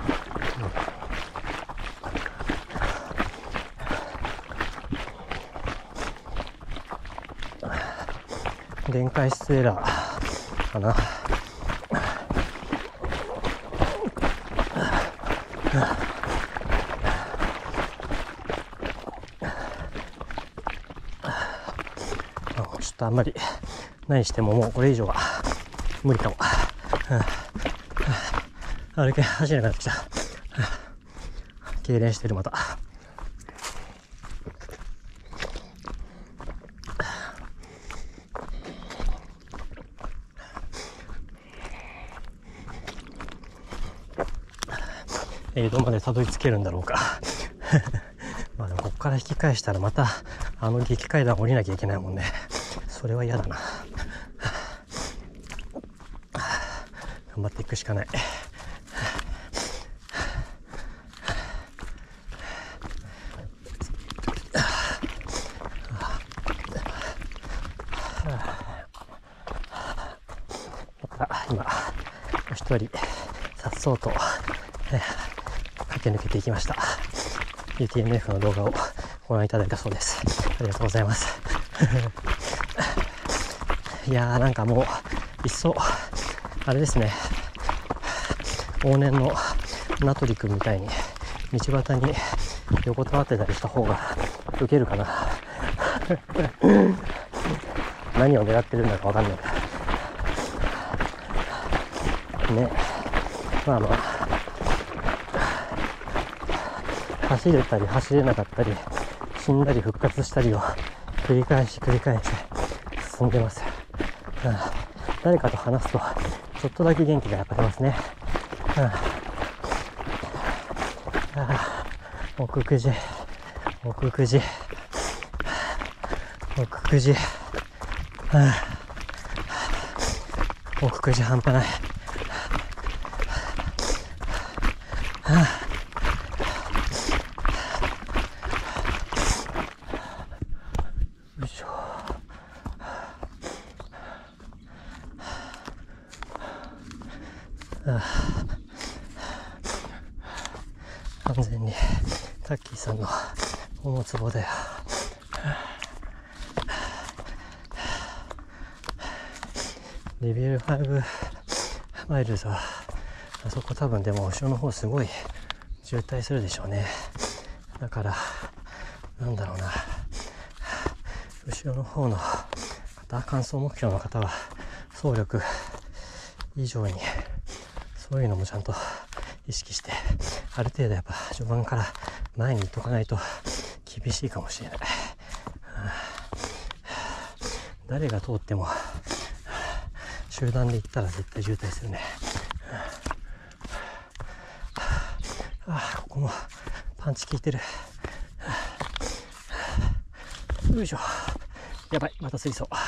電解質エラーかな。ちょっとあんまり何してももうこれ以上は無理かも。歩け走れなくなってきた。痙攣してるまた。どこまでたどり着けるんだろうか。まあでもここから引き返したらまた激階段降りなきゃいけないもんね。それは嫌だな。頑張っていくしかない。だから今一人さっそうと駆け抜けていきました。 UTMF の動画をご覧いただいたそうです。ありがとうございます。いやー、なんかもういっそあれですね、往年の名取くんみたいに道端に横たわってたりした方がウケるかな。何を狙ってるんだかわかんないね。まあまあ走れたり走れなかったり死んだり復活したりを繰り返し進んでます。誰かと話すとちょっとだけ元気がやっぱ出ますね。奥久慈半端ない。よいしょ。完全にタッキーさんの思うツボだよ。レベル5マイルズはあそこ多分でも後ろの方すごい渋滞するでしょうね。だからなんだろうな、後ろの方の方、完走目標の方は走力以上にそういうのもちゃんと意識して、ある程度やっぱ序盤から前に行っとかないと厳しいかもしれない。誰が通っても集団で行ったら絶対渋滞するね。ここもパンチ効いてる。よいしょ。やばい、また水槽。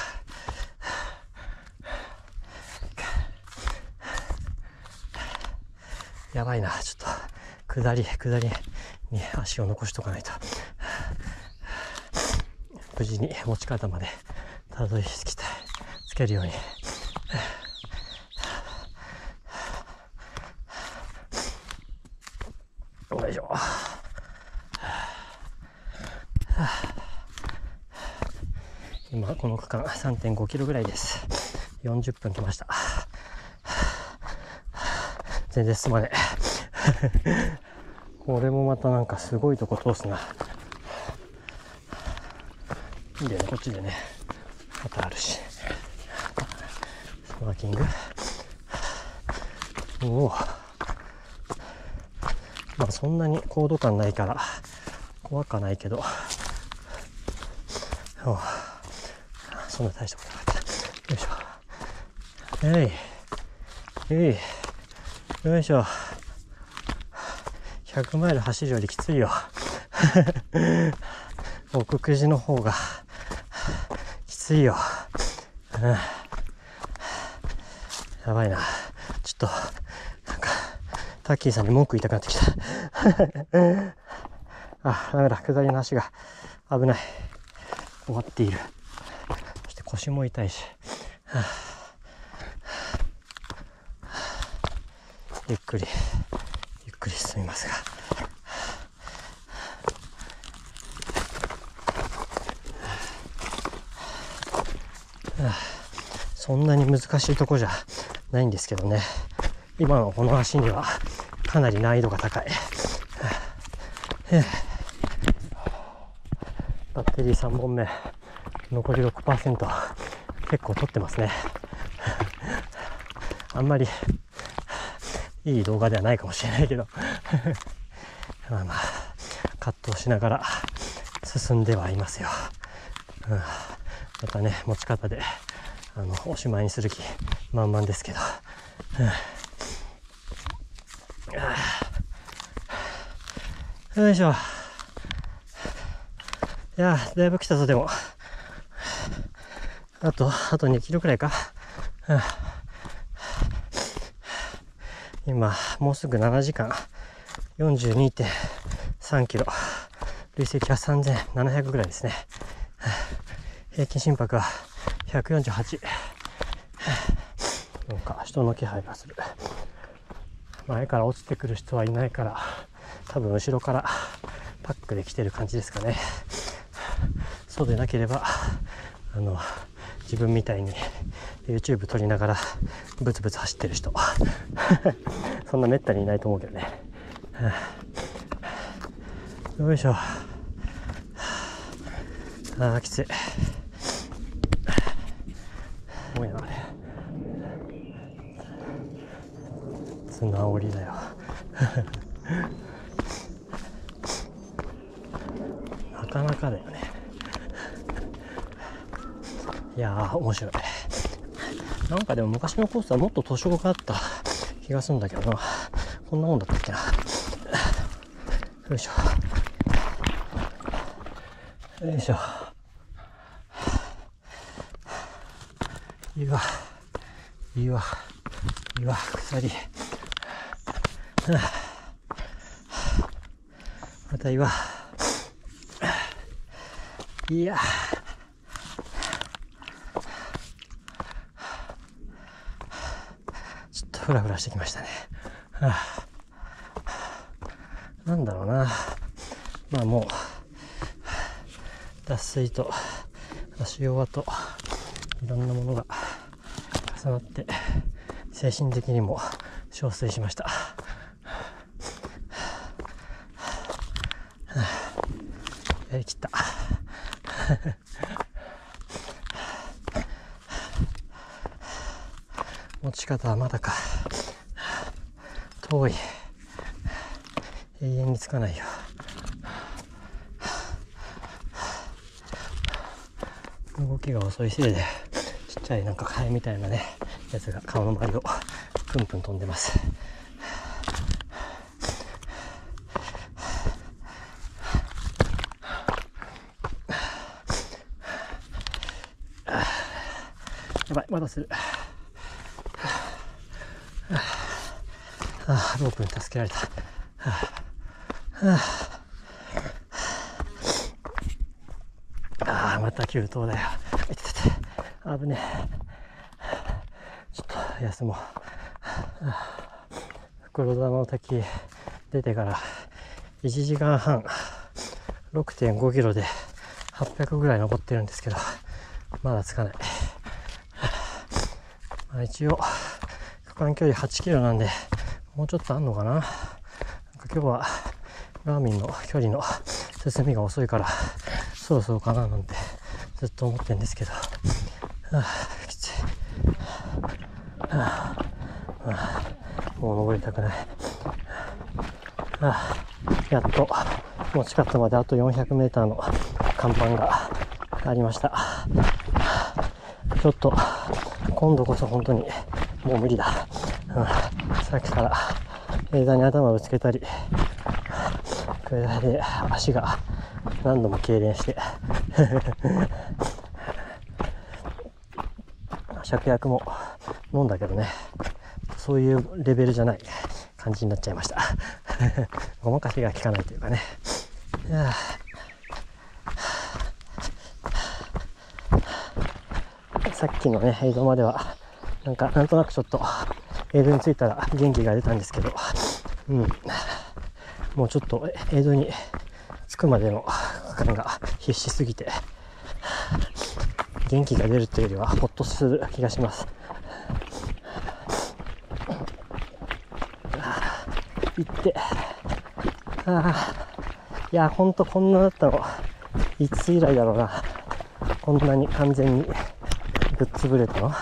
やばいな、ちょっと下りに足を残しとかないと。無事に持ち方までたどり着けるように。よいしょ。今この区間 3.5 キロぐらいです。40分来ました。全然進まねえ。これもまたなんかすごいとこ通すな。いいんだよね、こっちでねまたあるし。スマーキング。おお、 まあそんなに高度感ないから怖かないけど、そんな大したことなかった。よいしょ。よいしょ。100マイル走るよりきついよ。奥久慈の方がきついよ。やばいな。ちょっとなんかタッキーさんに文句言いたくなってきた。ダメだ、下りの足が危ない。終わっている。そして腰も痛いし、ゆっくり進みますが、そんなに難しいとこじゃないんですけどね。今のこの足にはかなり難易度が高い。バッテリー3本目残り 6%、 結構取ってますね。あんまりいい動画ではないかもしれないけどまあ葛藤しながら進んではいますよ。またね、持ち方でおしまいにする気満々ですけど、よいしょ。いやだいぶ来たぞ。でもあと2キロくらいか。今もうすぐ7時間 42.3 キロ、累積は3700ぐらいですね。平均心拍は148。なんか人の気配がする。前から落ちてくる人はいないから、多分後ろからパックで来てる感じですかね。そうでなければ自分みたいに YouTube 撮りながらブツブツ走ってる人そんなめったにいないと思うけどね。よいしょ。きつい。すごいな、あれ。綱折りだよなかなかだよね。いやー面白い。なんかでも昔のコースはもっと図書があった気がするんだけどな。こんなもんだったっけな。よいしょよいしょ。岩鎖、また岩、いやちょっとフラフラしてきましたね。なんだろうな、まあもう脱水と足弱といろんなものが重なって精神的にも憔悴しました。やりきった持ち方はまだか。遠い。永遠につかないよ。動きが遅いせいでちっちゃいなんかハエみたいなねやつが顔の周りをプンプン飛んでます。やばい、まだする。ロープに助けられた。また急登だよ。危ねえ。ちょっと休もう。袋田の滝出てから1時間半 6.5 キロで800ぐらい登ってるんですけど、まだつかない。一応区間距離8キロなんでもうちょっとあんのかな。なんか今日はガーミンの距離の進みが遅いからそろそろかななんてずっと思ってるんですけど、きつい。もう登りたくない。 やっともう近くまであと 400m の看板がありました。ちょっと今度こそ本当にもう無理だ。さっきから枝に頭をぶつけたり、これで足が何度も痙攣して芍薬も飲んだけどね、そういうレベルじゃない感じになっちゃいましたごまかしが効かないというかね。さっきのね映像まではなんとなくちょっと映像についたら元気が出たんですけど、もうちょっと映像に着くまでの区間が必死すぎて元気が出るというよりはホッとする気がします。行って、いやほんとこんなだったのいつ以来だろうな。こんなに完全にぶっ潰れたのい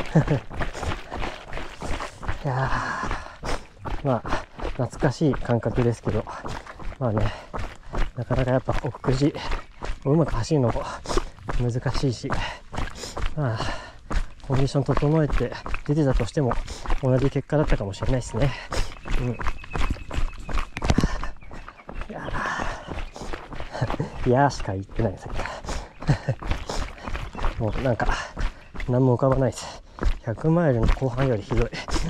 やまあ懐かしい感覚ですけど、まあね、なかなかやっぱ奥久慈うまく走るのも難しいし、まあコンディション整えて出てたとしても同じ結果だったかもしれないですね。いやーしか言ってないさっきもうなんか何も浮かばないです。100マイルの後半よりひどい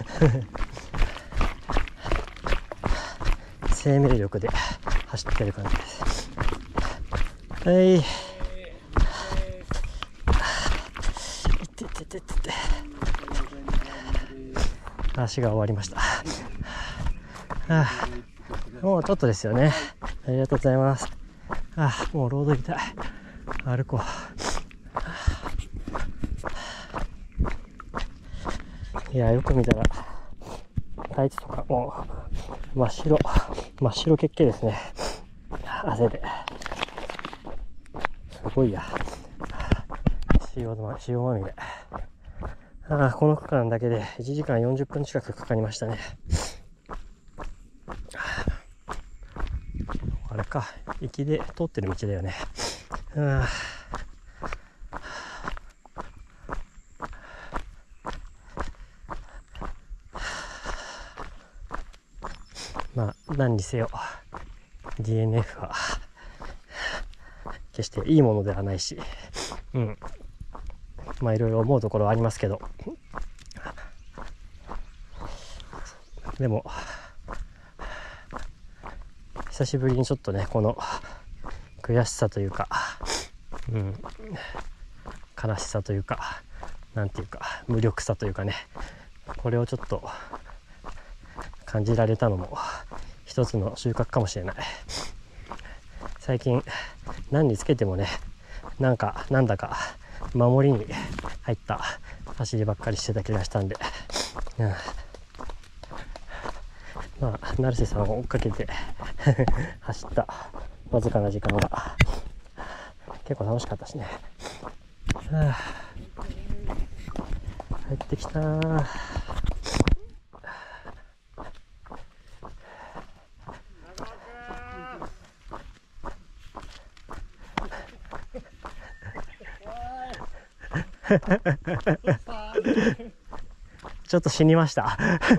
生命力で走ってる感じです。足が終わりました。もうちょっとですよね。ありがとうございます。もうロード痛い。歩こう。いやよく見たらタイツとかもう真っ白血形ですね。汗ですごいや。塩まみれ。この区間だけで1時間40分近くかかりましたね。あれか、行きで通ってる道だよね。まあ何にせよ DNF は決していいものではないし、まあいろいろ思うところはありますけど、でも久しぶりにちょっとねこの悔しさというか、悲しさというか、なんていうか無力さというかね、これをちょっと感じられたのも一つの収穫かもしれない。最近何につけてもね、なんだか守りに入った走りばっかりしてた気がしたんで、まあ成瀬さんを追っかけて走ったわずかな時間が結構楽しかったしね。帰ってきたー。ちょっと死にました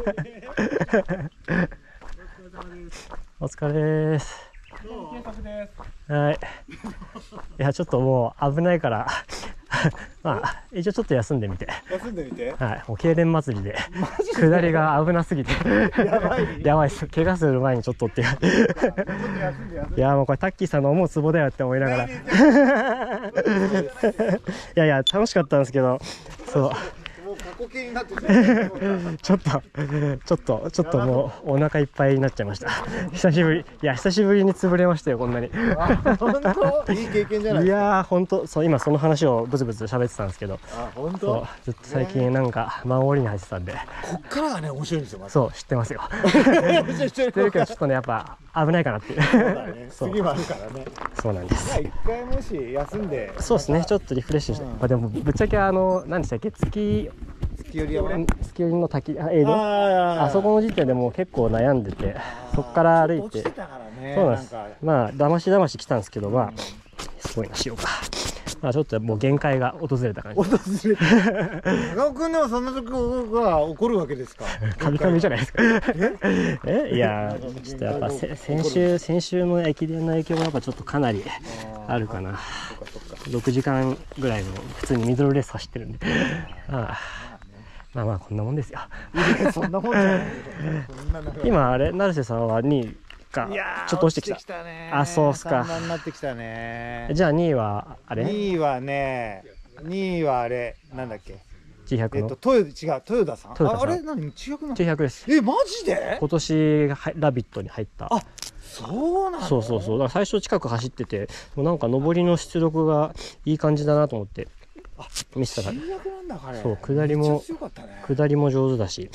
お疲れです。はい。いやちょっともう危ないからまあ一応ちょっと休んでみて。はい。もう痙攣祭りで下りが危なすぎてやばいです。怪我する前にちょっとっていういやもうこれタッキーさんの思うツボだよって思いながらいや楽しかったんですけど、そうちょっともうお腹いっぱいになっちゃいました。久しぶりに潰れましたよ、こんなに。 本当いい経験じゃないですか。 いやー本当そう、今その話をブツブツ喋ってたんですけど、 本当ずっと最近なんか守りに入ってたんで、 こっからがね面白いんですよ。 そう知ってますよ知ってるけどちょっとねやっぱ危ないかなっていう次もあるからね。 そうなんです。 一回もし休んで、 そうですね、ちょっとリフレッシュして、でもぶっちゃけ何でしたっけ、月月寄りは月寄りの滝、江戸、あそこの時点でもう結構悩んでて、そこから歩いて、そうなんです。まあだましだまし来たんですけど、まあすごいな、しようか。まあちょっともう限界が訪れた感じ。 訪れた。長尾君でもそんな時が起こるわけですか。 神々じゃないですか。いやちょっとやっぱ先週の駅伝の影響もやっぱちょっとかなりあるかな。6時間ぐらいの普通にミドルレース走ってるんで、まあまあこんなもんですよ。 そんなもんじゃない。 今あれ成瀬さんは2位かちょっと落ちてきた。あ、そうっすか。 3番になってきたね。 じゃあ2位はあれ ？2位はね、2位はあれなんだっけ ？G100 の豊田さん。あれ何G100なの ？G100です。 マジで？ 今年ラビットに入った。 あ、そうなの？ そうだから最初近く走ってて、もうなんか上りの出力がいい感じだなと思って見せたら、そう、下りも上手だし。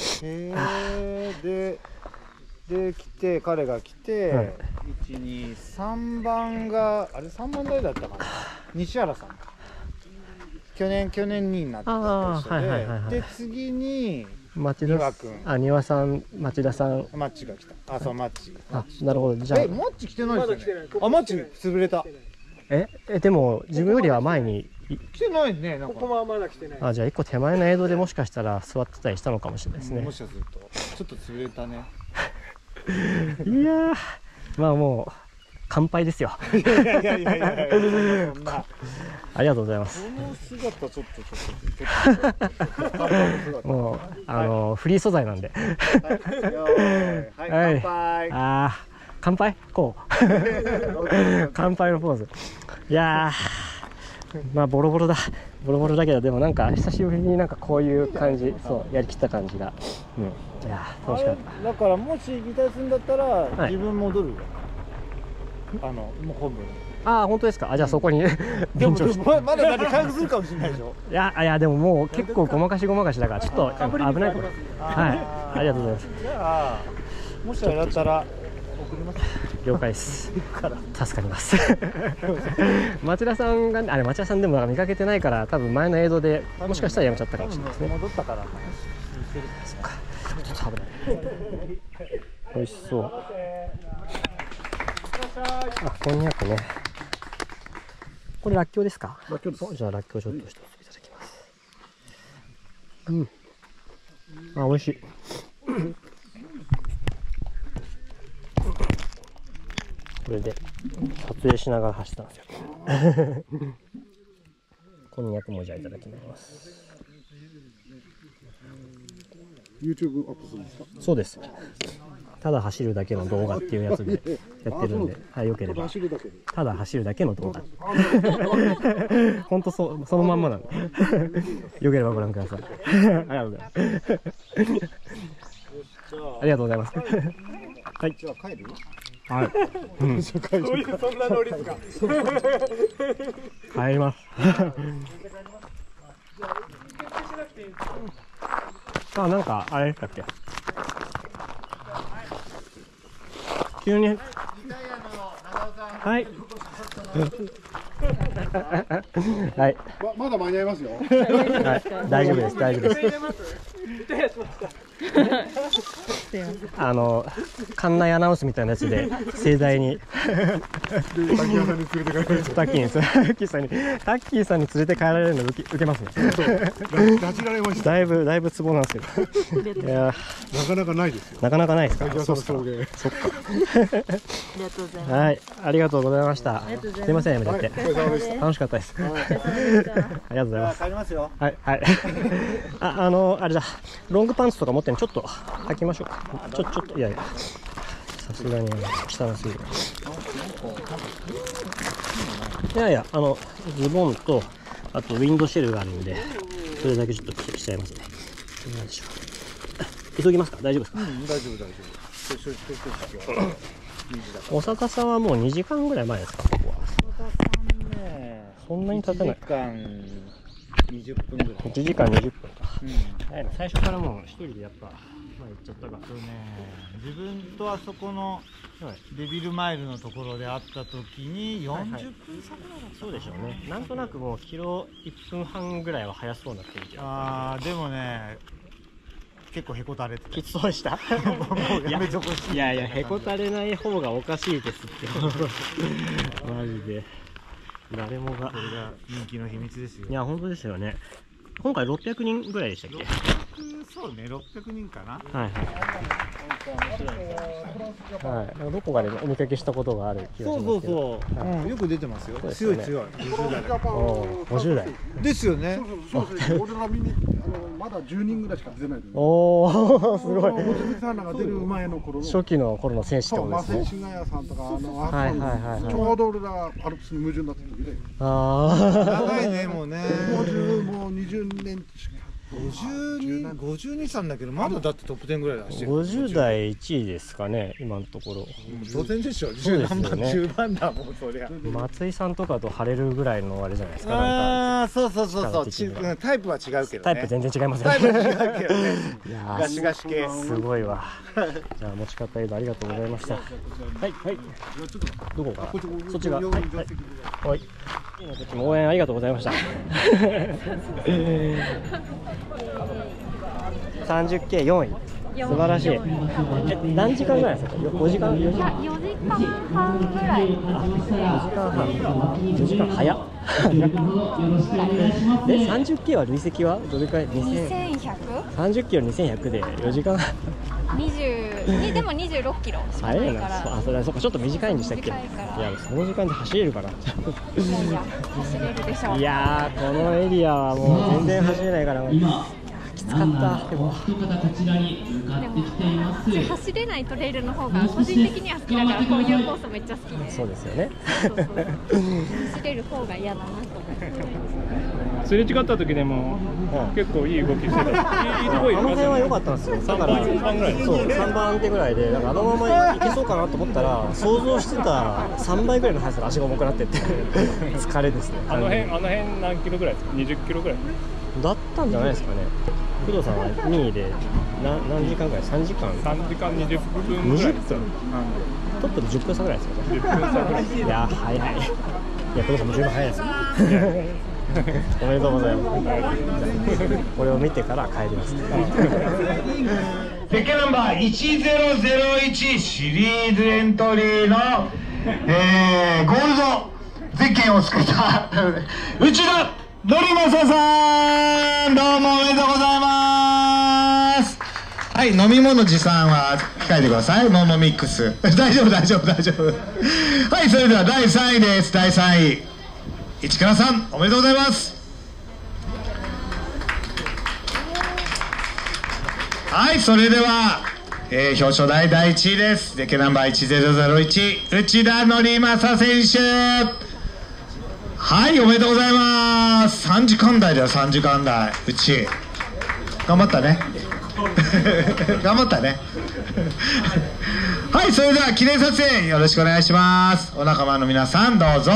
で来て、彼が来て、1、2、3番があれ3番台だったかな、西原さんか。去年2位になった人で、次に町田君、庭さん、町田さん、 マッチが来た。そう、マッチ。 なるほど。じゃあマッチ来てないですよね。マッチ潰れた。 でも自分よりは前に来てないね。 ここはまだ来てない。 じゃあ1個手前の映像でもしかしたら座ってたりしたのかもしれないですね。 もしかするとちょっと潰れたね。 いやまあもう乾杯ですよ。 いやそんな。 ありがとうございます。 この姿ちょっともうフリー素材なんで。 はい、乾杯。 乾杯こう。乾杯のポーズ。いやまあボロボロだけど、でもなんか久しぶりになんかこういう感じ、そうやりきった感じが、いや楽しかった。 だからもし行きたいするんだったら自分戻るよ。もう本部に。 本当ですか。じゃあそこにでもまだ回復するかもしれないでしょ。 いやでももう結構ごまかしだからちょっと危ないかも。ありがとうございます。 じゃあもしあれだったら送ります。 了解です。助かります。町田さんが町田さんでも見かけてないから、多分前の映像でもしかしたらやめちゃったかもしれないですね。 戻ったから。 そっか。ちょっと危ない。美味しそう。こんにゃくね。これらっきょうですか？らっきょうです。じゃあらっきょうちょっと一ついただきます。美味しい。これで撮影しながら走ったんですよ。こんにゃくもじゃあいただきます。 YouTube アップするんですか？ そうです。ただ走るだけの動画っていうやつでやってるんで、よければただ走るだけの動画。本当そのまんまなんで、よければご覧ください。ありがとうございます。はい。 じゃあ帰る？ はい。 そんなノリですか？ 帰ります。なんかあれだっけ？急に。はい。はい。 まだ間に合いますよ。 大丈夫です。館内アナウンスみたいなやつで盛大にタッキーさんに連れて帰られるの受けますね。 拉致られました。 だいぶツボなんですけど。いやなかなかないですよ。 なかなかないですか。 そうっすか。そっか。 はい、ありがとうございました。すいません、やめちゃって。楽しかったです。ありがとうございます。 帰りますよ。 はい。あれだ、ロングパンツとか持ってんのちょっと履きましょうか。ちょっといやさすがに汚すぎる。いやズボンとあとウィンドシェルがあるんで、それだけちょっと着ちゃいますね。何でしょう。急ぎますか？大丈夫ですか？ 大丈夫。 長田さんはもう2時間ぐらい前ですか？ここは。 長田さんね、 そんなに経たない。 1時間20分ぐらい。 1時間20分か。 最初からもう一人でやっぱ行っちゃったから。 自分とあそこのデビルマイルのところで会った時に40分差ぐらいだった。 そうでしょうね。なんとなくもうキロ1分半ぐらいは速そうな雰囲気。 ああでもね結構へこたれてきつそうでした。いやいやへこたれない方がおかしいですってマジで誰もが。 これが人気の秘密ですよ。 いや本当ですよね。今回600人ぐらいでしたっけ。 そうね、600人かな。 はいはい。どこかでお見かけしたことがある気がしますけど。 そう、よく出てますよ。強い強い。 50代ですよね。 俺ら見にまだ10人ぐらいしか出ない。 おお、すごい。 大関さんらが出る前の頃の初期の頃の選手ってことですね。 松井信谷さんとかちょうど俺らアルプスに矛盾になった時で。 ああ。長いねもうね。 もう20年近く。 52さんだけどまだだってトップ10ぐらいだし。 50代1位ですかね今のところ。 当然でしょ。10番だもんそりゃ。 松井さんとかと張れるぐらいのあれじゃないですか。 ああそうタイプは違うけどね。 タイプ全然違いますね。 タイプ違うけどね。ガシガシ系。 すごいわ。じゃあ持ち方移動ありがとうございました。はいはい。どこか。そっちが。はいはい。応援ありがとうございました。30K 4位。素晴らしい。何時間ぐらいですか。5時間4時間。 4時間半ぐらい。 4時間早っ。で 30K は累積はどれくらい？2100？30キロ2100で4時間。 20でも26キロしかないから。 あ、それそうかちょっと短いんでしたっけ？いやその時間で走れるかな。 いや走れるでしょう。 いやこのエリアはもう全然走れないから。きつかった。でも走れないトレイルの方が個人的には好きだからこういうコースめっちゃ好きで。 そうですよね。 走れる方が嫌だなと思って。 すれ違った時でも結構いい動きしてた。いいとこ行きましたね。 あの辺は良かったんですよ。だから3番手ぐらいで、なんかあのまま行けそうかなと思ったら想像してた3倍ぐらいの速さで足が重くなってって疲れですね。 あの辺何キロぐらいですか？20キロぐらいだったんじゃないですかね。工藤さんは2位で何時間ぐらい？3時間 ？3時間20分ぐらいです。 トップで10分差ぐらいですよね。 10分差ぐらい。 いや早い。いや工藤さんも十分早いですよ。おめでとうございます。これを見てから帰ります。 ゼッケンナンバー1001シリーズエントリーの、ゴールドゼッケンをつけた内田典正さん、どうもおめでとうございます。はい、飲み物持参は控えてください。モモミックス大丈夫大丈夫大丈夫。はい、それでは第3位です。第3位市倉さん、おめでとうございます。はい、それでは、表彰台第1位です。ゼッケンナンバー1001内田典正選手。はい、おめでとうございます。3時間台だよ。3時間台うち頑張ったね頑張ったねはい、それでは記念撮影よろしくお願いします。お仲間の皆さんどうぞ。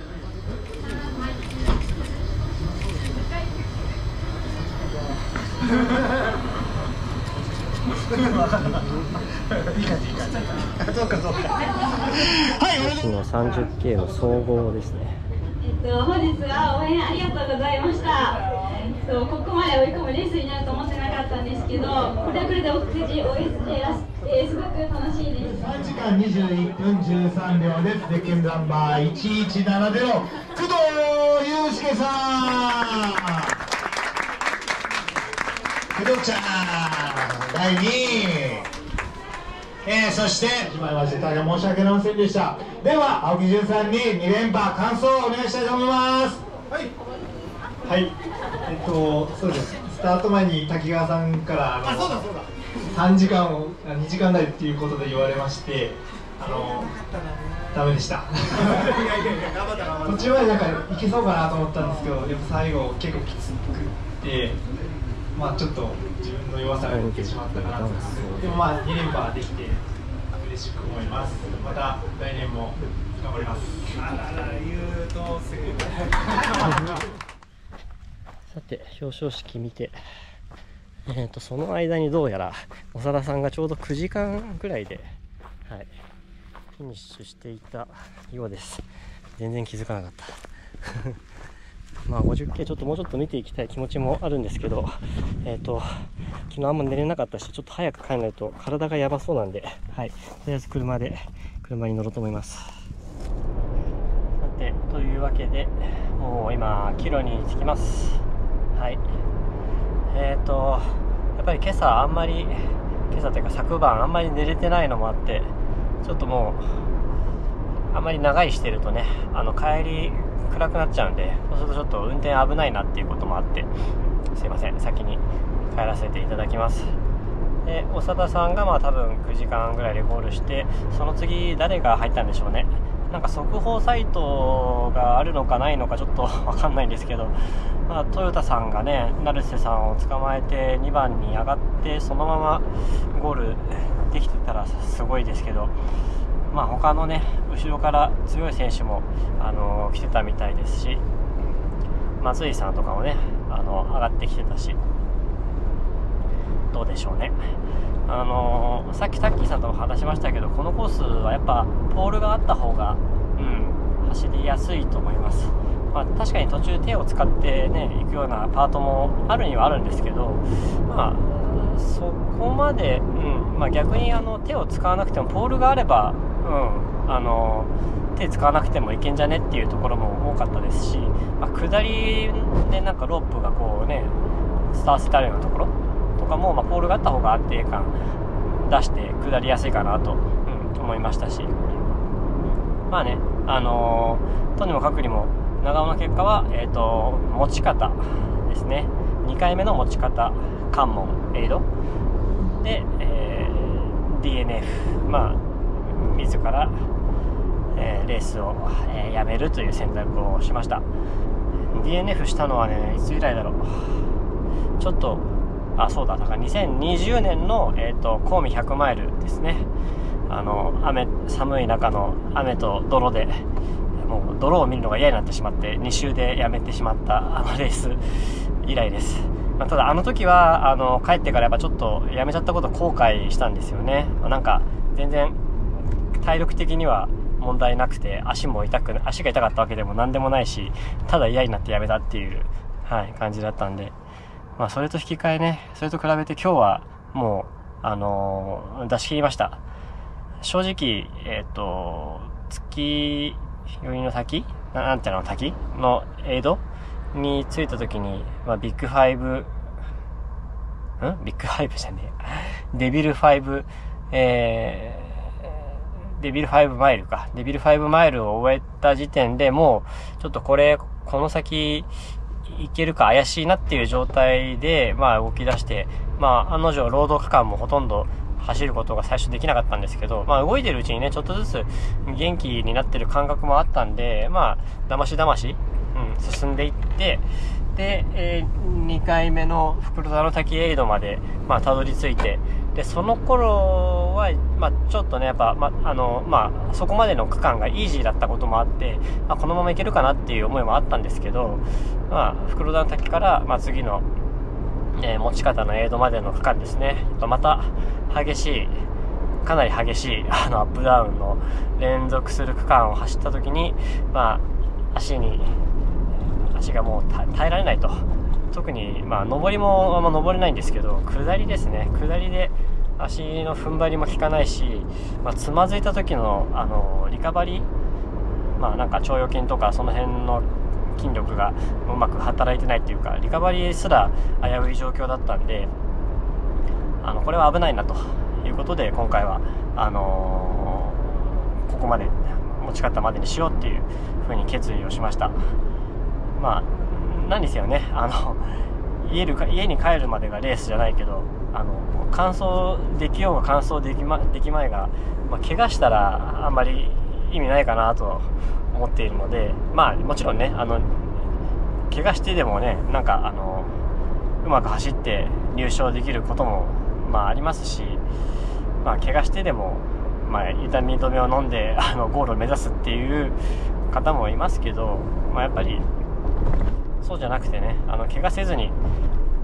そうかそうか。はい、 今年の 30K の総合ですね。 本日は応援ありがとうございました。ここまで追い込むレースになると思ってなかったんですけど、これはこれで奥久慈 OSJ らしくてすごく楽しいです。 3時間21分13秒です。ゼッケンナンバー1170工藤祐介さん。工藤ちゃん第2位。そしてしまいまして大変申し訳ありませんでした。では青木潤さんに2連覇感想をお願いしたいと思います。 はいはい、そうです。スタート前に滝川さんから3時間を2時間台っていうことで言われまして、ダメでした。途中までなんかいけそうかなと思ったんですけど、やっぱ最後結構きつくて、まあちょっと自分の弱さが出てしまったかなと思います。でもまあ2連覇できて嬉しく思います。また来年も頑張ります。 さて表彰式見てその間にどうやら長田さんがちょうど9時間ぐらいで、はい、フィニッシュしていたようです。全然気づかなかったまあ 50K ちょっともうちょっと見ていきたい気持ちもあるんですけど、昨日あんま寝れなかったし、ちょっと早く帰らないと体がやばそうなんで、はい、とりあえず車に乗ろうと思います。さて、というわけでもう今帰路に着きます。はい、やっぱり今朝というか昨晩あんまり寝れてないのもあって、ちょっともうあんまり長居してるとね、帰り暗くなっちゃうんで、そうするとちょっと運転危ないなっていうこともあって、すいません、先に帰らせていただきます。で、長田さんがまあ多分9時間ぐらいでゴールして、その次誰が入ったんでしょうね。なんか速報サイトがあるのかないのかちょっとわかんないんですけど、まあ、トヨタさんがね、成瀬さんを捕まえて2番に上がってそのままゴールできてたらすごいですけど、まあ、他のね後ろから強い選手も来てたみたいですし、松井さんとかもね上がってきてたし、どうでしょうね。さっきタッキーさんとも話しましたけど、このコースはやっぱポールがあった方が、走りやすいと思います。まあ、確かに途中手を使ってね行くようなパートもあるにはあるんですけど、まあそこまで、まあ、逆に手を使わなくてもポールがあれば、手使わなくてもいけんじゃねっていうところも多かったですし、まあ、下りでなんかロープがこうね伝わせてあるようなところとかも、まあ、ポールがあった方が安定感出して下りやすいかなと、思いましたし、まあね、とにもかくにも長尾の結果は、持ち方ですね。2回目の持ち方、関門、エイドで、DNF、まあ自ら、レースを、やめるという選択をしました。 DNF したのはね、いつ以来だろう。ちょっとそうだ、だから2020年の、神戸100マイルですね。寒い中の雨と泥で、もう泥を見るのが嫌になってしまって2周でやめてしまったレース以来です。まあ、ただ時は帰ってからやっぱちょっとやめちゃったことを後悔したんですよね。なんか全然体力的には問題なくて、足が痛かったわけでも何でもないし、ただ嫌になってやめたっていう、感じだったんで、まあ、それと引き換えね、それと比べて今日はもう、出し切りました。正直、月寄りの滝なんていうの、滝のエイドに着いた時に、まあ、ビッグファイブじゃねえ、デビルファイブマイルか。デビル5マイルを終えた時点でもう、ちょっとこの先、いけるか怪しいなっていう状態で、まあ動き出して、まあ案の定ロード区間もほとんど走ることが最初できなかったんですけど、まあ動いてるうちにね、ちょっとずつ元気になってる感覚もあったんで、まあ、だまし、進んでいって、で、2回目の袋田の滝エイドまで、まあ、たどり着いて、で、その頃は、まあ、ちょっとね、やっぱ、まあ、そこまでの区間がイージーだったこともあって、まあ、このままいけるかなっていう思いもあったんですけど、まあ、袋田の滝から、まあ、次の、持ち方のエイドまでの区間ですね、また、かなり激しい、アップダウンの連続する区間を走った時に、まあ、足がもう耐えられないと。特に、まあ、上りもあんま登れないんですけど、下りですね。下りで足の踏ん張りも効かないし、まあ、つまずいた時の、リカバリー、まあ、なんか腸腰筋とかその辺の筋力がうまく働いてないっていうか、リカバリーすら危うい状況だったんで、これは危ないなということで、今回は、ここまで持ち方までにしようっていうふうに決意をしました。まあ、何ですよね、家に帰るまでがレースじゃないけど、完走できようが完走できまいが、まあ、怪我したらあんまり意味ないかなと思っているので、まあもちろんね、怪我してでもね、なんかうまく走って入賞できることもまあありますし、まあ怪我してでも、まあ、痛み止めを飲んでゴールを目指すっていう方もいますけど、まあ、やっぱりそうじゃなくてね、怪我せずに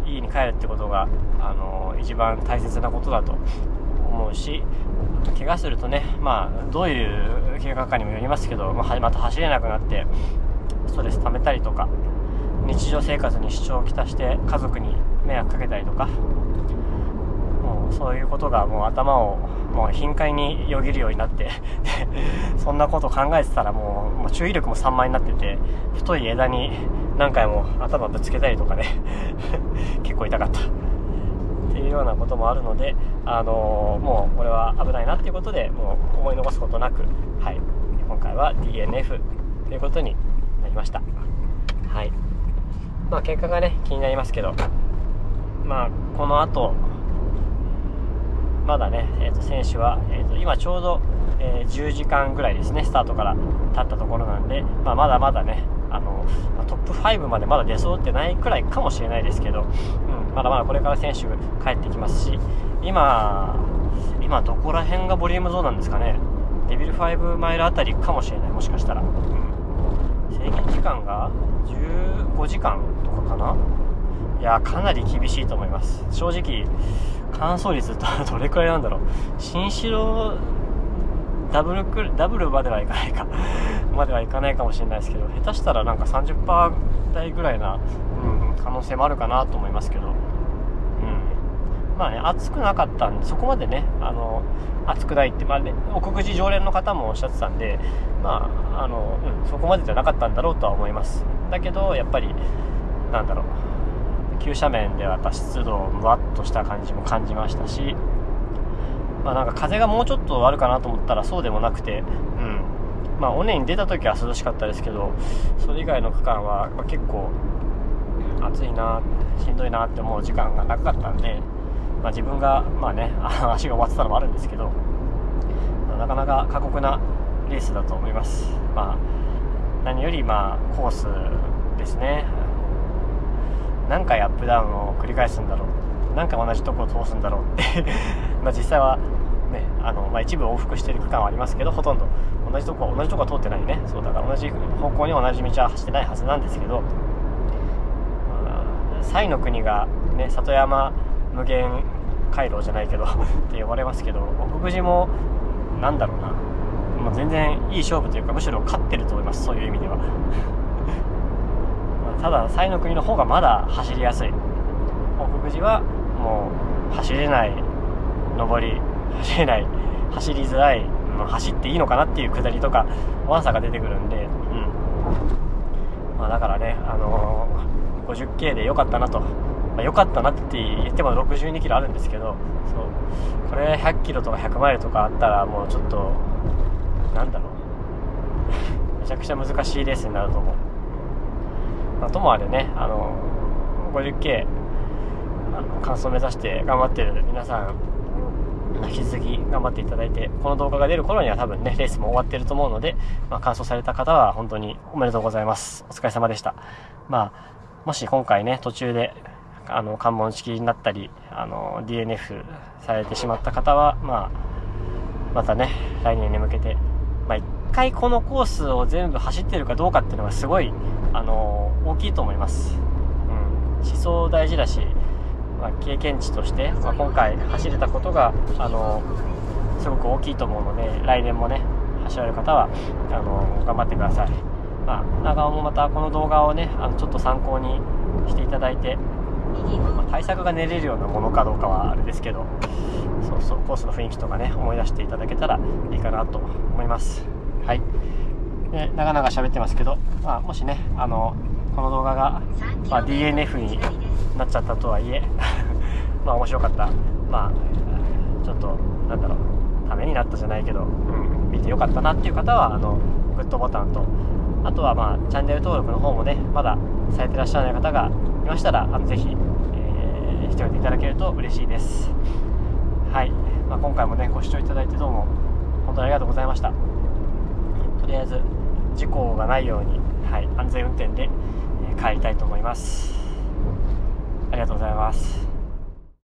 家に帰るってことが一番大切なことだと思うし、怪我するとね、どういう怪我かにもよりますけど、また走れなくなってストレス溜めたりとか、日常生活に支障をきたして家族に迷惑かけたりとか、もうそういうことがもう頭をもう頻回によぎるようになってそんなこと考えてたらもう注意力も散漫になってて、太い枝に何回も頭ぶつけたりとかね結構痛かったっていうようなこともあるので、もうこれは危ないなっていうことで、もう思い残すことなく、はい、今回は DNF ということになりました。はい、結果がね気になりますけど、この後まだね、選手は、今ちょうど、10時間ぐらいですね、スタートから経ったところなんで、まだまだねトップ5までまだ出そうってないくらいかもしれないですけど、まだまだこれから選手帰ってきますし、今どこら辺がボリュームゾーンなんですかね。デビル5マイルあたりかもしれない、もしかしたら、制限時間が15時間とかかな。いやかなり厳しいと思います。正直完走率どれくらいなんだろう。新城ダブルまではいかないかまではいかないかもしれないですけど、下手したらなんか 30% 台ぐらいな、可能性もあるかなと思いますけど、暑くなかったんで、そこまでね暑くないって、奥久慈常連の方もおっしゃってたんで、そこまでじゃなかったんだろうとは思います。だけどやっぱりなんだろう、急斜面ではやっぱ湿度をむわっとした感じも感じましたし、なんか風がもうちょっとあるかなと思ったらそうでもなくて、尾根に出た時は涼しかったですけど、それ以外の区間は結構暑いな、しんどいなって思う時間が長かったんで、自分が足が終わってたのもあるんですけど、なかなか過酷なレースだと思います。何よりコースですね。何回アップダウンを繰り返すんだろう、何回同じとこを通すんだろうって実際はね、一部往復している区間はありますけど、ほとんど同じとこは通ってないね。そうだから同じ方向に同じ道は走ってないはずなんですけど、西の国がね、里山無限回廊じゃないけどって呼ばれますけど、奥久慈もなんだろうな、もう全然いい勝負というか、むしろ勝ってると思います、そういう意味ではただ西の国の方がまだ走りやすい。奥久慈はもう走れない、上り走れない、走りづらい、走っていいのかなっていう下りとかワンサが出てくるんで、だからね、50K で良かったなと、良かったなって言っても62キロあるんですけど、これ100キロとか100マイルとかあったらもうちょっとなんだろうめちゃくちゃ難しいレースになると思う。ともあれね、50K 完走目指して頑張ってる皆さん、引き続き頑張っていただいて、この動画が出る頃には多分ねレースも終わってると思うので、完走された方は本当におめでとうございます。お疲れ様でした。もし今回ね途中で関門式になったりDNF されてしまった方は、またね来年に向けて、一回このコースを全部走ってるかどうかっていうのがすごい大きいと思います。思想大事だし、経験値として、今回走れたことがすごく大きいと思うので、来年もね走られる方は頑張ってください。長尾もまたこの動画をねちょっと参考にしていただいて、対策が練れるようなものかどうかはあれですけど、コースの雰囲気とかね思い出していただけたらいいかなと思います。はい。で長々喋ってますけど、もしねこの動画が、DNF になっちゃったとはいえ面白かった、ちょっとなんだろう、ためになったじゃないけど、見てよかったなっていう方はグッドボタンと、あとはチャンネル登録の方もねまだされてらっしゃらない方がいましたらぜひ、しておいていただけると嬉しいです。はい、今回もねご視聴いただいてどうも本当にありがとうございました。とりあえず事故がないように、安全運転で帰りたいと思います。ありがとうございます。